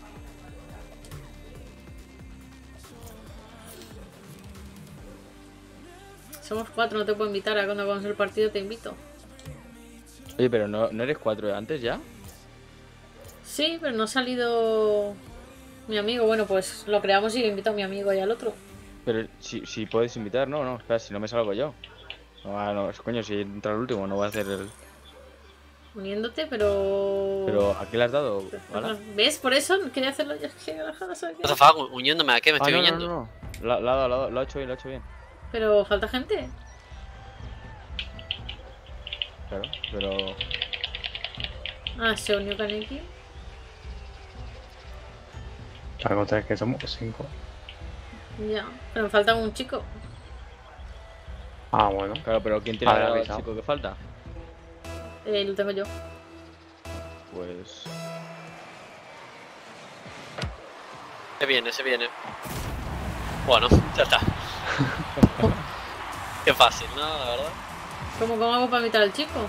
Somos cuatro, no te puedo invitar. A cuando hagamos el partido te invito. Oye, pero no, ¿no eres cuatro de antes ya? Sí, pero no ha salido mi amigo. Bueno, pues lo creamos y invito a mi amigo y al otro. Pero si, si puedes invitar, no, no, espera, si no me salgo yo. No, ah, no, coño, si entra el último, no voy a hacer el... Uniéndote, pero... Pero, ¿a qué le has dado? ¿Gala? ¿Ves? Por eso quería hacerlo yo. Es que la jada sabe que- No te hagas uniéndome a qué me Ah, estoy no, no, uniendo. no, no. Lo, lo, ha dado, lo, ha dado, lo ha hecho bien, lo ha hecho bien. Pero falta gente. Claro, pero... Ah, se unió Kaneki. Para contar que somos cinco. Ya, pero me falta un chico. Ah, bueno. Claro, pero ¿quién tiene Habrá al avisado. chico que falta? Eh, lo tengo yo. Pues... Se viene, se viene. Bueno, ya está. Qué fácil, ¿no? La verdad. ¿Cómo, cómo hago para invitar al chico?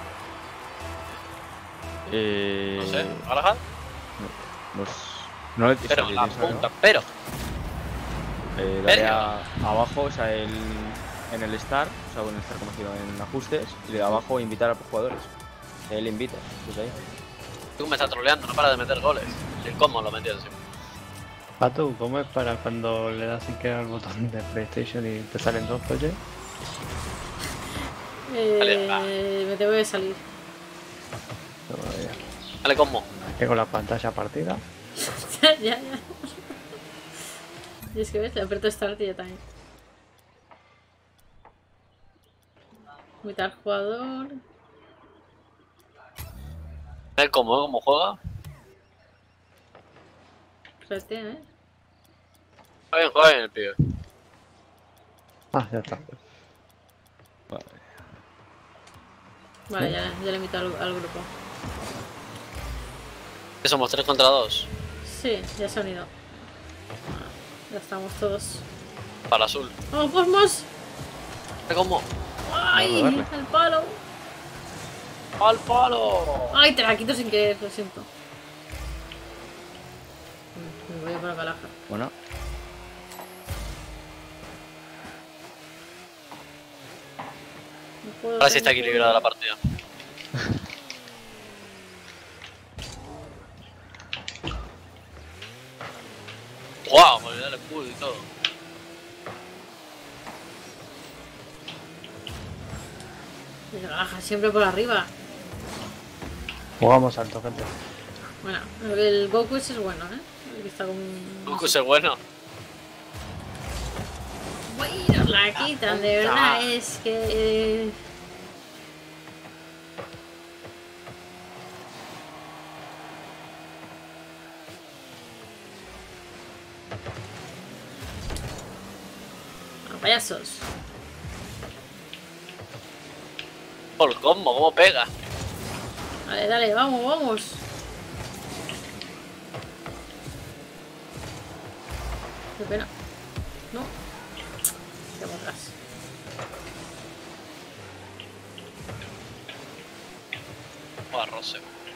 Eh... No sé, ¿Garajal? No, no le Pero sí, la tienes que saber, punta, pero. Eh, dale Pero. a, abajo, o sea, el, en el Start, o sea, en el Start como si no, en ajustes, y de abajo invitar a los jugadores. Él invita, pues ahí. Tú me estás troleando, no para de meter goles. El cómo lo metió encima. Pato, ¿cómo es para cuando le das sin querer al botón de PlayStation y te salen dos coches? Eh, Vale, va. me tengo que salir. Todavía. Vale, cómo. Que con la pantalla partida. ya, ya, ya. Y es que ves, le aprieto Start y ya también. Invitar jugador. El cómo, ¿eh? ¿Cómo juega? Rete, eh. Juega bien, juega bien el pibe. Ah, ya está. Vale. Vale, ya, ya le invito al, al grupo. ¿Que somos tres contra dos? Sí, ya se ha unido. Ya estamos todos. Para azul. ¡Oh, Cosmos! ¿Cómo? ¡Ay! Darle, ¡El palo! ¡Al palo! ¡Ay! Te la quito sin querer, lo siento. Me voy a por la calaja. Bueno. No puedo Ahora sí hacer está equilibrada la partida. ¡Wow! Me olvidé el escudo y todo. La calaja siempre por arriba. Jugamos alto, gente. Bueno, el Goku ese es bueno, ¿eh? El que está con... Goku es bueno. Uy, nos la quitan, de verdad, es que... Ah, payasos. Por el combo, cómo pega. Dale, dale, vamos, vamos. Qué pena. No. Quedamos atrás. Buah, Rose.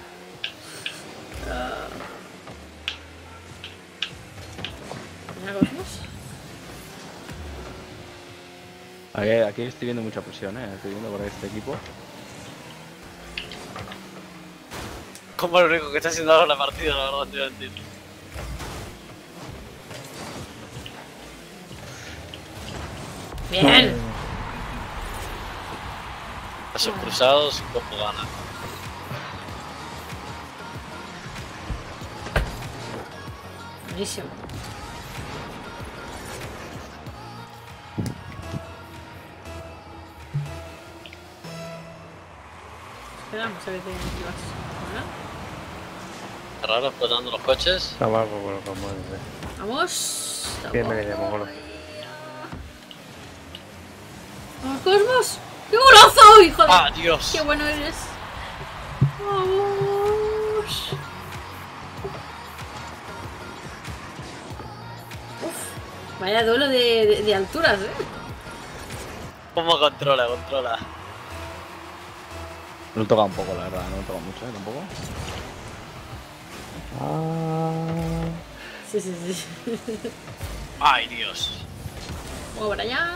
Ah. ¿Ya Cosmos? Aquí, aquí estoy viendo mucha presión, eh. Estoy viendo por este equipo. Como el único que está haciendo ahora la partida, la verdad, te voy a decir. Bien. Pasos cruzados y Goku gana. Buenísimo. Esperamos a ver qué vas. Está raro explotando los coches. Está mal por lo que vamos a decir. Vamos. Bienvenido, Mogolo. ¡Vamos, Cosmos! ¡Qué golazo, hijo de... ¡Ah, Dios! ¡Qué bueno eres! ¡Vamos! Uf, vaya duelo de, de, de alturas, ¿eh? ¿Cómo controla, controla? No toca un poco, la verdad. No toca mucho, ¿eh? Tampoco. Ah. Sí, sí, sí. ¡Ay, Dios! Vamos para allá.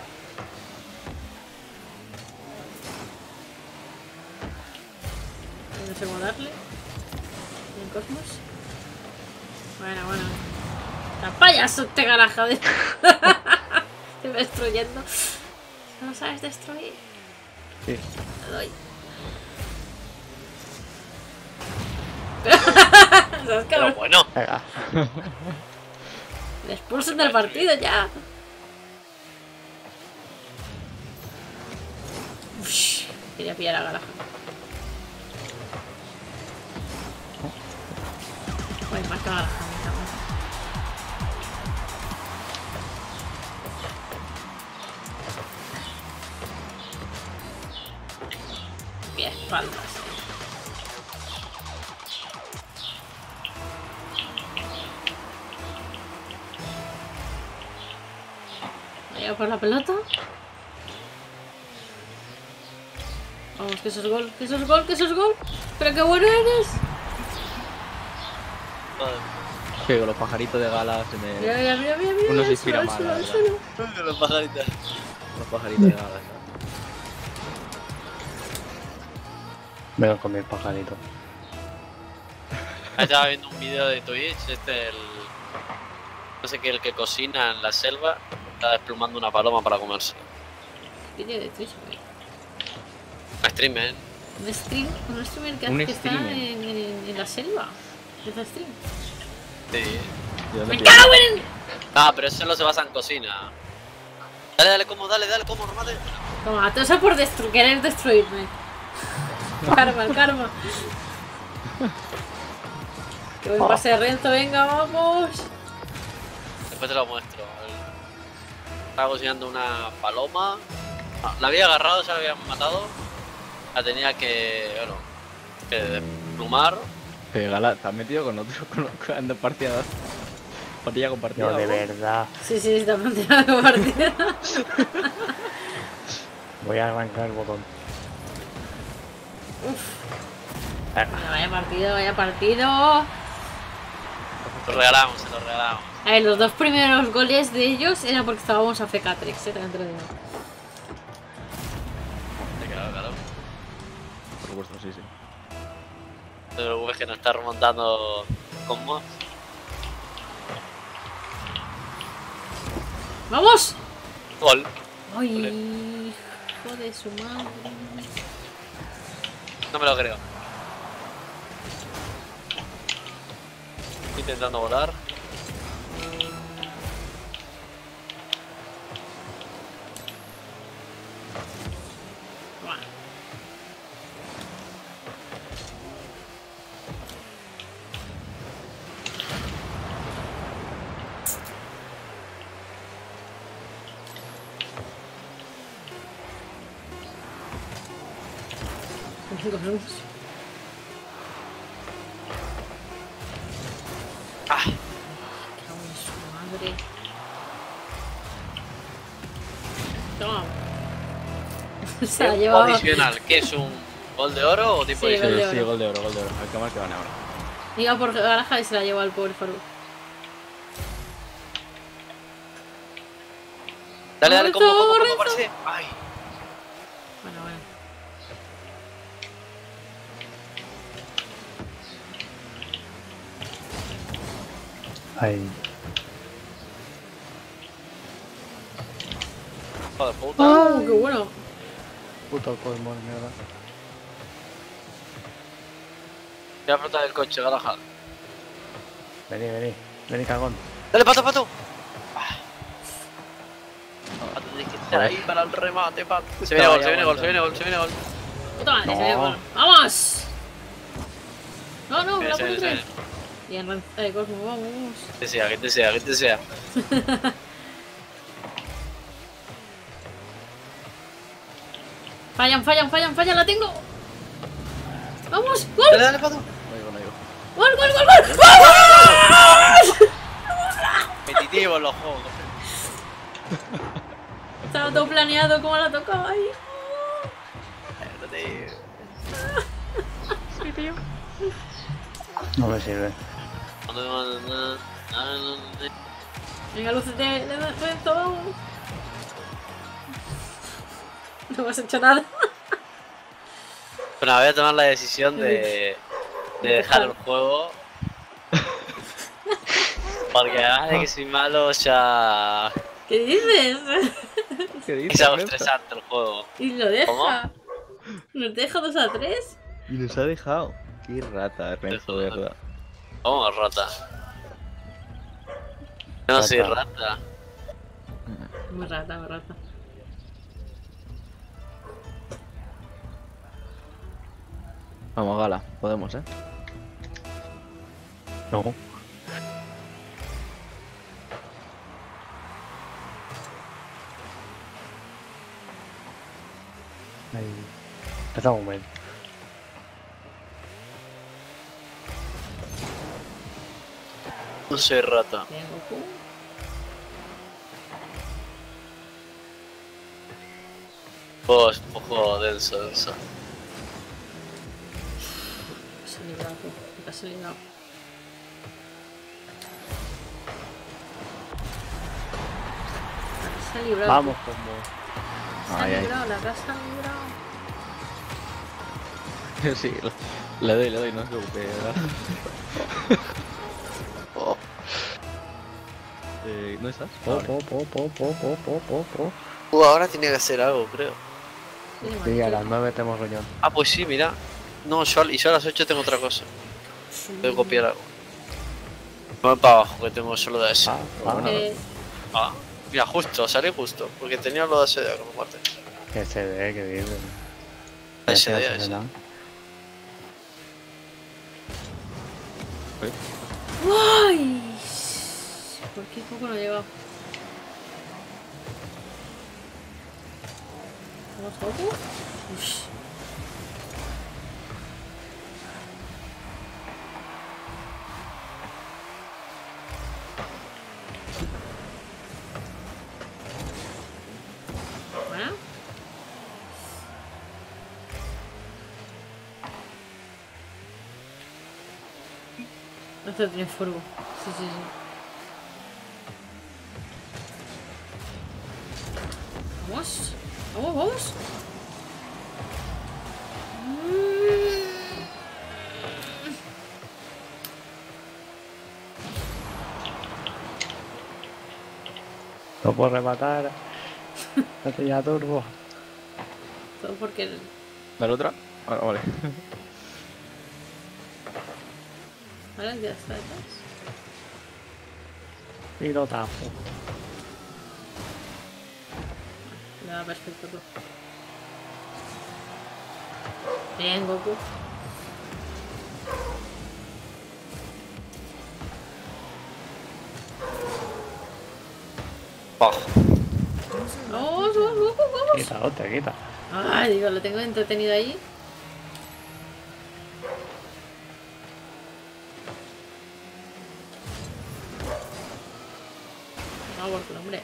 No sé cómo darle. ¿En Cosmos? Bueno, bueno. ¡La payaso te garaja de... Te va destruyendo. ¿No sabes destruir? Sí. Te doy. ¿Sabes, Pero bueno. Venga. Le expulsan del partido ya. Ush, quería pillar a Garaja. Uy, más que a Garaja. Bien, espaldas. Voy a por la pelota. Vamos, que eso es gol, que eso es gol, que eso es gol. Pero qué bueno eres. Sí, con los pajaritos de galas en el... Mira, mira, mira, mira, mira. Uno se al inspira suelo, más, al la suelo, al verdad. suelo. Los pajaritos. Los pajaritos de galas. Vengo con mis pajaritos. Estaba viendo un vídeo de Twitch, este el... No sé qué, el que cocina en la selva, está desplumando una paloma para comerse. Vídeo de Twitch, güey. Un streamer. Un stream, un streamer que, Un hace que está streamer. en, en, en la selva. ¿Hace stream? Sí. ¡Me cago en...! Ah, pero eso no se basa en cocina. Dale, dale, como, dale, dale, como, remate. Toma, todo eso por destru querer destruirme. Karma, el karma. Que buen pase de Renzo, venga, vamos. Después te lo muestro. Estaba cocinando una paloma. Ah, la había agarrado, se la habían matado. La tenía que, bueno, que desplumar. Pero Gala, te has metido con otro, con, con partida. Partida compartida. Yo de ¿no? verdad. Sí, sí, está planteada la partida. Voy a arrancar el botón. Uf. Vaya partido, vaya partido. Lo regalamos, se lo regalamos. A ver, los dos primeros goles de ellos eran porque estábamos a Fecatrix, eh, también te lo digo. Claro, claro. Por supuesto, sí, sí. No te preocupes que no está remontando con mods. ¡Vamos! Gol. Ay, hijo de su madre. No me lo creo. Intentando volar. Ah. Madre. Toma. Se la llevaba. Adicional, ¿qué es un gol de oro o tipo Sí, de gol de Sí, oro. gol de oro, gol de oro. El que más que van ahora. Iba por garaja y se la llevó al pobre Faruk. Dale, dale, ¿cómo, cómo, cómo Renzo. parece? Ay. Bueno, bueno. Ay. Hijo de puta. ¡Oh, qué bueno! Puto colmo de mierda. Voy a flotar el coche, garaja. Vení, vení. Vení, cagón. Dale, pato, pato. Ah. Pato, tienes que estar ahí para el remate, pato. Se viene gol, se viene gol, se viene gol, se viene gol. Puta madre, No. se ve bueno. ¡Vamos! No, no, Se la viene, se viene, se pondré. viene. Bien, Ren- eh, Cosmo, vamos. Que sea, que te sea, que te sea. Fallan, fallan, fallan, fallan, la tengo. ¡Vamos! ¡Gol! Dale, dale, pato. No digo, no digo. ¡Gol, gol, gol, gol! ¡Vamos! Competitivo en los juegos. Estaba todo planeado, como la tocaba ahí. Sí, tío. No me sirve. Venga, lúcete, le Renzo, vamos. No me has hecho nada. Bueno, voy a tomar la decisión de, de dejar el juego. Porque además de que soy malo, ya. ¿Qué dices? ¿Qué Es dices? algo Renzo? estresante el juego. Y lo deja. ¿Cómo? ¿Nos deja dos a tres? Y nos ha dejado. Qué rata, Renzo, de verdad. Vamos, rata. Yo no soy rata. Muy rata, muy rata. Vamos, Gala, podemos, ¿eh? No. Ahí. Espera un momento. No soy rata. Bien, Goku. Juego, es un juego denso, denso. Se ha librado, tú. Te has librado. Se ha librado. Vamos, como. Se ha Ay, ay. librado, la casa ha librado. Sí, le doy, le doy, no se preocupe, ¿verdad? Oh. Eh, ¿No estás? Po, po, po, po, po, po, po, po, po. Uh, ahora tiene que hacer algo, creo. Sí, a las nueve tenemos reunión. Ah, pues sí, mira. No, yo, y yo a las ocho tengo otra cosa. Tengo que copiar algo. Voy para abajo, que tengo solo de ese. Ah, ah, Eh, Ah, mira, justo, salí justo. Porque tenía lo de ese de como parte. que se ve, que vive. Ese Ya de se ese. hace nada. ¡Ay! ¿Por qué poco no ha llegado? ¿Vamos Goku? Ush. Bueno. Esto tiene furbo. Sí, sí, sí. Vamos. Vamos, vamos. No puedo rematar. No tenía turbo. Todo porque... El... ¿Dale otra? Ah, vale. Vale, ya está detrás. Y lo tapo. Le da perfecto todo. Bien, Goku. Oh. Vamos, vamos, vamos, vamos. Quita, otra, quita. Ay, digo, lo tengo entretenido ahí. Vamos, hombre.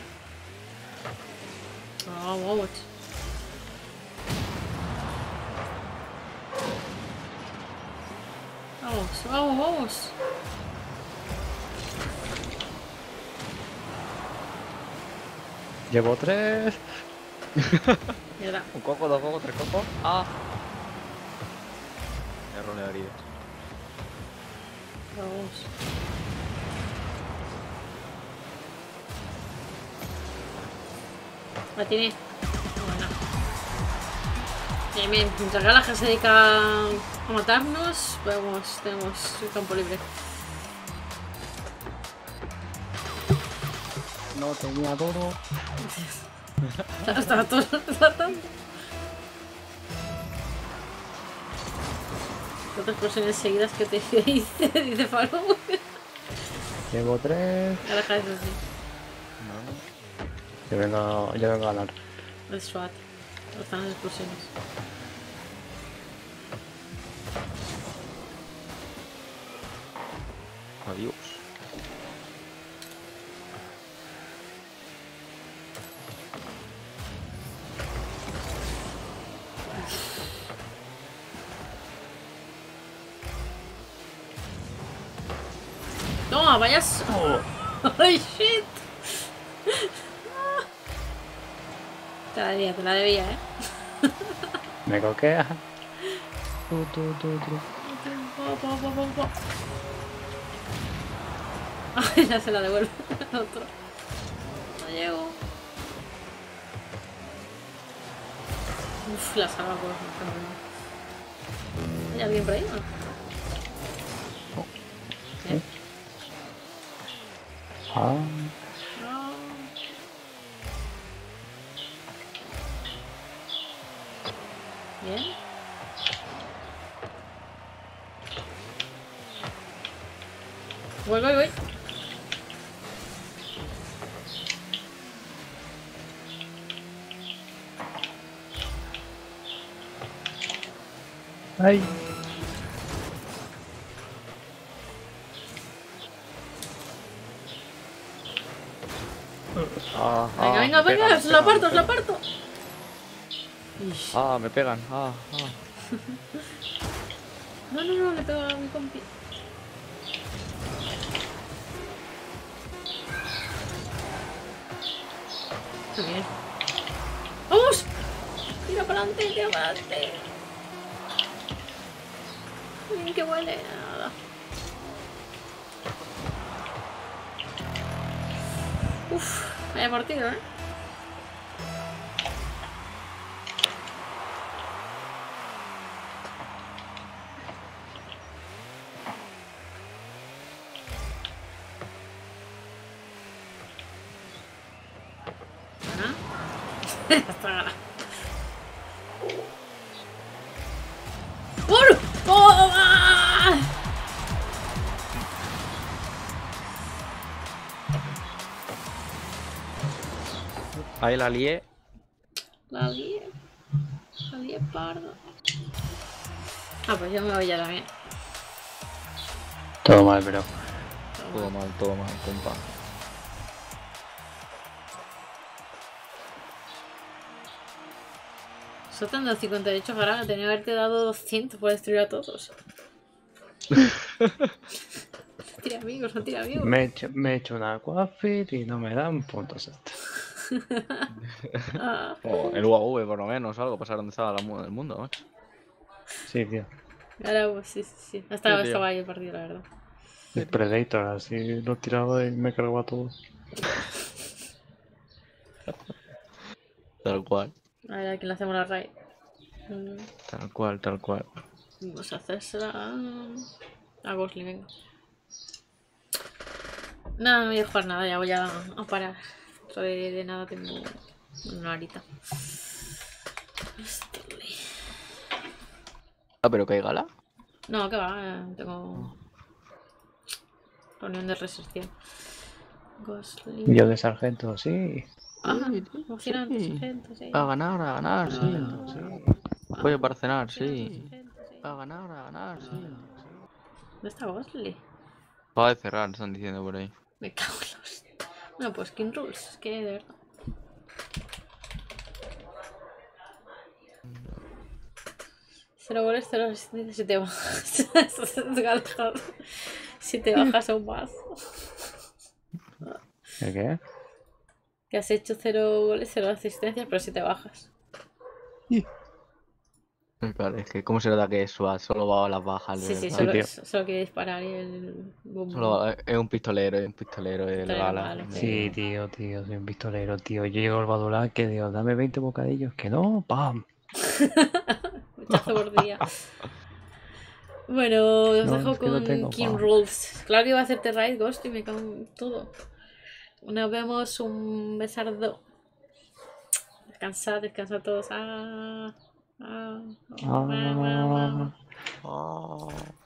Vamos, vamos. Vamos, vamos, vamos. Llevo tres. Mierda. Un coco, dos cocos, tres cocos. Ah. Error de heridas. Vamos. La tiene. Bueno. Bien, bien. Mientras Galaja se dedica a matarnos, podemos, tenemos el campo libre. No tenía todo. Estaba todo tratando. Otras explosiones seguidas que te hice, dice Faro. Llevo tres. Galaja es así. Yo vengo, yo vengo a ganar. El SWAT. Están las explosiones. Adiós. Toma, vayas. Oh. ¡Ay, shit! Te la debía, te la debía, eh. Me coquea. Tú, tú, tú, tú. Ay, ya se la devuelve al otro. No llego. Uf, la salva por favor. ¿Hay alguien por ahí? No. ¿Eh? Ah. No. Bien. Voy, voy, voy. Ay. Ah, Venga, ah, venga, me venga, pegan, se me lo pegan, aparto, me se lo pegan. aparto. Ish. Ah, me pegan. Ah, ah. No, no, no, le pego a mi compi. Está bien. ¡Vamos! Tira para adelante, tira para adelante. Bien que huele. Nada. Uf, vaya partido, ¿eh? Está ganado. ¡Por! ¡Toma! Ahí la lié. La lié. La lié parda. Ah, pues yo me voy ya también. Todo mal, pero. Todo mal, todo mal, compa. Soltando cincuenta y ocho Garaga, tenía que haberte dado doscientos por destruir a todos. tiene amigos, no tiene amigos. Me he hecho, me he hecho una Aquafit y no me dan puntos extra. Ah. O el U A V por lo menos, o algo, pasar donde estaba la mu- el mundo, macho. Sí, tío. Ahora, pues sí, sí, sí. Estaba, Sí, tío. estaba ahí el partido, la verdad. El Predator, así lo tiraba y me cargaba a todos. Tal cual, A ver, a quién le hacemos la raid. Mm, tal cual, tal cual. Vamos a hacérsela a, a Gosling, venga. Nada, no voy a jugar nada, ya voy a, a parar. Dentro de, de nada tengo una horita. Ah, pero que hay gala. No, que va, eh, tengo reunión de recepción. Gosling. Yo de sargento, sí. Ah, emocionante, sí. sargento, sí. A ganar, a ganar, sí. Ah, Pollo para cenar, sí. sargento, sí. A ganar, a ganar, sí. ¿Dónde está Gosling? Va de cerrar, están diciendo por ahí. Me cago en los... Bueno, pues King Rules, es que de verdad. Cero goles, cero asistencias, si te bajas. Eso es galejado. Si te bajas aún más. ¿El qué? Que has hecho cero goles, cero asistencias, pero si te bajas. Claro, es que cómo se nota que es Suat, solo va a las bajas. de Sí, sí, verdad. solo, tío. solo quiere disparar y el... boom, Solo boom. va- es un pistolero, es un pistolero del Pistolero gala. malo. Sí, tío, tío, soy un pistolero, tío. Yo llego al Badulaque que digo, dame veinte bocadillos. Que no, ¡pam! Muchazo por día. Bueno, os No, dejo es que no con tengo King pa. Rules. Claro que iba a hacerte raid, Ghost, y me cago en todo. Nos vemos, un besardo. Descansad, descansad todos. Ah, ah, ah, ah, ah, ah. Ah. Oh.